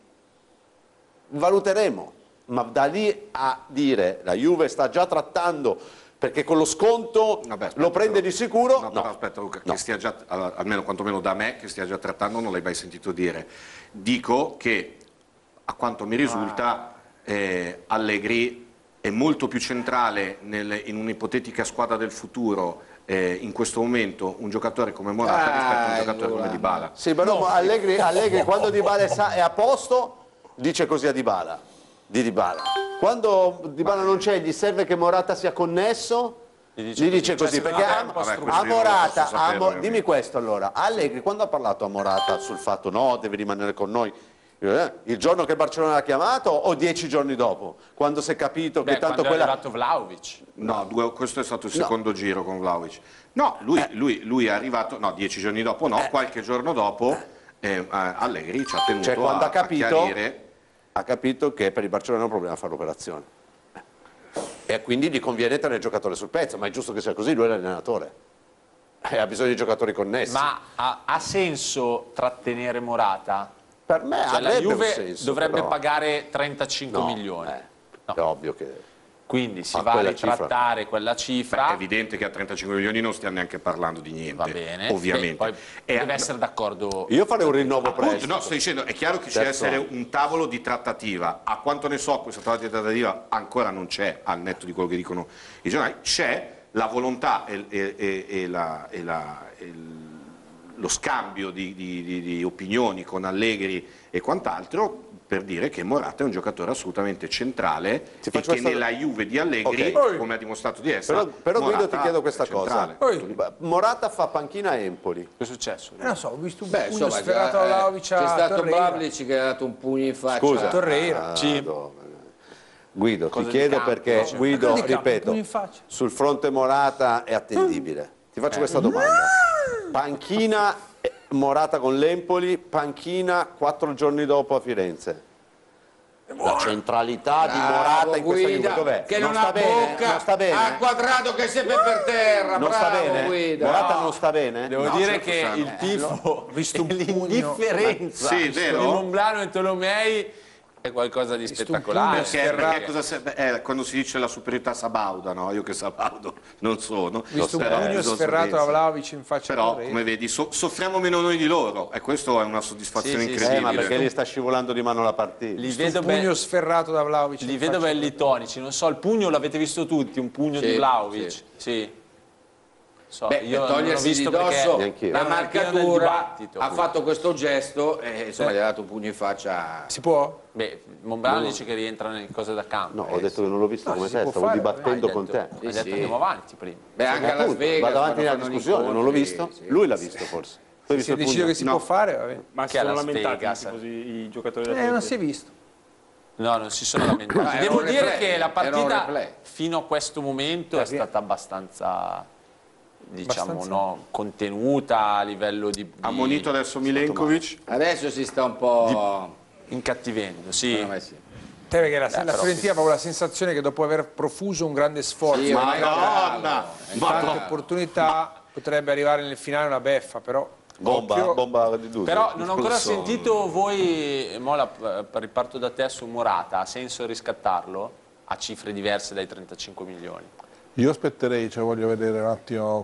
valuteremo, ma da lì a dire la Juve sta già trattando perché con lo sconto lo prende di sicuro, no. Però aspetta Luca, che stia già, almeno quantomeno da me, che stia già trattando non l'hai mai sentito dire. Dico che a quanto mi risulta Allegri è molto più centrale in un'ipotetica squadra del futuro in questo momento un giocatore come Morata rispetto a un giocatore come Dybala. Sì, però Allegri quando Dybala è a posto dice così a Dybala. Di Dybala. Quando Dybala non c'è, gli serve che Morata sia connesso, gli dice così, perché a Morata, dimmi questo allora, Allegri quando ha parlato a Morata sul fatto no, deve rimanere con noi, il giorno che Barcellona l'ha chiamato o 10 giorni dopo, quando si è capito che tanto quando quella... è arrivato Vlahovic. No, questo è stato il secondo giro con Vlahovic. No, lui è arrivato, 10 giorni dopo qualche giorno dopo Allegri ci ha tenuto Cioè quando a chiarire. Ha capito che per il Barcellona è un problema fare l'operazione e quindi gli conviene tenere il giocatore sul pezzo, ma è giusto che sia così, lui è l'allenatore e ha bisogno di giocatori connessi. Ma ha senso trattenere Morata? Per me la avrebbe Juve un senso, dovrebbe però. pagare 35 milioni. È ovvio che quindi si a va a quella ritrattare quella cifra. È evidente che a 35 milioni non stiamo neanche parlando di niente. Va bene, ovviamente. Poi deve essere d'accordo. Io farei un rinnovo presto. No, sto dicendo, è chiaro che ci deve essere un tavolo di trattativa. A quanto ne so, questo tavolo di trattativa ancora non c'è, al netto di quello che dicono i giornali. C'è la volontà e lo scambio di opinioni con Allegri e quant'altro per dire che Morata è un giocatore assolutamente centrale e che nella Juve di Allegri, come ha dimostrato di essere, però Guido Morata ti chiedo questa è centrale. cosa. Morata fa panchina a Empoli. Che è successo? Non so, ho visto un Beh, pugno insomma, sferrato a Vlahovic c'è a stato Torreira. Bablic che ha dato un pugno in faccia Scusa. a Torreira. Guido, Cosa ti di chiedo campo, perché, no? Guido, Cosa di campo? ripeto, Pugno in faccia. sul fronte Morata è attendibile. Ti faccio questa domanda. Panchina Morata con l'Empoli, panchina 4 giorni dopo a Firenze. La centralità di Morata in questa Juve dov'è? che non sta ha bene? bocca, Non sta bene? ha Quadrado che è sempre per terra, Non sta bravo bene? Guida. Morata non sta bene? Devo dire che il tifo, l'indifferenza Sì, vero? di Monblano e Tolomei è qualcosa di spettacolare. Perché quando si dice la superiorità Sabauda, no? Io che Sabaudo non sono. Visto un pugno sferrato a Vlahovic in faccia a Però, Torreira. come vedi, soffriamo meno noi di loro e questo è una soddisfazione incredibile. Ma perché gli sta scivolando di mano la partita? Li vedo, Un pugno sferrato da Vlahovic. li in vedo faccia a belli tonici, non so, il pugno l'avete visto tutti, un pugno di Vlahovic. Sì. So, Beh, io per non l'ho togliersi visto di dosso perché la erano nel pieno del marcatura, dibattito. ha fatto questo gesto e insomma gli ha dato un pugno in faccia. Si può? Beh, Monblano dice che rientra nelle cose da campo. No, ho detto che non l'ho visto come si te, può stavo fare, dibattendo con te. Hai detto andiamo avanti prima. Beh, anche a Las Vegas Vado avanti quando nella fanno discussione, non l'ho incontri, visto? sì. Lui l'ha visto forse. Tu hai Si è visto il deciso pugno? che si può fare, va bene. Ma Che si a sono Las lamentati Vegas. i giocatori del Non si è visto. No, non si sono lamentati. era Devo un dire replay, che la era un partita replay. fino a questo momento è stata abbastanza, diciamo, no, contenuta a livello di Ammonito adesso Milenkovic. Adesso si sta un po' incattivendo, sì. secondo me sì. Te perché la Fiorentina ha proprio la sensazione che dopo aver profuso un grande sforzo, Sì, Madonna! tante opportunità, potrebbe arrivare nel finale una beffa, però Bomba di Dudu. Però non ho ancora sentito voi, Mola, riparto da te su Morata, ha senso riscattarlo a cifre diverse dai 35 milioni? Io aspetterei, cioè voglio vedere un attimo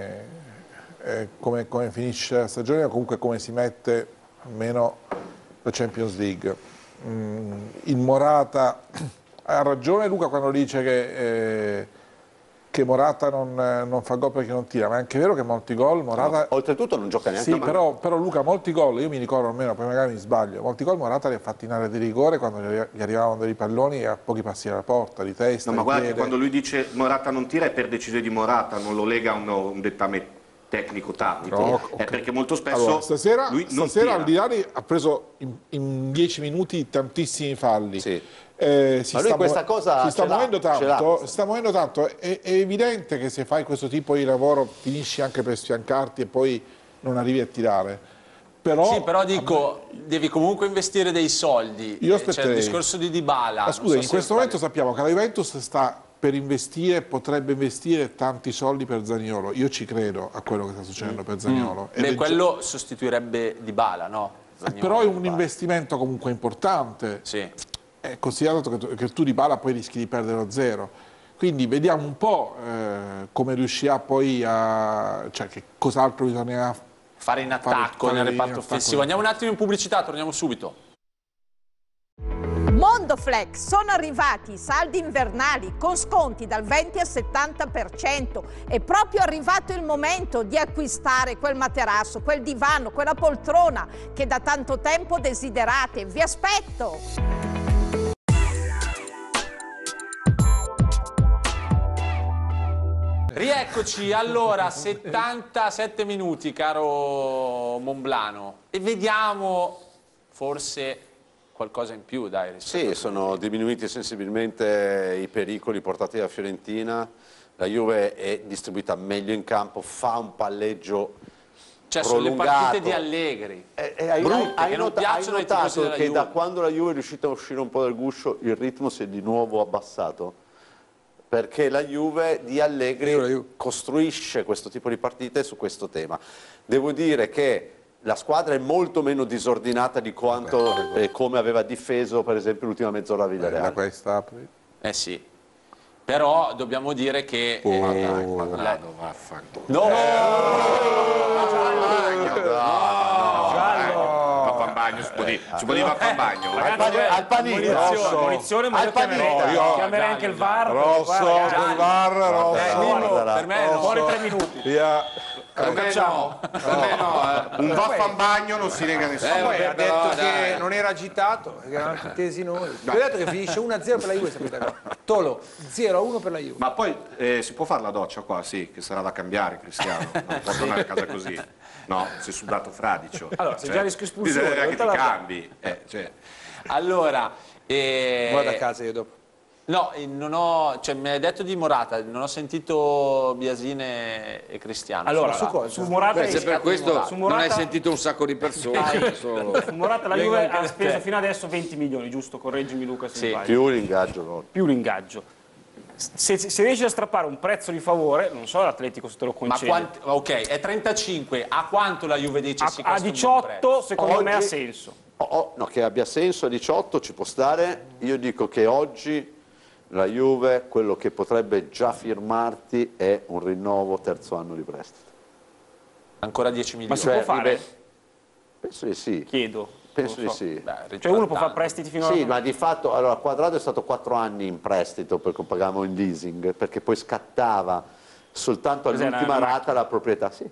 come finisce la stagione o comunque come si mette almeno la Champions League. Il Morata ha ragione Luca quando dice che Morata non fa gol perché non tira, ma è anche vero che molti gol Morata... Oltretutto non gioca neanche. Sì, però Luca molti gol, io mi ricordo almeno, poi magari mi sbaglio, molti gol Morata li ha fatti in area di rigore quando gli arrivavano dei palloni a pochi passi dalla porta, di testa, No, ma di guarda che piede. quando lui dice Morata non tira è per decisione di Morata, non lo lega a un dettame tecnico-tattico, No, è perché molto spesso Allora, stasera lui non stasera tira. al di là ha preso in 10 minuti tantissimi falli. Sì. Si Ma lui questa cosa si sta ce l'ha, muovendo ce l'ha. tanto, si sta muovendo tanto. È evidente che se fai questo tipo di lavoro finisci anche per sfiancarti e poi non arrivi a tirare. Però, Sì, però dico, devi comunque investire dei soldi. Io C'è il aspetterei. discorso di Dybala. Ma scusa, in questo momento sappiamo che la Juventus sta per investire, potrebbe investire tanti soldi per Zaniolo. Io ci credo a quello che sta succedendo per Zaniolo. Ed Beh, è quello sostituirebbe Dybala, no? Zaniolo, però è un Dybala. investimento comunque importante. Sì. Considerato che tu Dybala poi rischi di perdere lo 0, quindi vediamo un po' come riuscirà poi cioè che cos'altro bisognerà Fare in attacco nel reparto offensivo. Andiamo un attimo in pubblicità, torniamo subito. Mondoflex, sono arrivati i saldi invernali con sconti dal 20 al 70%. È proprio arrivato il momento di acquistare quel materasso, quel divano, quella poltrona che da tanto tempo desiderate. Vi aspetto! Rieccoci, allora, 77 minuti, caro Monblano, e vediamo forse qualcosa in più, dai. Sì, sono diminuiti sensibilmente i pericoli portati da Fiorentina, la Juve è distribuita meglio in campo, fa un palleggio Cioè, sono le prolungato. partite di Allegri. Hai piacciono ai tifosi notato della che Juve. da quando la Juve è riuscita a uscire un po' dal guscio il ritmo si è di nuovo abbassato? Perché la Juve di Allegri costruisce questo tipo di partite su questo tema. Devo dire che la squadra è molto meno disordinata di quanto come aveva difeso per esempio l'ultima mezz'ora a Villareal. Eh sì, però dobbiamo dire che... Quadrado, vaffanculo. No! Papambagno, si può dire va a bagno. Al panino. Munizione, ma io chiamerei anche il VAR. Rosso, il VAR, rosso. Per me no. Fuori 3 minuti. Via. Per me no. Un vaffanbagno non si nega a nessuno. Poi ha detto che non era agitato, che erano tutti tesi noi. Ho detto che finisce 1-0 per la Juve, sapete no? Tolo, 0-1 per la Juve. Ma poi si può fare la doccia qua? Sì, che sarà da cambiare, Cristiano. Non può tornare a casa così. No, si è sudato fradicio. Allora, se già rischio espulsione, bisogna che ti cambi. Allora, vado a casa io dopo. no, non ho, cioè, mi hai detto di Morata, non ho sentito Biasine e Cristiano. Allora, su Morata Se per questo non hai sentito un sacco di persone. Su Morata la Juve ha speso fino adesso 20 milioni, giusto? Correggimi Luca se sbaglio. Più l'ingaggio. Più l'ingaggio. Se riesci a strappare un prezzo di favore, non so l'Atletico se te lo concede. Ok, è 35, a quanto la Juve dice si a 18 secondo me ha senso. No, che abbia senso a 18 ci può stare. Io dico che oggi la Juve, quello che potrebbe già firmarti è un rinnovo terzo anno di prestito. Ancora 10 milioni. Ma si può fare? Penso di sì. Chiedo. Penso di sì. Cioè uno può fare prestiti fino a... Sì, ma di fatto, allora Quadrado è stato 4 anni in prestito perché pagavamo in leasing, perché poi scattava soltanto all'ultima rata la proprietà. Sì.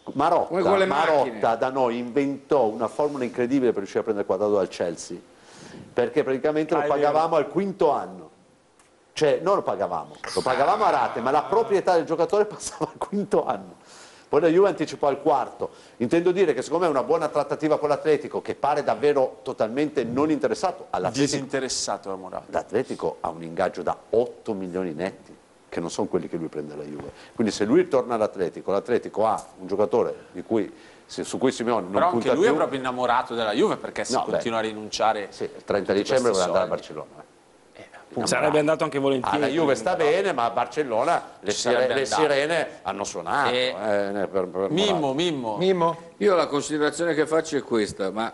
Marotta da noi inventò una formula incredibile per riuscire a prendere Quadrado dal Chelsea, perché praticamente lo pagavamo al quinto anno. Cioè, non lo pagavamo a rate, ma la proprietà del giocatore passava al quinto anno. Poi la Juve anticipò al quarto. Intendo dire che secondo me è una buona trattativa con l'Atletico, che pare davvero totalmente non interessato. Disinteressato a Morata. L'Atletico ha un ingaggio da 8 milioni netti, che non sono quelli che lui prende alla Juve. Quindi se lui torna all'Atletico, l'Atletico ha un giocatore su cui Simeone non però punta anche lui più. è proprio innamorato della Juve, perché se continua a rinunciare... Sì, il 30 dicembre vuole andare a Barcellona. Sarebbe andato anche volentieri. La Juve sta bene, ma a Barcellona le sirene hanno suonato. Mimmo. Io la considerazione che faccio è questa, ma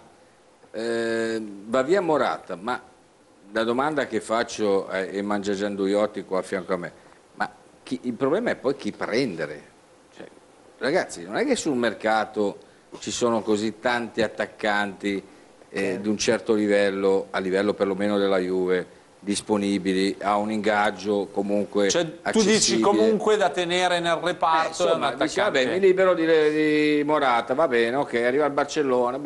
va via Morata, ma la domanda che faccio e Mangia Gianduiotti qua a fianco a me, ma il problema è poi chi prendere. Cioè, ragazzi, non è che sul mercato ci sono così tanti attaccanti di un certo livello, a livello perlomeno della Juve, disponibili, a un ingaggio comunque accessibile. Tu dici comunque da tenere nel reparto. Insomma, dici, vabbè, mi libero di Morata, va bene, ok, arriva al Barcellona.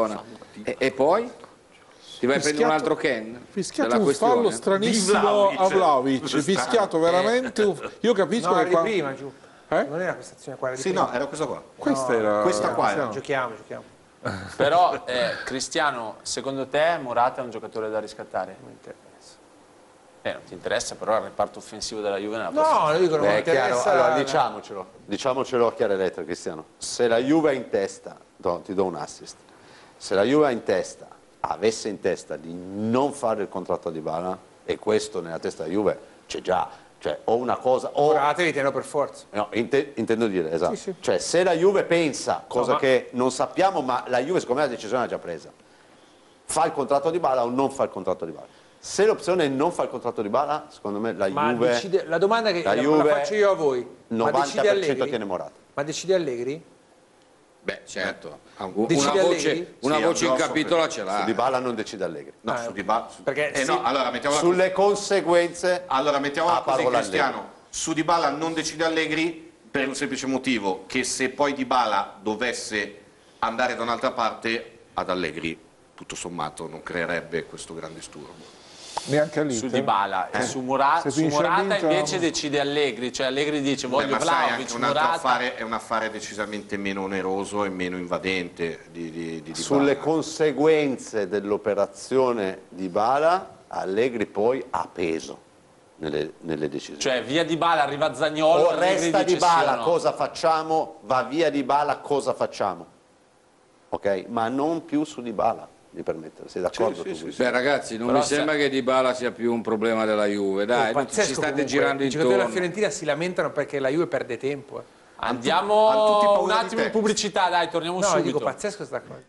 E poi? Ti vai a prendere un altro Ken? Fischiato un fallo stranissimo a Vlahovic, fischiato veramente. Io capisco che qua... prima giù. Non era questa azione qua? Sì, no, era questa qua. Questa qua era. Giochiamo. Però, Cristiano, secondo te Morata è un giocatore da riscattare? Non interessa. Non ti interessa però il reparto offensivo della Juve nella prossima. No, dico non mi interessa. Allora, diciamocelo a chiare lettere, Cristiano. Se la Juve ha in testa, ti do un assist, se la Juve avesse in testa di non fare il contratto a Dybala, e questo nella testa della Juve c'è già, cioè o una cosa o... Ora te li tengo per forza. No, intendo dire, esatto. Sì. Cioè se la Juve pensa, cosa che non sappiamo, ma la Juve secondo me la decisione l'ha già presa, fa il contratto a Dybala o non fa il contratto a Dybala. Se l'opzione è non fare il contratto di Bala, secondo me la Juve... la domanda che la faccio io a voi. 90% tiene Morata. Ma decide Allegri? Beh, certo. Una voce in capitolo ce l'ha. Su Dybala non decide Allegri. No, su Dybala... Perché sulle conseguenze... Allora, mettiamola così, Cristiano. Su Dybala non decide Allegri per un semplice motivo, che se poi Dybala dovesse andare da un'altra parte, ad Allegri, tutto sommato, non creerebbe questo grande disturbo. Neanche all'Inter. Su Dybala e su Morata invece decide Allegri, cioè Allegri dice voglio Vlahovic, Morata. È un affare decisamente meno oneroso e meno invadente di Dybala. Sulle conseguenze dell'operazione Dybala Allegri poi ha peso nelle decisioni. Cioè via Dybala arriva Zaniolo, o resta Dybala, cosa facciamo? Va via Dybala, cosa facciamo? Ok? Ma non più su Dybala. Di permettere, sei d'accordo? Sì. Beh ragazzi, non mi sembra che Dybala sia più un problema della Juve, dai, ci state girando intorno. I giocatori della Fiorentina si lamentano perché la Juve perde tempo. Andiamo un attimo in pubblicità, dai, torniamo subito. No, dico pazzesco sta cosa.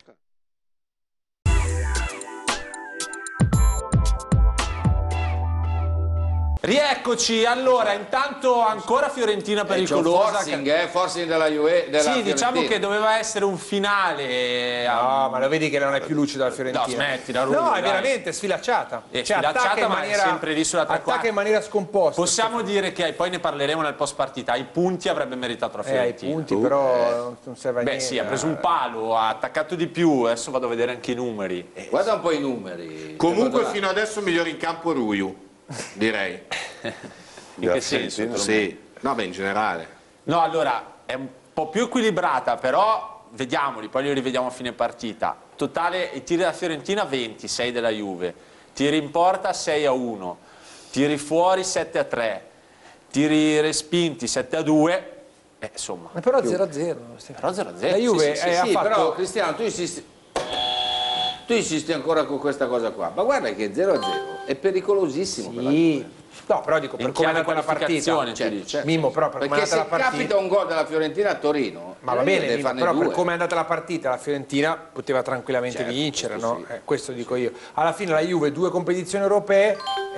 Rieccoci, allora intanto ancora Fiorentina pericolosa. Forcing della Juve. Sì, diciamo che doveva essere un finale. No, ma lo vedi che non è più lucido la Fiorentina. No, smettila, Rulli, no, è dai. veramente sfilacciata. Sfilacciata, ma è sempre lì sulla tre quarti. Attacca in maniera scomposta. Possiamo dire che poi ne parleremo nel post partita. Ai punti avrebbe meritato la Fiorentina. Ai punti però non serve a niente. Sì, ha preso un palo, ha attaccato di più. Adesso vado a vedere anche i numeri. Guarda un po' i numeri. Comunque fino adesso migliore in campo Ruiu, direi. In che senso? Sì, no, beh, in generale. No, allora, è un po' più equilibrata, però vediamoli, poi li rivediamo a fine partita. Totale, i tiri della Fiorentina 20, 6 della Juve. Tiri in porta 6-1. Tiri fuori 7-3. Tiri respinti 7-2. Insomma. Ma però 0-0. Però 0-0. La Juve ha fatto... però Cristiano, tu insisti ancora con questa cosa qua. Ma guarda che 0-0 è pericolosissimo per la Juve. No, però dico, per come è andata la partita, Mimmo, però per come è andata la partita, se capita un gol della Fiorentina a Torino, ma va bene, Mimmo, però per come è andata la partita, la Fiorentina poteva tranquillamente vincere, no? Questo dico io. Alla fine la Juve 2 competizioni europee,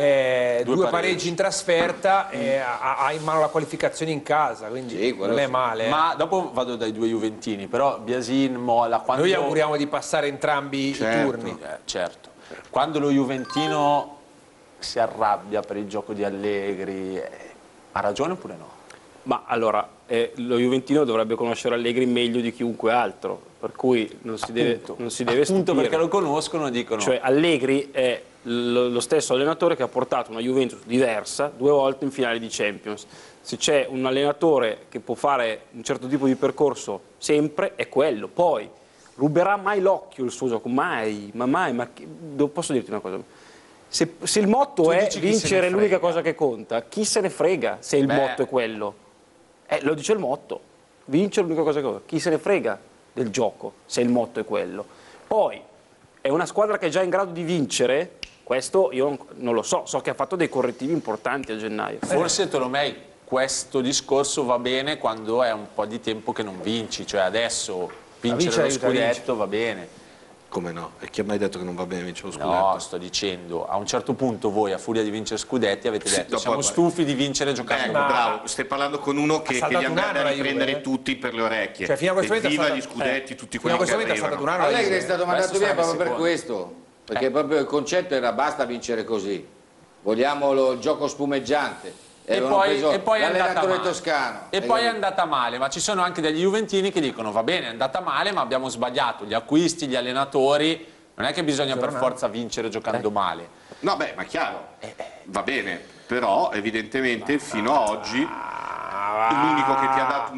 2 pareggi in trasferta, ha in mano la qualificazione in casa, quindi non è male. Ma dopo vado dai due juventini, però Biasin, Mola, quando... Noi auguriamo di passare entrambi i turni. Certo. Quando lo juventino si arrabbia per il gioco di Allegri, ha ragione oppure no? Ma allora, lo Juventino dovrebbe conoscere Allegri meglio di chiunque altro, per cui non si deve appunto stupire. Perché lo conoscono, dicono. Cioè Allegri è lo stesso allenatore che ha portato una Juventus diversa 2 volte in finale di Champions. Se c'è un allenatore che può fare un certo tipo di percorso sempre, è quello. Poi ruberà mai l'occhio il suo gioco? Mai, ma posso dirti una cosa? Se il motto è vincere l'unica cosa che conta, chi se ne frega se il motto è quello? Lo dice il motto, vincere l'unica cosa che conta, chi se ne frega del gioco se il motto è quello? Poi è una squadra che è già in grado di vincere, questo io non lo so che ha fatto dei correttivi importanti a gennaio. Forse Tolomei, questo discorso va bene quando è un po' di tempo che non vinci, cioè adesso vincere lo scudetto va bene. Come no? E chi ha mai detto che non va bene vincere lo scudetto? No, sto dicendo, a un certo punto voi a furia di vincere scudetti avete detto siamo stufi di vincere giocando. Bravo, stai parlando con uno che gli andrebbe a riprendere tutti per le orecchie. Cioè, fino a questo momento viva gli scudetti, tutti quelli che arrivano. Allegri è stato mandato via proprio per questo, perché proprio il concetto era basta vincere così, vogliamo il gioco spumeggiante. E poi è andata male. Toscano. E poi è andata male, ma ci sono anche degli juventini che dicono va bene, è andata male, ma abbiamo sbagliato gli acquisti, gli allenatori, non è che bisogna per forza vincere giocando male. No, beh, ma chiaro, va bene, però evidentemente fino a oggi l'unico che ti ha dato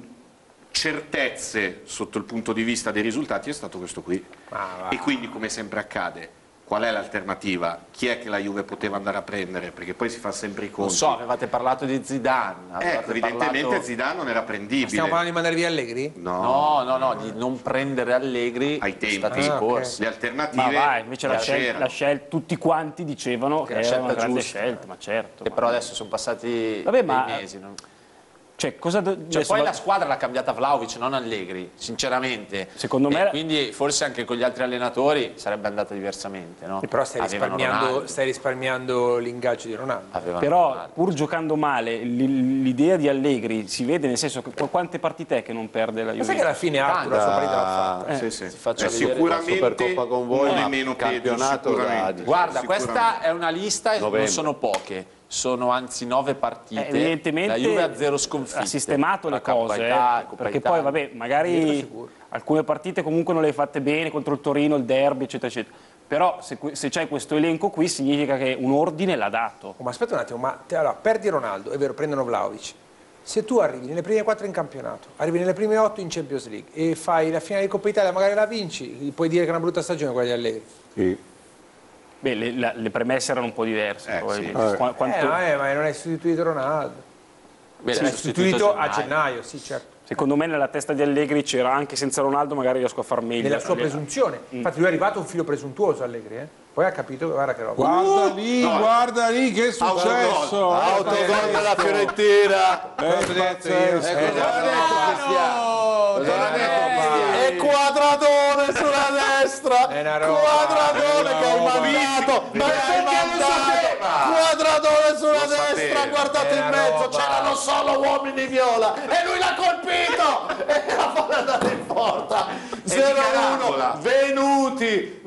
certezze sotto il punto di vista dei risultati è stato questo qui. E quindi, come sempre accade, qual è l'alternativa? Chi è che la Juve poteva andare a prendere? Perché poi si fa sempre i conti. Non so, avevate parlato di Zidane. Evidentemente Zidane non era prendibile. Stiamo parlando di mandare via Allegri? No, di non prendere Allegri ai tempi. Le alternative. Ma vai, invece la scelta, tutti quanti dicevano che era una grande scelta, ma certo. Che però adesso sono passati dei mesi. Poi la squadra l'ha cambiata Vlahovic, non Allegri, sinceramente. Secondo me. Quindi forse anche con gli altri allenatori sarebbe andata diversamente, no? Però stai risparmiando l'ingaggio di Ronaldo. Però pur giocando male, l'idea di Allegri si vede, nel senso che quante partite è che non perde la Juve? Ma sai che alla fine Arthur la sua partita l'ha fatta? Sicuramente Supercoppa con voi, non è meno campionato Guarda, questa è una lista e non sono poche. Sono anzi 9 partite. Evidentemente la Juve ha 0 sconfitte. Ha sistemato le cose, perché poi vabbè, magari alcune partite comunque non le hai fatte bene contro il Torino, il derby, eccetera, eccetera. Però se c'hai questo elenco qui significa che un ordine l'ha dato. Ma aspetta un attimo, allora, perdi Ronaldo, è vero, prendono Vlahovic. Se tu arrivi nelle prime 4 in campionato, arrivi nelle prime 8 in Champions League e fai la finale di Coppa Italia, magari la vinci, puoi dire che è una brutta stagione quella di Allegri. Sì. Beh, le premesse erano un po' diverse. Ma non hai sostituito Ronaldo. L'hai sostituito a gennaio, sì, certo. Secondo me nella testa di Allegri c'era, anche senza Ronaldo magari riesco a far meglio. Nella sua presunzione. Infatti lui è arrivato un filo presuntuoso Allegri, Poi ha capito, guarda che roba. Guarda lì che è successo. Autogol della Fiorentina. E Quadratone sulla destra. Quadratone che hai mandato. Maradona sulla Lo destra, sapevo. guardate in mezzo, c'erano solo uomini viola e lui l'ha colpito e la palla è andata in porta. 0-1, Venuti,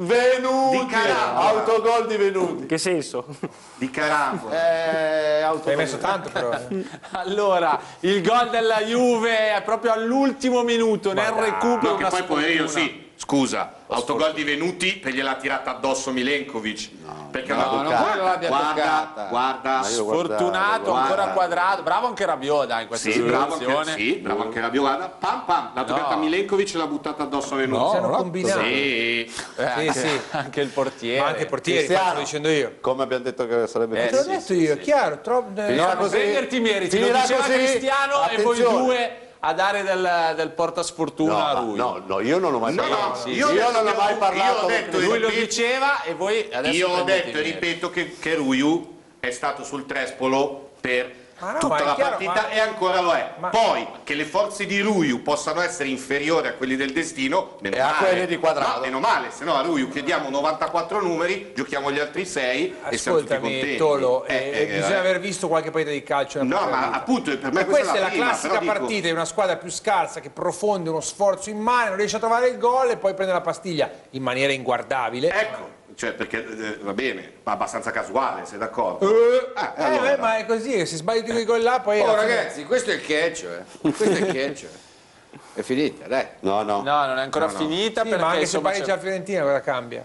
autogol di Venuti. Che senso? Di carambola. Hai messo tanto però. Allora, il gol della Juve è proprio all'ultimo minuto, nel recupero. No, che una poi poverino, sfortuna. sì, scusa, autogol di Venuti per gliel'ha tirata addosso Milenkovic. Perché no, non guarda, quello l'abbia toccata. guarda, Sfortunato, ancora Quadrato, bravo anche Rabiot dai, in questa situazione. bravo anche Rabiot, guarda, pam pam, l'ha toccata Milenkovic e l'ha buttata addosso a Venuti. Si hanno combinato. Sì. Anche il portiere. Ma anche il portiere, Cristiano, sto dicendo io. come abbiamo detto che sarebbe Te l'ho detto io, chiaro. Finirà così. Prenderti i meriti, lo Finirà diceva così. Cristiano e voi Attenzione. due a dare del portasfortuna a lui. No, io non ho mai parlato. io non ho mai parlato. Io ho detto, Lui lo diceva e voi adesso io ho prendete detto e i meriti. ripeto che Ruiu è stato sul trespolo per Ma no, tutta ma è la chiaro, partita ma- e ancora lo è. ma- Poi che le forze di Ruiu possano essere inferiori a quelli del destino, meno E a male. quelle di Quadrato. No, meno male, se no a Ruiu chiediamo 94 numeri, giochiamo gli altri 6 e siamo tutti Ascoltami, contenti. Tolo, bisogna aver visto qualche partita di calcio. nella No, propria ma vita. appunto per me E questa è la prima, classica però dico- partita di una squadra più scarsa che profonde uno sforzo immane, non riesce a trovare il gol e poi prende la pastiglia in maniera inguardabile. Ecco, cioè perché va bene, ma abbastanza casuale, sei d'accordo? Allora. Ma è così, se sbagli quei gol là poi... Oh alla fine- ragazzi, questo è il calcio, questo è il calcio. È finita, dai. No. No, non è ancora finita Sì, perché ma anche se insomma, pareggia c'è- la Fiorentina cosa cambia?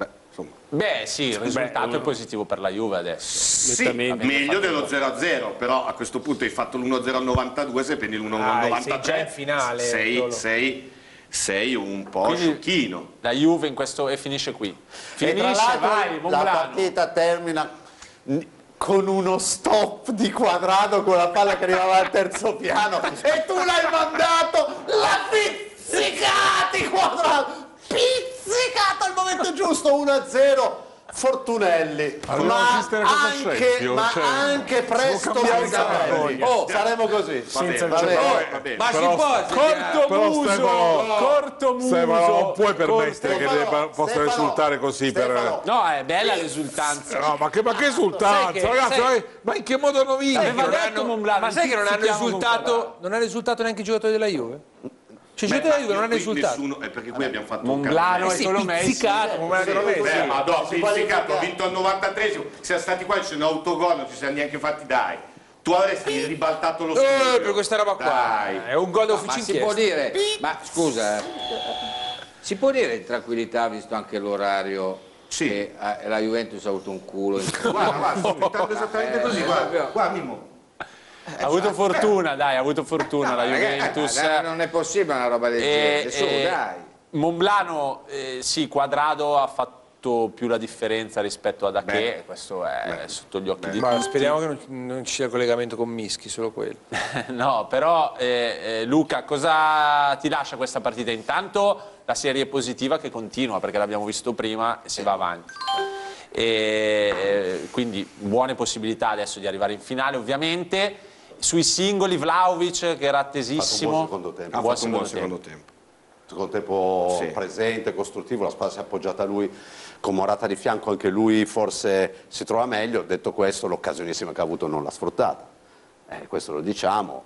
Beh, sì, il risultato è positivo per la Juve adesso. Sì, meglio dello 0-0, però a questo punto hai fatto l'1-0 al 92, se prendi l'1-1 al Dai, 93 sei già in finale, Tolo. sei un po' Quindi sciocchino. La Juve in questo e finisce qui. E tra Finisce, l'altro vai, la Monblano. partita termina con uno stop di Quadrato con la palla che arrivava al terzo piano e tu l'hai mandato, l'ha pizzicati Quadrato, pizzicato al momento giusto, 1-0. Fortunelli, Allora ma esistere cosa anche, Scempio, ma cioè, anche presto può cambiare Mazzarelli. vergogna. Saremo così. Senza Va bene. Va bene. Ma si Però- può Cortomuso, Stefano, non puoi permettere che Stefano, possa Stefano, risultare così Stefano. No, è bella l'esultanza. No, ma che esultanza, Sai che- ragazzi, sai- ma in che modo hanno vinto? Aveva non detto hanno- Monblano, ma sai che non hanno pizzichiamo con Quadrato. risultato, non hanno risultato neanche i giocatori della Juve? Cioè i giocatori della Juve non hanno risultato. Nessuno, è perché qui abbiamo fatto Monblano un e solo Messi. pizzicato, come l'hanno messo. Beh, ma no, Si può pizzicato, giocare. ho vinto al 93esimo, siamo stati qua, ci sono autogol, non ci siamo neanche fatti dai. Tu avresti ribaltato lo studio. Per questa roba qua. Dai. È un gol Ma d'ufficio si può inchiesta. dire, ma scusa, si può dire in tranquillità, visto anche l'orario, che la Juventus ha avuto un culo in Guarda, sto aspettando esattamente così, guarda, guarda Mimmo. Ha avuto fortuna, dai, ha avuto fortuna la Juventus. non è possibile una roba del genere, su, dai. Monblano, sì, Quadrado ha fatto più la differenza rispetto ad Ache, questo è sotto gli occhi di Ma tutti. speriamo che non ci sia collegamento con Mischi, solo quello. No, però Luca, cosa ti lascia questa partita? Intanto la serie positiva che continua, perché l'abbiamo visto prima e si va avanti. Quindi buone possibilità adesso di arrivare in finale, ovviamente. Sui singoli, Vlahovic, che era attesissimo. Ha fatto un buon secondo tempo. Ha fatto un buon secondo tempo. Secondo tempo Sì. presente, costruttivo, la squadra si è appoggiata a lui con Morata di fianco, anche lui forse si trova meglio. Detto questo, l'occasionissima che ha avuto non l'ha sfruttata, questo lo diciamo.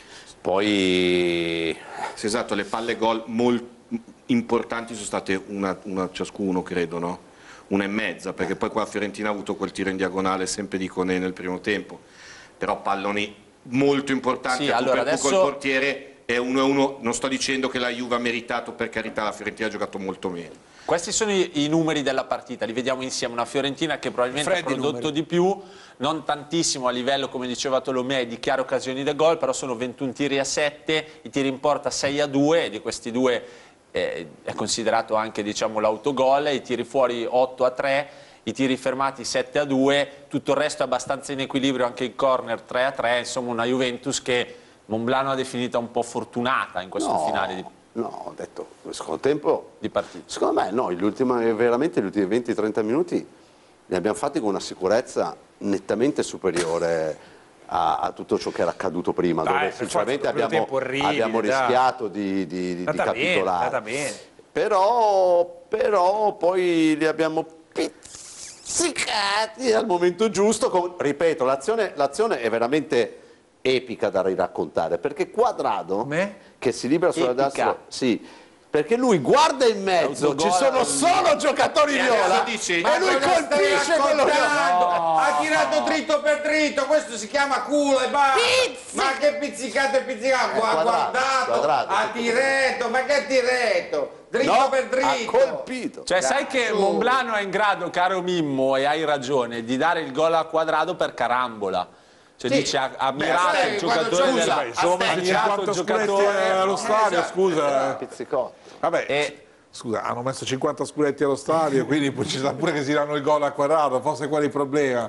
Poi Sì, esatto, le palle gol molto importanti sono state una ciascuno, credo, no? 1,5, perché poi qua la Fiorentina ha avuto quel tiro in diagonale sempre di Koné nel primo tempo, però palloni molto importanti, Sì, a tu allora per tu col adesso- portiere è 1-1, non sto dicendo che la Juve ha meritato, per carità, la Fiorentina ha giocato molto meglio. Questi sono i numeri della partita, li vediamo insieme. Una Fiorentina che probabilmente ha Freddi prodotto numeri. di più, non tantissimo a livello, come diceva Tolomei, di chiare occasioni da gol, però sono 21 tiri a 7, i tiri in porta 6 a 2, e di questi due è considerato anche, diciamo, l'autogol, i tiri fuori 8 a 3, i tiri fermati 7 a 2, tutto il resto è abbastanza in equilibrio, anche il corner 3 a 3, insomma una Juventus che Monblano ha definita un po' fortunata in questo finale no, ho detto, nel secondo tempo di partita. secondo me no, veramente gli ultimi 20-30 minuti li abbiamo fatti con una sicurezza nettamente superiore a tutto ciò che era accaduto prima, Dai, dove per sinceramente forza, il primo tempo orribile, abbiamo dai. rischiato di Andata bene, andata capitolare. bene. Però poi li abbiamo pizzicati al momento giusto. Ripeto, l'azione è veramente epica da riraccontare, perché Quadrado che si libera sulla destra, sì, perché lui guarda in mezzo, ci sono solo giocatori viola e lui colpisce quello viola. Ha tirato dritto per dritto, questo si chiama culo e basta. Ma che pizzicato e pizzicato, ha guardato, ha tirato, ma che ha tirato? Dritto per dritto. Ha colpito. Cioè sai che Monblano è in grado, caro Mimmo, e hai ragione, di dare il gol a Quadrado per carambola. Cioè sì, dice ha ammirato il giocatore della... sono messi 50 scudetti allo stadio, scusa. Pizzicotto. Vabbè, scusa, hanno messo 50 scudetti allo stadio, quindi poi ci sta pure che si danno il gol a Quadrado, forse qual è il problema?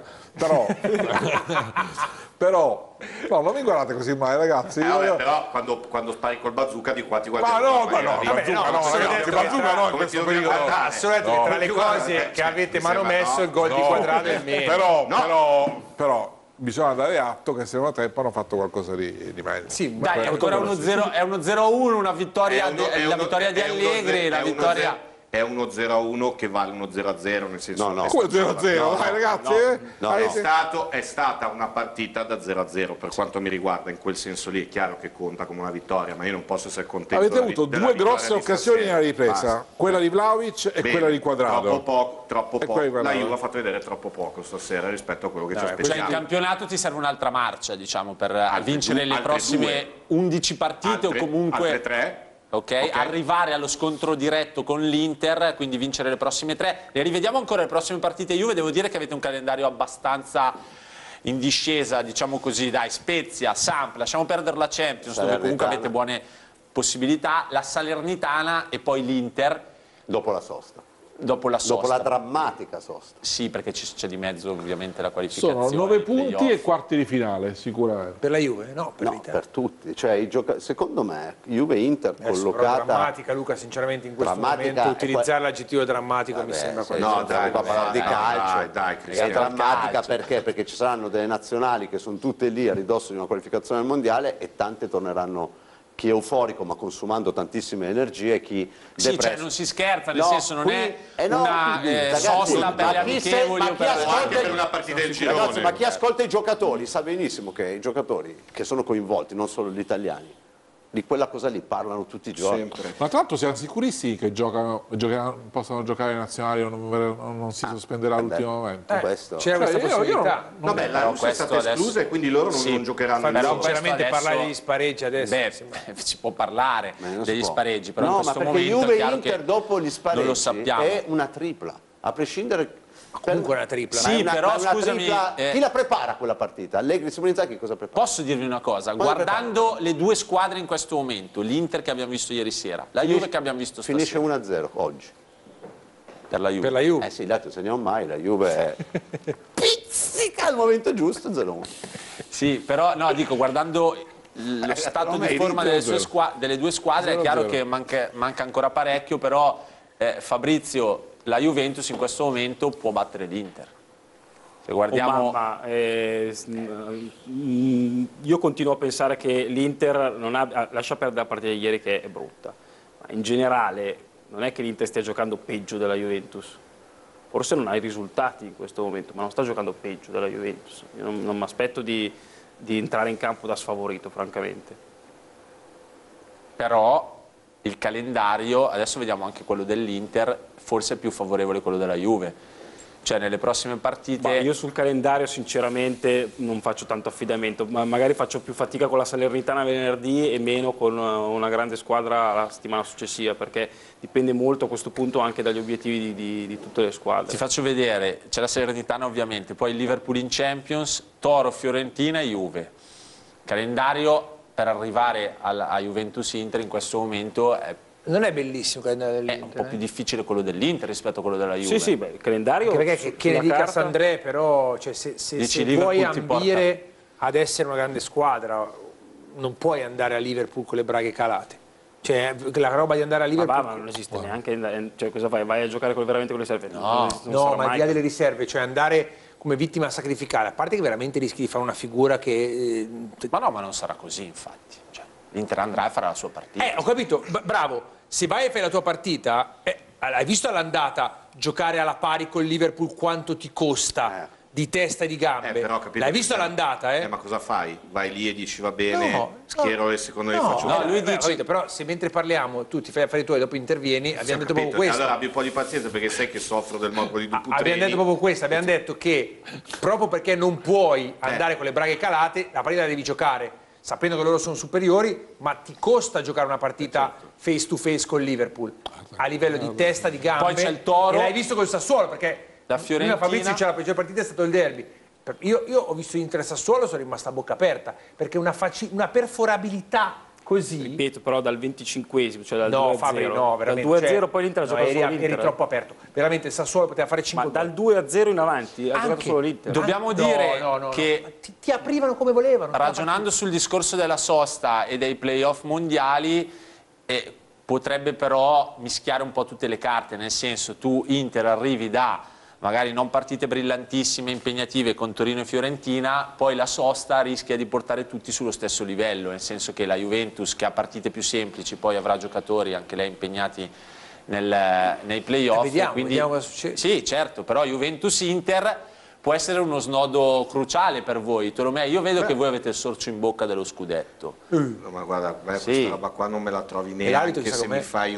Però no, non mi guardate così male, ragazzi. Vabbè, però quando spari col bazooka di qua ti guardi. Ma no, bazooka no, in questo periodo. Assolutamente, tra le cose che avete manomesso il gol di Quadrado è meno. Però bisogna dare atto che secondo tempo hanno fatto qualcosa di meglio. Sì, dai, è ancora 1-0, è 0-1, una vittoria, la vittoria di Allegri, la vittoria... È uno 0-1 che vale uno 0-0, nel senso... No. Come 0-0? Dai ragazzi! È stata una partita da 0-0 per quanto mi riguarda, in quel senso lì è chiaro che conta come una vittoria, ma io non posso essere contento. Avete avuto due grosse occasioni nella ripresa, quella di Vlahovic e quella di Quadrado. Troppo poco. La Juve ha fatto vedere troppo poco stasera rispetto a quello che ci aspettiamo. Cioè in campionato ti serve un'altra marcia, diciamo, per vincere le prossime 11 partite o comunque... Altre 3. Okay. Arrivare allo scontro diretto con l'Inter, quindi vincere le prossime 3. Ne rivediamo ancora le prossime partite Juve. Devo dire che avete un calendario abbastanza in discesa, diciamo così, dai, Spezia, Samp, lasciamo perdere la Champions, dove comunque avete buone possibilità, la Salernitana e poi l'Inter. Dopo la sosta. Dopo la sosta. Dopo la drammatica sosta. Sì, perché c'è di mezzo ovviamente la qualificazione. Sono 9 punti e quarti di finale, sicuramente. Per la Juve? No, per tutti. Cioè, secondo me, Juve-Inter collocata... drammatica, Luca, sinceramente in questo momento utilizzare l'aggettivo drammatico mi sembra quasi... No, dai, parlare di calcio. È drammatica perché? Perché ci saranno delle nazionali che sono tutte lì a ridosso di una qualificazione al mondiale e tante torneranno... Chi è euforico ma consumando tantissime energie, chi sì, cioè non si scherza, nel senso non è una sosta per le amichevoli o per una partita del girone. Ragazzi, ma chi ascolta i giocatori sa benissimo che i giocatori che sono coinvolti, non solo gli italiani, di quella cosa lì parlano tutti i giorni. Sempre. Ma tra l'altro siamo sicurissimi che possano giocare le nazionali o non si sospenderà all'ultimo momento? C'era questa possibilità. Vabbè, la Russia è stata esclusa e quindi loro non giocheranno. Però veramente parlare degli spareggi adesso. Si può parlare degli spareggi, però no, in questo ma perché momento Juve e Inter dopo gli spareggi non lo sappiamo. È una tripla, a prescindere... Comunque una tripla. Sì, però scusami, chi la prepara quella partita? Allegri, Simone Inzaghi cosa prepara? Posso dirvi una cosa? Guardando le due squadre in questo momento, l'Inter che abbiamo visto ieri sera, la Juve che abbiamo visto stasera. Finisce 1-0 oggi. Per la Juve. Per la Juve. Sì, l'altro segniamo mai, la Juve è pizzica al momento giusto, 0-1. Sì, però no, dico, guardando lo stato di forma delle due squadre è chiaro che manca ancora parecchio, però Fabrizio, la Juventus in questo momento può battere l'Inter. Se guardiamo... io continuo a pensare che l'Inter lascia perdere la partita di ieri che è brutta, ma in generale non è che l'Inter stia giocando peggio della Juventus. Forse non ha i risultati in questo momento, ma non sta giocando peggio della Juventus. Io non mi aspetto di entrare in campo da sfavorito, francamente. Però il calendario, adesso vediamo anche quello dell'Inter, forse è più favorevole quello della Juve. Cioè nelle prossime partite... Ma io sul calendario sinceramente non faccio tanto affidamento, ma magari faccio più fatica con la Salernitana venerdì e meno con una grande squadra la settimana successiva, perché dipende molto a questo punto anche dagli obiettivi di tutte le squadre. Ti faccio vedere, c'è la Salernitana ovviamente, poi il Liverpool in Champions, Toro, Fiorentina e Juve. Calendario per arrivare a Juventus-Inter in questo momento non è bellissimo il calendario dell'Inter. È un po' più difficile quello dell'Inter rispetto a quello della Juve. Sì, il calendario... Anche perché che ne dica Sandré, però cioè, se vuoi ambire ad essere una grande squadra, non puoi andare a Liverpool con le braghe calate. Cioè, la roba di andare a Liverpool... Ma non esiste neanche... Cioè, cosa fai? Vai a giocare veramente con le riserve? No, ma al di là delle riserve, cioè andare come vittima sacrificale, a parte che veramente rischi di fare una figura che... Ma no, ma non sarà così, infatti. Cioè, l'Inter andrà e farà la sua partita. Ho capito, bravo. Se vai e fai la tua partita, hai visto all'andata giocare alla pari col Liverpool quanto ti costa di testa e di gambe? Però, capito, l'hai visto all'andata, ma cosa fai? Vai lì e dici va bene, schiero le seconde e no, faccio no, lui dice, però se mentre parliamo tu ti fai affari tuoi e dopo intervieni, abbiamo detto proprio questo. Allora abbi un po' di pazienza perché sai che soffro del morbo di Duputreni. Abbiamo detto proprio questo, abbiamo detto che proprio perché non puoi andare con le braghe calate, la partita la devi giocare sapendo che loro sono superiori, ma ti costa giocare una partita face to face con Liverpool a livello di testa, di gambe. Poi c'è il Toro. E l'hai visto col Sassuolo, perché la Fiorentina. prima Fabrizio c'è la peggiore partita, è stato il derby. Io ho visto l'Inter Sassuolo, sono rimasta a bocca aperta, perché una perforabilità così. Ripeto, però dal 25esimo, cioè dal 2-0. No, Fabri, no, veramente. Dal 2-0 poi l'Inter ha giocato solo l'Inter. Eri troppo aperto. Veramente il Sassuolo poteva fare 5 Ma dal 2-0 in avanti ha giocato solo l'Inter. Dobbiamo dire che ti aprivano come volevano. Ragionando sul discorso della sosta e dei playoff mondiali, potrebbe però mischiare un po' tutte le carte, nel senso tu Inter arrivi da magari non partite brillantissime, impegnative con Torino e Fiorentina, poi la sosta rischia di portare tutti sullo stesso livello, nel senso che la Juventus, che ha partite più semplici, poi avrà giocatori anche lei impegnati nei playoff. Vediamo cosa succede. Sì, certo, però Juventus-Inter può essere uno snodo cruciale per voi. Tolomeo, io vedo che voi avete il sorcio in bocca dello scudetto. No, ma guarda, questa roba qua non me la trovi neanche se mi fai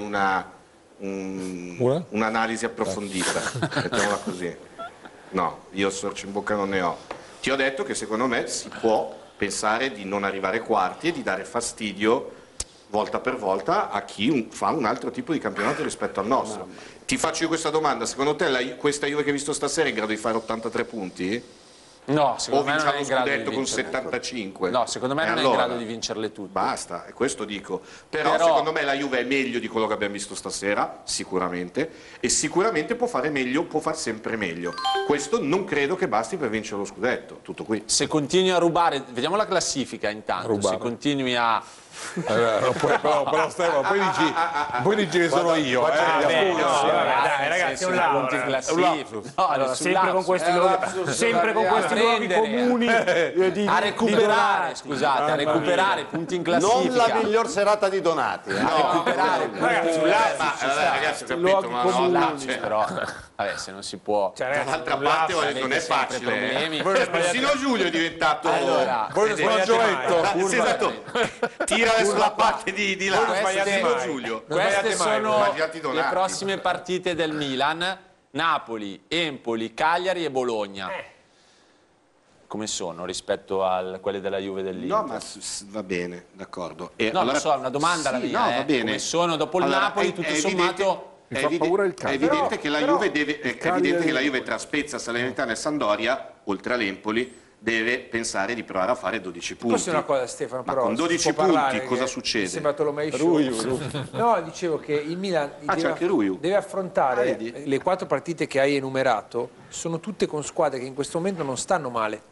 un'analisi approfondita, mettiamola così. No, io sorcio in bocca non ne ho. Ti ho detto che secondo me si può pensare di non arrivare quarti e di dare fastidio volta per volta a chi fa un altro tipo di campionato rispetto al nostro. Ti faccio io questa domanda: secondo te questa Juve che hai visto stasera è in grado di fare 83 punti? No, secondo me non è in grado di scudetto con 75. No, secondo me non è in grado di vincerle tutte. Basta, è questo dico. Però secondo me la Juve è meglio di quello che abbiamo visto stasera, sicuramente, e sicuramente può fare meglio, può far sempre meglio. Questo non credo che basti per vincere lo scudetto, tutto qui. Se continui a rubare, vediamo la classifica intanto, se continui a... però Stefano, poi dici che sono io. Ragazzi, è un lapsus. Allora, sempre con questi luoghi comuni a recuperare, scusate, a recuperare punti in classifica. Non la miglior serata di Donati. A recuperare ragazzi, luoghi comuni. Però vabbè, se non si può. Dall'altra parte non è facile. Persino Giulio è diventato esatto. Tira sulla parte di là. Queste sono le prossime partite del Milan: Napoli, Empoli, Cagliari e Bologna. Come sono rispetto a quelle della Juve dell'Inter? No, ma va bene, d'accordo. No, lo so, è una domanda la mia. No, va bene. Come sono dopo il Napoli, tutto sommato... È evidente che la Juve tra Spezia, Salernitana e Sampdoria, oltre all'Empoli, deve pensare di provare a fare 12 punti. Posso dire una cosa, Stefano? Ma però, con 12 punti cosa succede? Sembra Tolomei No, dicevo che il Milan deve affrontare le 4 partite che hai enumerato, sono tutte con squadre che in questo momento non stanno male.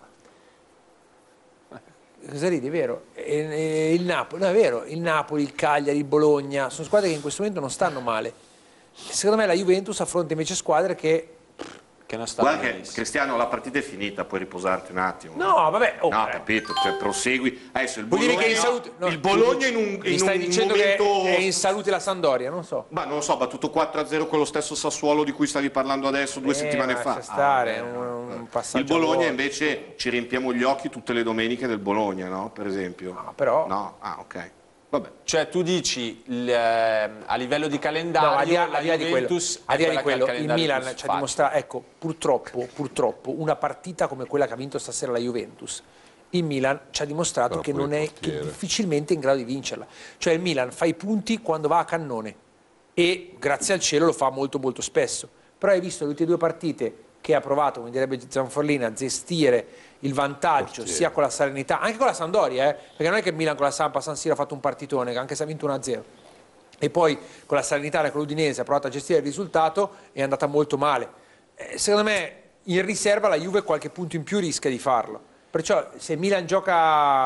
Cosa ridi, è vero? Il Napoli, no, è vero, il Napoli, il Cagliari, il Bologna, sono squadre che in questo momento non stanno male. Secondo me la Juventus affronta invece squadre che non stanno male. Guarda che Cristiano, la partita è finita, puoi riposarti un attimo. No, vabbè. No, capito, cioè prosegui. Adesso il Vuol Bologna, dire che è in salute. No, il Bologna mi stai dicendo momento... che è in salute la Sampdoria, non so. Ma non lo so, ha battuto 4-0 con lo stesso Sassuolo di cui stavi parlando adesso 2 settimane fa. Un passaggio. Il Bologna invece ci riempiamo gli occhi tutte le domeniche del Bologna, no? Per esempio. No, però. No, ok. Vabbè. Cioè tu dici a livello di calendario la Juventus al di là di quello il Milan ci ha dimostrato, ecco, purtroppo una partita come quella che ha vinto stasera la Juventus, il Milan ci ha dimostrato che non è difficilmente in grado di vincerla. Cioè il Milan fa i punti quando va a cannone e grazie al cielo lo fa molto molto spesso. Però hai visto le ultime 2 partite che ha provato, come direbbe Zanforlini, a gestire il vantaggio sia con la Salernità, anche con la Sampdoria, perché non è che il Milan con la Samp a San Siro ha fatto un partitone, anche se ha vinto 1-0. E poi con la Salernitana e con l'Udinese ha provato a gestire il risultato e è andata molto male. Secondo me in riserva la Juve qualche punto in più rischia di farlo. Perciò se il Milan gioca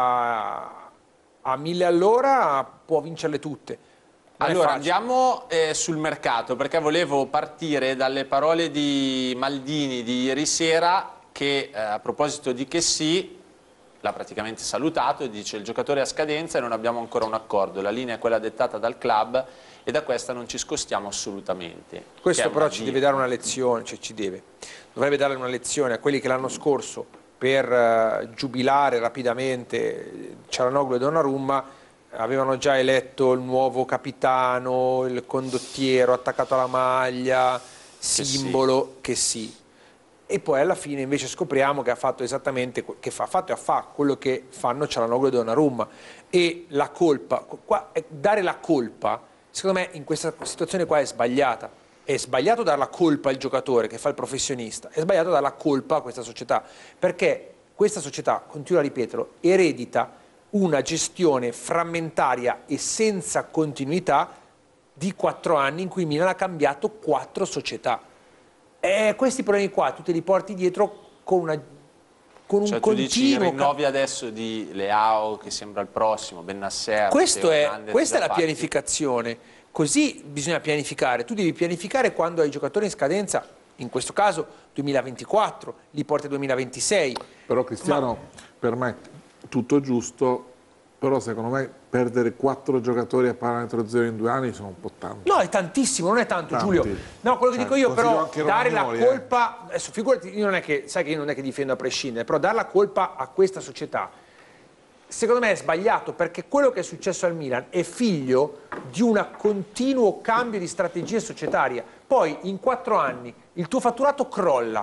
a 1000 all'ora può vincerle tutte. Allora andiamo sul mercato, perché volevo partire dalle parole di Maldini di ieri sera che a proposito di Chessy l'ha praticamente salutato e dice: il giocatore è a scadenza e non abbiamo ancora un accordo, la linea è quella dettata dal club e da questa non ci scostiamo assolutamente. Questo però ci deve dare una lezione, cioè dovrebbe dare una lezione a quelli che l'anno scorso per giubilare rapidamente Çalhanoğlu e Donnarumma avevano già eletto il nuovo capitano, il condottiero attaccato alla maglia, simbolo che sì. E poi alla fine invece scopriamo che ha fatto esattamente quello che fanno Çalhanoğlu e Donnarumma. E la colpa, dare la colpa, secondo me in questa situazione qua è sbagliata. È sbagliato dare la colpa al giocatore che fa il professionista, è sbagliato dare la colpa a questa società, perché questa società, continuo a ripeterlo, eredita una gestione frammentaria e senza continuità di 4 anni in cui Milan ha cambiato 4 società. E questi problemi qua tu te li porti dietro con un tu continuo... dici rinnovi adesso di Leao che sembra il prossimo, Bennacer, Questa è la pianificazione, così bisogna pianificare. Tu devi pianificare quando hai i giocatori in scadenza, in questo caso 2024, li porti al 2026. Però Cristiano, per me tutto giusto, però secondo me perdere 4 giocatori a parametro zero in 2 anni sono un po' tanti. No, è tantissimo, non è tanto, Tanti. Giulio. No, quello che dico io però, dare la Romagnoli, colpa, adesso figurati, io non è che, sai che io non è che difendo a prescindere, però dare la colpa a questa società, secondo me è sbagliato, perché quello che è successo al Milan è figlio di un continuo cambio di strategia societaria. Poi in 4 anni il tuo fatturato crolla,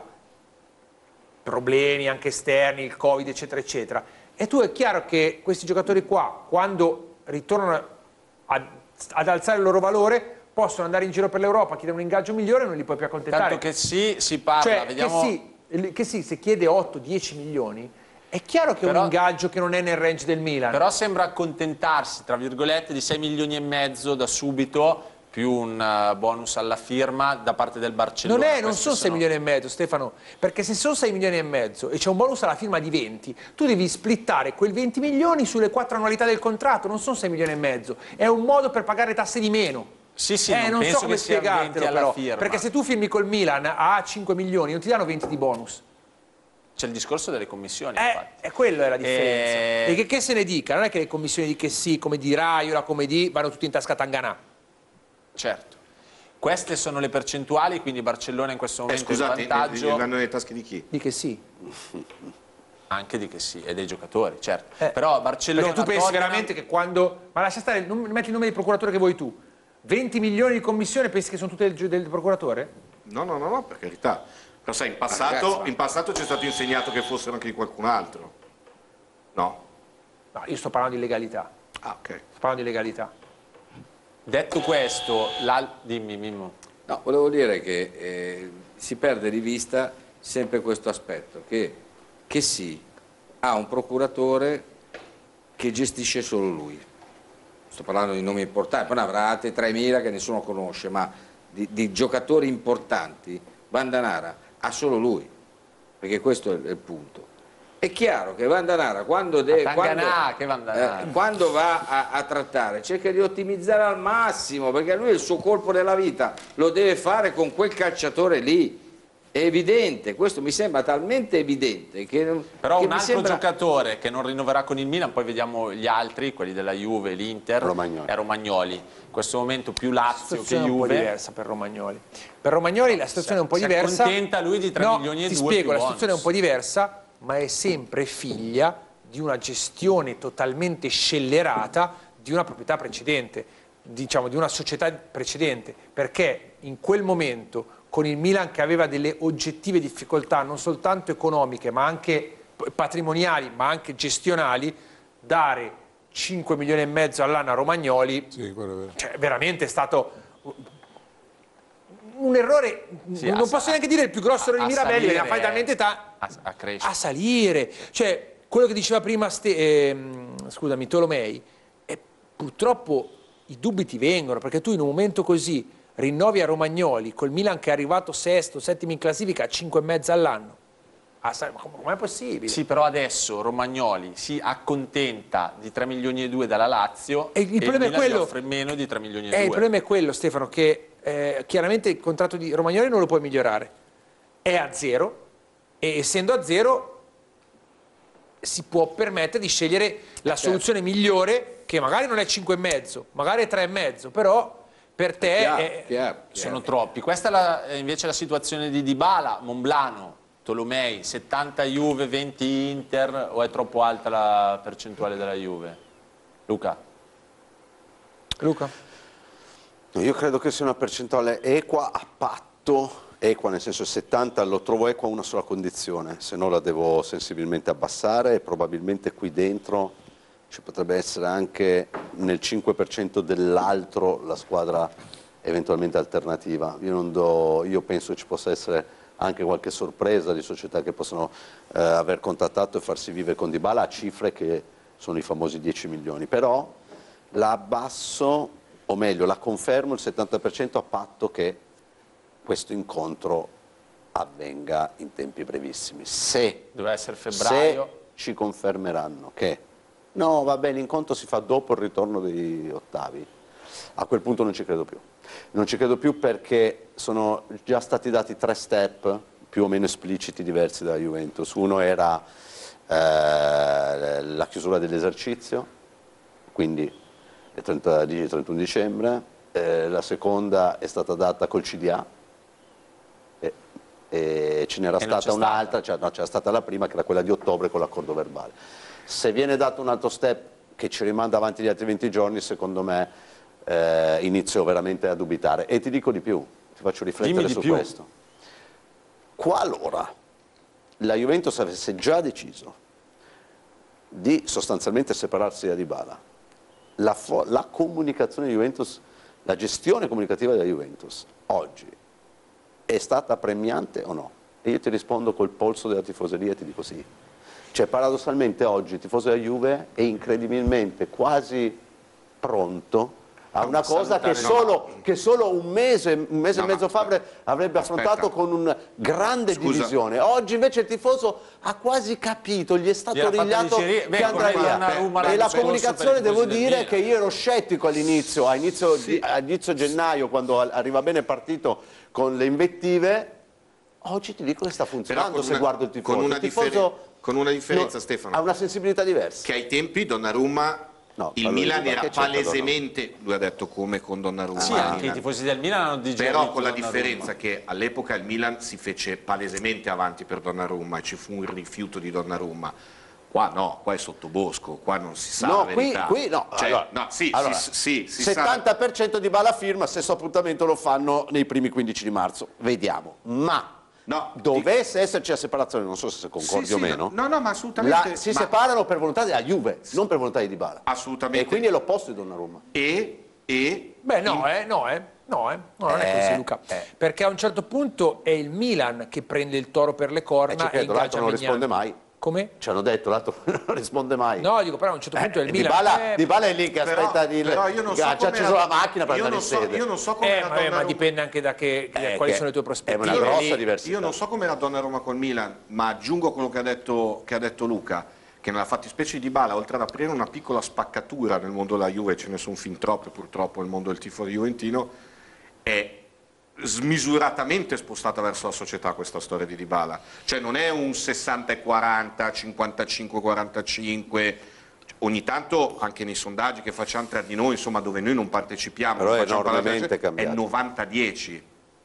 problemi anche esterni, il Covid, eccetera, eccetera. E tu è chiaro che questi giocatori qua, quando ritornano ad alzare il loro valore, possono andare in giro per l'Europa, chiedere un ingaggio migliore e non li puoi più accontentare. Tanto che sì, si parla, cioè, vediamo... che sì, se chiede 8-10 milioni, è chiaro che è un ingaggio che non è nel range del Milan. Però sembra accontentarsi, tra virgolette, di 6 milioni e mezzo da subito, più un bonus alla firma da parte del Barcellona. Non sono 6 milioni e mezzo, Stefano, perché se sono 6 milioni e mezzo e c'è un bonus alla firma di 20, tu devi splittare quel 20 milioni sulle 4 annualità del contratto, non sono 6 milioni e mezzo, è un modo per pagare tasse di meno. Sì, non penso so come che sia 20 spiegartelo alla però, firma. perché se tu firmi col Milan a 5 milioni non ti danno 20 di bonus. C'è il discorso delle commissioni, infatti. E quello è la differenza. E che se ne dica, non è che le commissioni di che sì, come di Raiola, come di, vanno tutti in tasca a Tanganà. Certo. Queste sono le percentuali, quindi Barcellona in questo momento scusate, in vantaggio. vanno nelle tasche di chi? Di che sì. Anche di che sì, e dei giocatori, certo. Però Barcellona... Perché tu pensi veramente che quando... Ma lascia stare, non metti il nome del procuratore che vuoi tu. 20 milioni di commissione, pensi che sono tutte del procuratore? No, per carità. Però sai, in passato ci è stato insegnato che fossero anche di qualcun altro. No? No, io sto parlando di legalità. Ah, ok. Sto parlando di legalità. Detto questo, dimmi Mimmo. No, volevo dire che si perde di vista sempre questo aspetto, che sì, ha un procuratore che gestisce solo lui. Sto parlando di nomi importanti, poi ne avrà altri 3.000 che nessuno conosce, ma di giocatori importanti, Vandanara ha solo lui, perché questo è il punto. È chiaro che Vandanara quando va a trattare cerca di ottimizzare al massimo, perché lui il suo colpo della vita lo deve fare con quel calciatore lì. È evidente, questo mi sembra talmente evidente che però che un altro giocatore che non rinnoverà con il Milan, poi vediamo gli altri, quelli della Juve, l'Inter, è Romagnoli. In questo momento più Lazio che Juve. È un po' diversa per Romagnoli. Per Romagnoli la situazione è un po' diversa. Si accontenta lui di 3 milioni e 2 ti spiego, la bonus. situazione è un po' diversa, ma è sempre figlia di una gestione totalmente scellerata di una proprietà precedente, diciamo di una società precedente, perché in quel momento con il Milan che aveva delle oggettive difficoltà non soltanto economiche ma anche patrimoniali ma anche gestionali, dare 5 milioni e mezzo all'anno a Romagnoli cioè, veramente è stato un errore, non posso neanche dire il più grosso errore di Mirabelli, perché la fai talmente a salire, cioè quello che diceva prima scusami, Tolomei, purtroppo i dubbi ti vengono, perché tu in un momento così rinnovi a Romagnoli col Milan che è arrivato sesto, settimo in classifica a 5,5 all'anno. Ma com'è possibile? Sì, però adesso Romagnoli si accontenta di 3 milioni e 2 dalla Lazio e il problema Milan è quello, gli offre meno di 3 milioni e 2. Il problema è quello, Stefano, che chiaramente il contratto di Romagnoli non lo puoi migliorare. È a zero e essendo a zero si può permettere di scegliere la soluzione migliore, che magari non è 5,5, magari è 3,5, però per te sono troppi. Questa è invece la situazione di Dybala, Monblano, Tolomei, 70 Juve, 20 Inter, o è troppo alta la percentuale della Juve? Luca? Io credo che sia una percentuale equa a patto, equa nel senso 70 lo trovo equa a una sola condizione, se no la devo sensibilmente abbassare e probabilmente qui dentro ci potrebbe essere anche nel 5% dell'altro la squadra eventualmente alternativa. Io penso che ci possa essere anche qualche sorpresa di società che possono aver contattato e farsi vivere con Dybala a cifre che sono i famosi 10 milioni, però la abbasso, o meglio la confermo il 70% a patto che questo incontro avvenga in tempi brevissimi. Se doveva essere febbraio, se ci confermeranno che no, vabbè, l'incontro si fa dopo il ritorno degli ottavi, a quel punto non ci credo più. Non ci credo più perché sono già stati dati 3 step più o meno espliciti diversi dalla Juventus. Uno era la chiusura dell'esercizio, quindi il 31 dicembre, la seconda è stata data col CDA, e ce n'era stata un'altra, c'era stata la prima che era quella di ottobre con l'accordo verbale. Se viene dato un altro step che ci rimanda avanti gli altri 20 giorni, secondo me inizio veramente a dubitare. E ti dico di più, ti faccio riflettere su questo. Qualora la Juventus avesse già deciso di sostanzialmente separarsi da Dybala, la comunicazione di Juventus, la gestione comunicativa della Juventus oggi è stata premiante o no? E io ti rispondo col polso della tifoseria e ti dico sì. Cioè paradossalmente oggi il tifoso della Juve è incredibilmente quasi pronto a una cosa che solo un mese e mezzo fa avrebbe affrontato con una grande divisione. Oggi invece il tifoso ha quasi capito, gli è stato rigliato che andrà via. E la comunicazione, devo dire che io ero scettico all'inizio, a inizio gennaio, quando arriva bene partito con le invettive. Oggi ti dico che sta funzionando se guardo il tifoso. Con una differenza, Stefano. Ha una sensibilità diversa. Che ai tempi Donnarumma, il Milan era palesemente, lui ha detto come con Donnarumma. Sì, anche i tifosi del Milan hanno digerito. Però con la differenza che all'epoca il Milan si fece palesemente avanti per Donnarumma e ci fu un rifiuto di Donnarumma. Qua no, qua è sottobosco, qua non si sa la verità. Qui no, cioè, allora, sì, 70% di Dybala firma, stesso appuntamento lo fanno nei primi 15 di marzo, vediamo. Ma dovesse esserci la separazione, non so se concordi o meno, no, ma assolutamente. Si separano per volontà della Juve, non per volontà di Dybala. Assolutamente. E quindi è l'opposto di Donnarumma. Beh, non è così, Luca. Perché a un certo punto è il Milan che prende il toro per le corna e ingaggia non risponde mai. Come? Ci hanno detto, l'altro non risponde mai. No, dico, però a un certo punto è il Milan. Dybala è lì che aspetta di... ha acceso la macchina per andare in sede. Io non so come ma dipende anche da quali sono le tue prospettive. È una grossa diversità. Io non so come era Donnarumma col Milan, ma aggiungo quello che ha detto Luca, che nella fattispecie di Dybala, oltre ad aprire una piccola spaccatura nel mondo della Juve, ce ne sono fin troppe purtroppo nel mondo del tifo juventino, è smisuratamente spostata verso la società questa storia di Dybala, cioè non è un 60-40, 55-45, ogni tanto anche nei sondaggi che facciamo tra di noi, insomma, dove noi non partecipiamo, però è enormemente cambiato, è 90-10.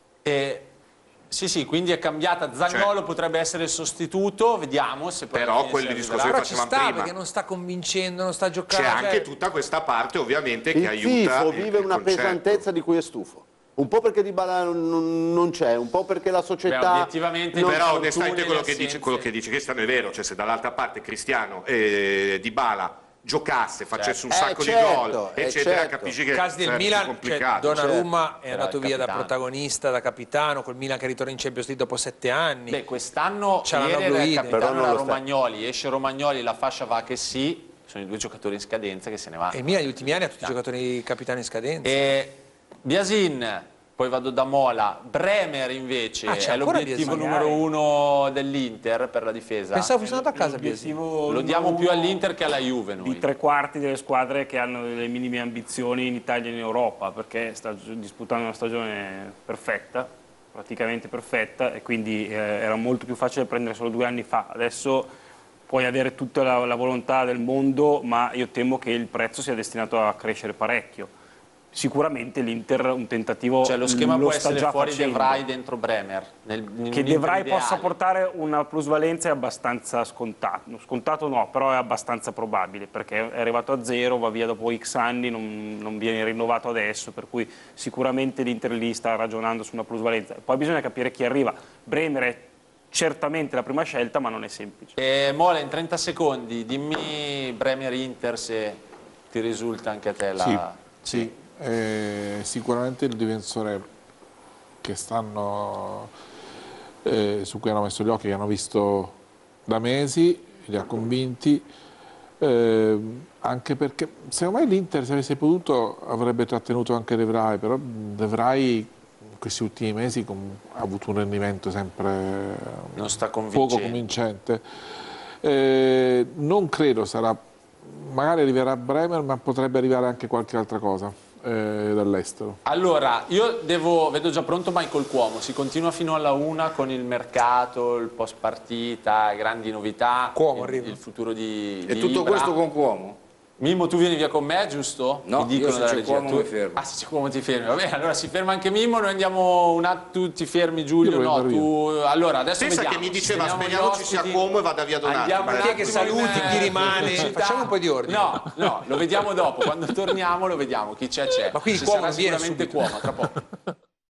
Sì, quindi è cambiata. Zaniolo potrebbe essere il sostituto, vediamo se poi. Però quelli discorsi che facevamo prima, perché non sta convincendo, non sta giocando. C'è anche tutta questa parte ovviamente che aiuta. Il tifo vive una pesantezza di cui è stufo. Un po' perché Dybala non c'è, un po' perché la società... obiettivamente però onestamente quello che dice Cristiano è vero, cioè se dall'altra parte Cristiano e Dybala giocasse, facesse un sacco di gol, eccetera, capisci che nel caso del Milan, complicato. Donnarumma è andato via da protagonista, da capitano, col Milan che ritorna in Champions League dopo 7 anni. Beh, quest'anno ieri era il capitano era Romagnoli, esce Romagnoli, la fascia va che sì, sono i 2 giocatori in scadenza che se ne vanno. E il Milan negli ultimi anni ha tutti i giocatori capitani in scadenza. Biasin, poi vado da Mola, Bremer invece è l'obiettivo numero 1 dell'Inter per la difesa. Pensavo fosse andato a casa Biasin. Lo diamo più all'Inter che alla Juve noi. Di 3/4 delle squadre che hanno delle minime ambizioni in Italia e in Europa, perché sta disputando una stagione perfetta, praticamente perfetta, e quindi era molto più facile prendere solo 2 anni fa. Adesso puoi avere tutta la volontà del mondo, ma io temo che il prezzo sia destinato a crescere parecchio. Sicuramente l'Inter un tentativo cioè lo schema può essere già fuori facendo. De Vrij dentro Bremer Che De Vrij possa portare una plusvalenza è abbastanza scontato no, però è abbastanza probabile, perché è arrivato a 0, va via dopo X anni, non viene rinnovato adesso, per cui sicuramente l'Inter lì sta ragionando su una plusvalenza. Poi bisogna capire chi arriva. Bremer è certamente la prima scelta, ma non è semplice. Mole, in 30 secondi dimmi Bremer-Inter se ti risulta anche a te la... Sì. Sicuramente il difensore che stanno su cui hanno messo gli occhi, che hanno visto da mesi, li ha convinti, anche perché secondo me l'Inter, se avesse potuto, avrebbe trattenuto anche De Vrij, però De Vrij in questi ultimi mesi ha avuto un rendimento sempre non sta poco convincente. Non credo sarà, magari arriverà Bremer, ma potrebbe arrivare anche qualche altra cosa dall'estero. Allora, io vedo già pronto Michael Cuomo, si continua fino alla 1 con il mercato, il post partita, grandi novità, Cuomo il futuro di E tutto Ibra. questo con Cuomo? Mimmo, tu vieni via con me, giusto? No, Mi dicono io se dalla c'è regia. Cuomo mi fermo. Ah, se c'è Cuomo ti fermi, va bene, allora si ferma anche Mimmo, noi andiamo tu ti fermi Giulio, no, tu... Allora, adesso Pensa vediamo. che mi diceva Speriamo speriamo gli ci sia ospiti. Cuomo e vada via Donati. Andiamo un Chi è che attimo saluti, in chi rimane? pubblicità. Facciamo un po' di ordine. No, lo vediamo dopo, quando torniamo lo vediamo, chi c'è. Ma quindi Ci Cuomo sarà viene sicuramente subito. Cuomo, tra poco.